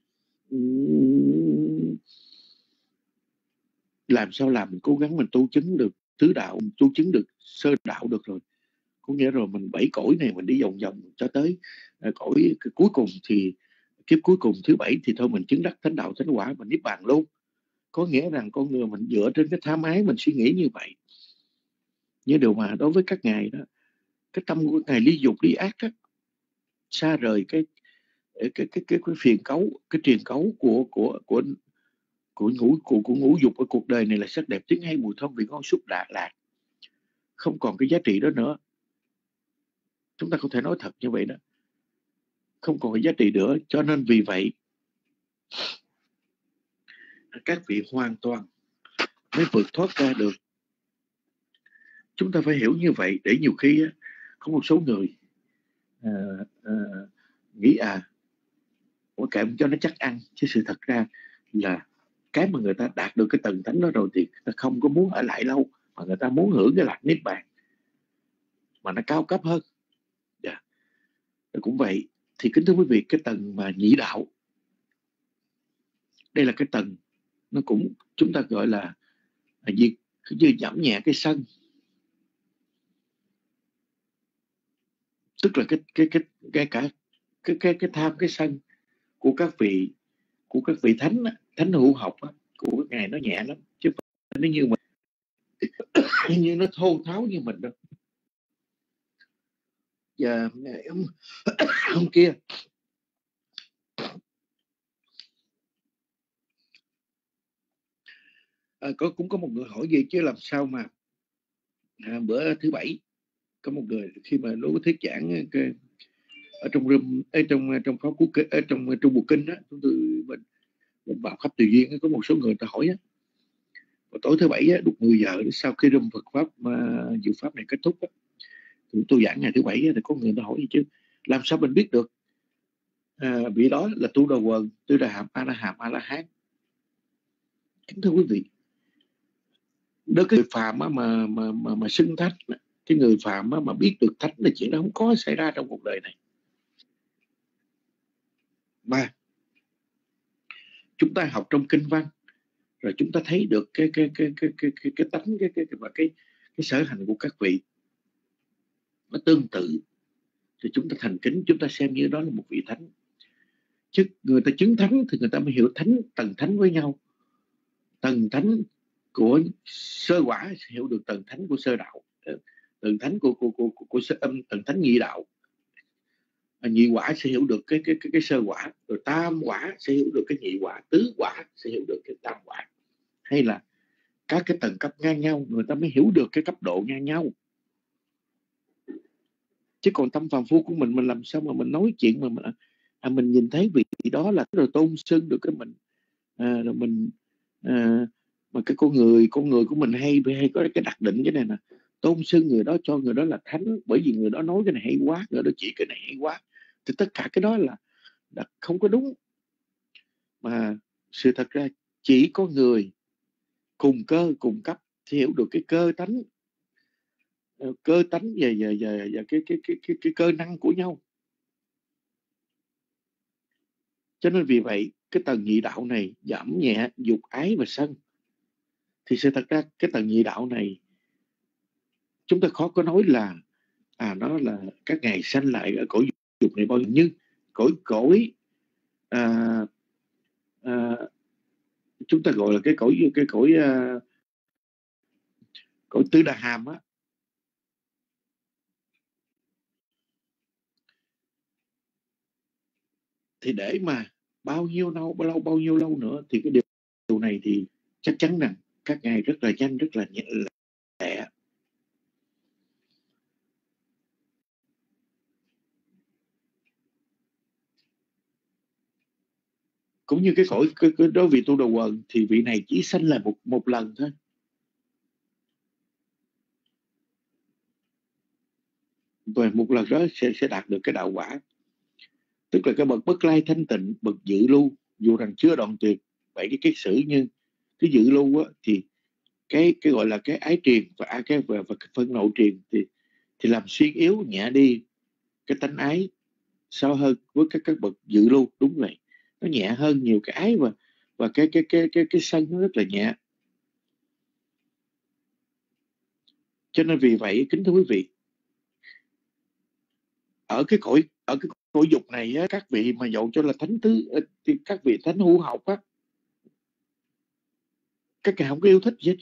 làm sao làm, mình cố gắng mình tu chứng được tứ đạo, tu chứng được sơ đạo được rồi, có nghĩa rồi mình bảy cõi này mình đi vòng vòng cho tới uh, cõi cuối cùng thì kiếp cuối cùng thứ bảy thì thôi mình chứng đắc thánh đạo thánh quả, mình niết bàn luôn. Có nghĩa rằng con người mình dựa trên cái tham ái mình suy nghĩ như vậy. Nhưng điều mà đối với các ngài đó, cái tâm của ngài ly dục ly ác đó, xa rời cái cái cái cái, cái phiền cấu, cái truyền cấu của của của của ngũ của, của ngũ dục ở cuộc đời này là sắc đẹp tiếng hay mùi thơm vị ngon xúc đạt lạc, không còn cái giá trị đó nữa. Chúng ta có thể nói thật như vậy đó, không còn cái giá trị nữa. Cho nên vì vậy các vị hoàn toàn mới vượt thoát ra được. Chúng ta phải hiểu như vậy, để nhiều khi á, có một số người à, à, nghĩ à có kệ cho nó chắc ăn, chứ sự thật ra là cái mà người ta đạt được cái tầng thánh đó rồi thì người ta không có muốn ở lại lâu, mà người ta muốn hưởng cái lạc niết bàn mà nó cao cấp hơn. Yeah. Cũng vậy thì kính thưa quý vị, cái tầng mà nhị đạo, đây là cái tầng nó cũng chúng ta gọi là việc như giảm nhẹ cái sân, tức là cái cái cái cái cả cái cái cái tham cái sân của các vị của các vị thánh thánh hữu học á, của các ngài nó nhẹ lắm, chứ nó như mà như nó thô tháo như mình đâu. Giờ ông, ông kia à, có cũng có một người hỏi gì chứ làm sao mà à, bữa thứ bảy có một người khi mà đối với thuyết giảng cái, ở trong room ở trong trong pháp quốc ở trong trung bộ kinh đó, chúng tôi mình, mình vào khắp tùy duyên có một số người ta hỏi á, tối thứ bảy á, lúc mười giờ sau khi room Phật pháp mà dự pháp này kết thúc á, thì tôi giảng ngày thứ bảy á, thì có người ta hỏi gì chứ làm sao mình biết được à, vị đó là tu đà quần, tu đà hàm, a la hàm, a la hán. Kính thưa quý vị, đối cái người phàm á, mà mà mà mà xưng thánh, cái người phàm á, mà biết được thánh là chuyện đó không có xảy ra trong cuộc đời này. Mà chúng ta học trong kinh văn rồi chúng ta thấy được cái cái cái cái cái cái cái tánh cái cái và cái cái sở hành của các vị nó tương tự, thì chúng ta thành kính, chúng ta xem như đó là một vị thánh. Chứ người ta chứng thánh thì người ta mới hiểu thánh, tầng thánh với nhau. Tầng thánh của sơ quả hiểu được tầng thánh của sơ đạo, tầng thánh của của của, của, của âm tầng thánh nhị đạo, nhị quả sẽ hiểu được cái cái cái cái sơ quả, rồi tam quả sẽ hiểu được cái nhị quả, tứ quả sẽ hiểu được cái tam quả, hay là các cái tầng cấp ngang nhau, người ta mới hiểu được cái cấp độ ngang nhau. Chứ còn tâm phàm phu của mình mình làm sao mà mình nói chuyện mà mình, à, mình nhìn thấy vị đó là rồi tôn xưng được cái mình à, rồi mình à, mà cái con người con người của mình hay hay có cái đặc định cái này nè, tôn xưng người đó cho người đó là thánh, bởi vì người đó nói cái này hay quá, người đó chỉ cái này hay quá, thì tất cả cái đó là, là không có đúng. Mà sự thật ra chỉ có người cùng cơ cùng cấp thì hiểu được cái cơ tánh cơ tánh và, và, và, và cái, cái, cái, cái, cái cơ năng của nhau. Cho nên vì vậy cái tầng nhị đạo này giảm nhẹ dục ái và sân, thì sự thật ra cái tầng nhị đạo này chúng ta khó có nói là à nó là các ngài sanh lại ở cõi dục này bao nhiêu, nhưng cõi cõi à, à, chúng ta gọi là cái cõi cái cõi à, cõi tứ đà hàm á, thì để mà bao nhiêu lâu bao lâu bao nhiêu lâu nữa thì cái điều, điều này thì chắc chắn rằng các ngài rất là nhanh, rất là nhẹ lẹ. Cũng như cái cõi cái, cái đối vị tu đầu quần thì vị này chỉ sanh là một một lần thôi. Và một lần đó sẽ sẽ đạt được cái đạo quả. Tức là cái bậc bất lai thanh tịnh, bậc dự lưu, dù rằng chưa đoạn tuyệt bảy cái kiết sử, nhưng cái dự lưu á, thì cái cái gọi là cái ái triền và cái và, và cái phân nộ triền thì thì làm suy yếu nhẹ đi cái tánh ái sao hơn với các các bậc dự lưu. Đúng vậy, nó nhẹ hơn nhiều cái ái và và cái cái cái cái cái sân nó rất là nhẹ. Cho nên vì vậy kính thưa quý vị, ở cái cõi ở cái cõi dục này á, các vị mà dẫu cho là thánh tứ thì các vị thánh hữu học á, các ngài không có yêu thích gì hết.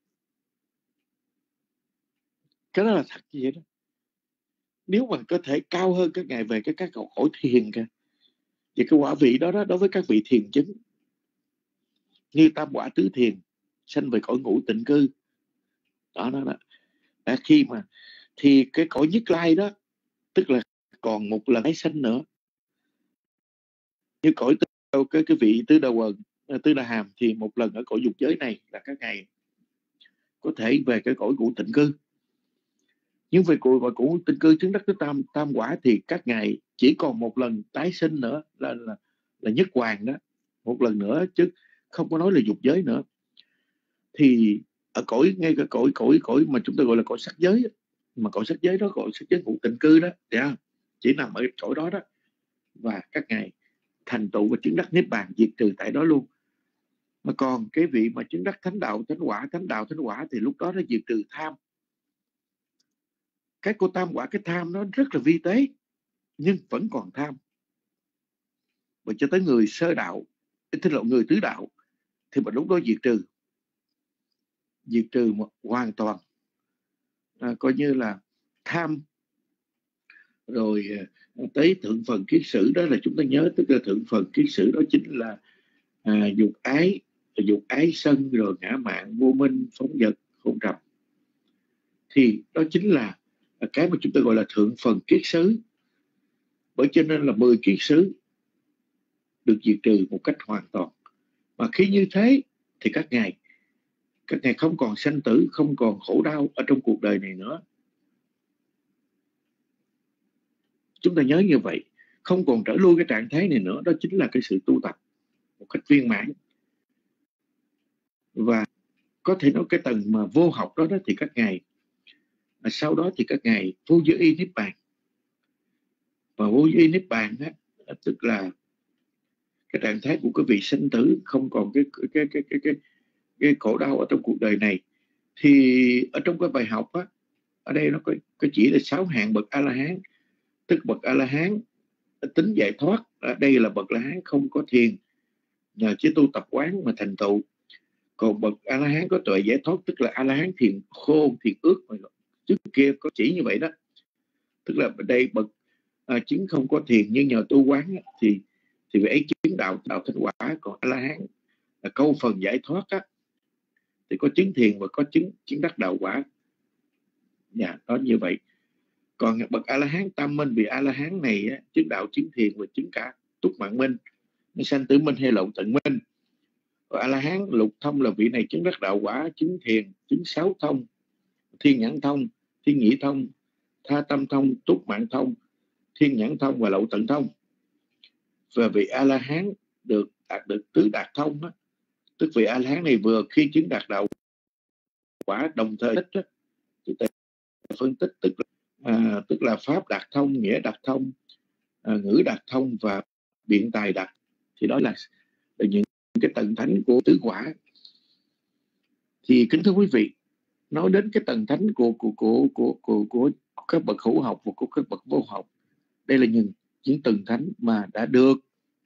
Cái đó là thật như vậy đó. Nếu mà có thể cao hơn các ngài về cái các cõi thiền kìa, thì cái quả vị đó đó đối với các vị thiền chứng như tam quả tứ thiền sanh về cõi ngũ tịnh cư đó đó đó. Đã khi mà thì cái cõi nhất lai đó tức là còn một lần tái sanh nữa, như cõi tư, cái cái vị tứ đà quần tứ đà hàm thì một lần ở cõi dục giới này là các ngài có thể về cái cõi ngũ tịnh cư. Nhưng về cõi ngũ tịnh cư chứng đắc tới tam tam quả thì các ngài chỉ còn một lần tái sinh nữa là là, là nhất hoàng đó, một lần nữa chứ không có nói là dục giới nữa. Thì ở cõi ngay cái cõi cõi cõi mà chúng ta gọi là cõi sắc giới, mà cõi sắc giới đó, cõi sắc giới ngũ tịnh cư đó, yeah, chỉ nằm ở cõi đó đó, và các ngài thành tựu và chứng đắc niết bàn diệt trừ tại đó luôn. Mà còn cái vị mà chứng đắc thánh đạo thánh quả thánh đạo thánh quả thì lúc đó nó diệt trừ tham. Cái cô tam quả, cái tham nó rất là vi tế nhưng vẫn còn tham. Và cho tới người sơ đạo, tức là người tứ đạo, thì mà lúc đó diệt trừ diệt trừ một hoàn toàn, à, coi như là tham. Rồi tới thượng phần kiết sử đó là chúng ta nhớ, tức là thượng phần kiết sử đó chính là à, dục ái dục ái sân, rồi ngã mạn, vô minh, phóng dật, hôn trầm. Thì đó chính là cái mà chúng ta gọi là thượng phần kiết sử. Bởi cho nên là mười kiết sử được diệt trừ một cách hoàn toàn. Mà khi như thế thì các ngài các ngài không còn sanh tử, không còn khổ đau ở trong cuộc đời này nữa. Chúng ta nhớ như vậy, không còn trở lui cái trạng thái này nữa. Đó chính là cái sự tu tập một cách viên mãn. Và có thể nói cái tầng mà vô học đó, đó thì các ngài sau đó thì các ngài vô giới y niết bàn. Và vô giới y niết bàn đó, tức là cái trạng thái của cái vị sinh tử, không còn cái cái cái cái cái cái, cái khổ đau ở trong cuộc đời này. Thì ở trong cái bài học á, ở đây nó có, có chỉ là sáu hạng bậc A La Hán. Tức bậc A La Hán tính giải thoát, ở đây là bậc A La Hán không có thiền, nhờ chỉ tu tập quán mà thành tựu. Còn bậc A La Hán có tuệ giải thoát, tức là A La Hán thiền khôn, thiền ước, mà trước kia có chỉ như vậy đó. Tức là ở đây bậc à, chứng không có thiền nhưng nhờ tu quán thì thì vị ấy chứng đạo đạo thánh quả. Còn A La Hán là câu phần giải thoát á, thì có chứng thiền và có chứng chứng đắc đạo quả. Dạ, đó như vậy. Còn bậc A La Hán tam minh, vì A La Hán này á, chứng đạo chứng thiền và chứng cả túc mạng minh, sanh tử minh hay lậu tận minh. Còn A La Hán lục thông là vị này chứng đắc đạo quả, chứng thiền, chứng sáu thông: thiên nhãn thông, thiên nhĩ thông, tha tâm thông, túc mạng thông, thiên nhãn thông và lậu tận thông. Và vị A La Hán được đạt được tứ đạt thông đó, tức vị A La Hán này vừa khi chứng đạt đạo quả đồng thời tích đó, thì phân tích tức là, à, tức là pháp đạt thông, nghĩa đạt thông, à, ngữ đạt thông và biện tài đạt. Thì đó là, là những cái tầng thánh của tứ quả. Thì kính thưa quý vị, nói đến cái tầng thánh của của của của của, của các bậc hữu học và của các bậc vô học, đây là những những tầng thánh mà đã được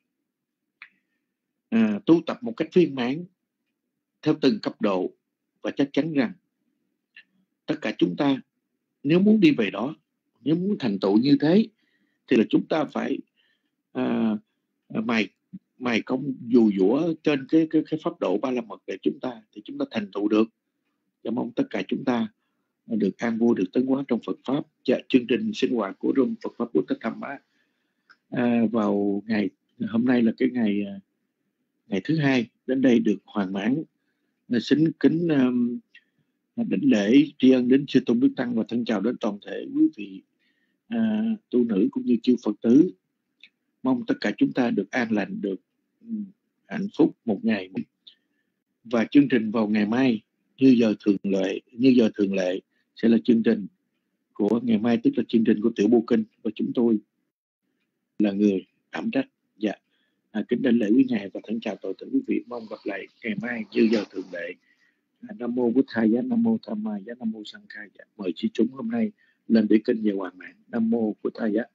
à, tu tập một cách viên mãn theo từng cấp độ. Và chắc chắn rằng tất cả chúng ta nếu muốn đi về đó, nếu muốn thành tựu như thế, thì là chúng ta phải à, mài mài công dù dũa trên cái cái cái pháp độ ba la mật để chúng ta thì chúng ta thành tựu được. Và mong tất cả chúng ta được an vui, được tấn hóa trong Phật pháp. Dạ, chương trình sinh hoạt của Room Phật pháp Bút Thánh Thăm á, à, vào ngày hôm nay là cái ngày ngày thứ hai đến đây được hoàn mãn. Xin kính um, đảnh lễ tri ân đến Sư Tôn Đức Tăng và thân chào đến toàn thể quý vị uh, tu nữ cũng như chư Phật tử. Mong tất cả chúng ta được an lành, được um, hạnh phúc một ngày. Và chương trình vào ngày mai như giờ thường lệ, như giờ thường lệ sẽ là chương trình của ngày mai, tức là chương trình của Tiểu Bộ Kinh, và chúng tôi là người đảm trách. Dạ, à, kính đảnh lễ quý ngài và thân chào toàn thể quý vị. Mong gặp lại ngày mai như giờ thường lệ. À, Nam mô Bụt Thầy Giá, Nam mô Tham Ma Giá, Nam mô Sang Khai Giá. Mời chị chúng hôm nay lên để kinh về hoàn mạng. Nam mô Bụt Thầy Giá.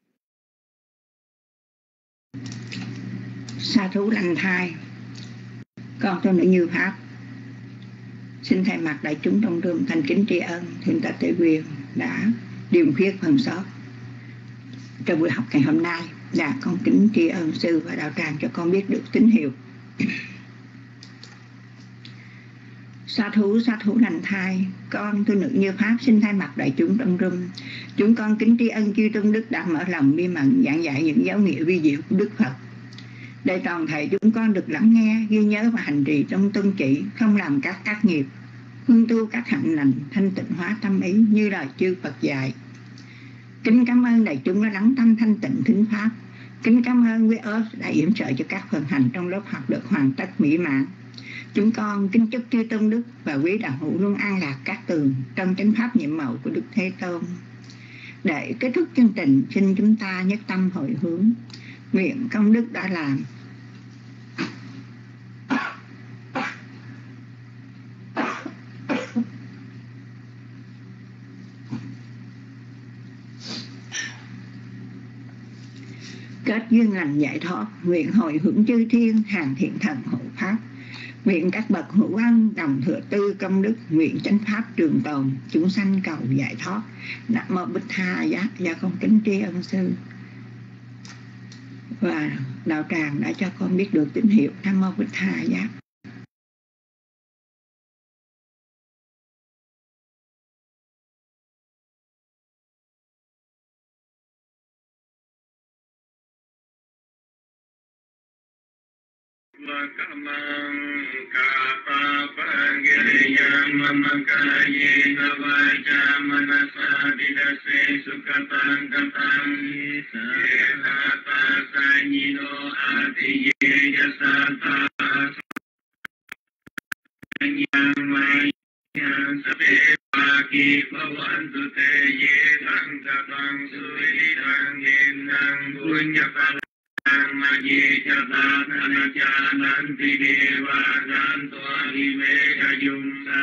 Sa thú lành thai, con tôi nữ Như Pháp xin thay mặt đại chúng trong rừng thành kính tri ân Thượng tọa Tề Quyền đã điều khuyết phần sót trong buổi học ngày hôm nay. Là con kính tri ân sư và đạo tràng cho con biết được tín hiệu. Sa thú, sa thú lành thai, con tôi nữ Như Pháp xin thay mặt đại chúng trong rừng. Chúng con kính tri ân chư tôn đức đã mở lòng bi mẫn giảng dạy những giáo nghĩa vi diệu của Đức Phật. Để toàn thể chúng con được lắng nghe, ghi nhớ và hành trì trong tuân chỉ, không làm các ác nghiệp, hương tu các hạnh lành, thanh tịnh hóa tâm ý như lời chư Phật dạy. Kính cảm ơn đại chúng đã lắng tâm thanh tịnh thính pháp. Kính cảm ơn quý ớt đã yểm trợ cho các phần hành trong lớp học được hoàn tất mỹ mãn. Chúng con kính chúc chư tôn đức và quý đạo hữu luôn an lạc các tường trong chánh pháp nhiệm màu của Đức Thế Tôn. Để kết thúc chương trình, xin chúng ta nhất tâm hồi hướng nguyện công đức đã làm kết duyên lành giải thoát, nguyện hồi hướng chư thiên hàng thiện thần hộ pháp, nguyện các bậc hữu ân đồng thừa tư công đức, nguyện chánh pháp trường tồn, chúng sanh cầu giải thoát. Nam mô Bích Tha Giá. Dạ con kính tri ân sư và đạo tràng đã cho con biết được tín hiệu. Nam mô Bích Tha Giá. Vakamang kapa pagiriyan mamakaye navaja manasa didase sukatang katang yelata sanyino atiye yasata sanyamaya sape paki pavantu te ye tang katang suilitang yenang bunyapang Maji Jatana Jananti Deva Jantua Hime Jayum Sa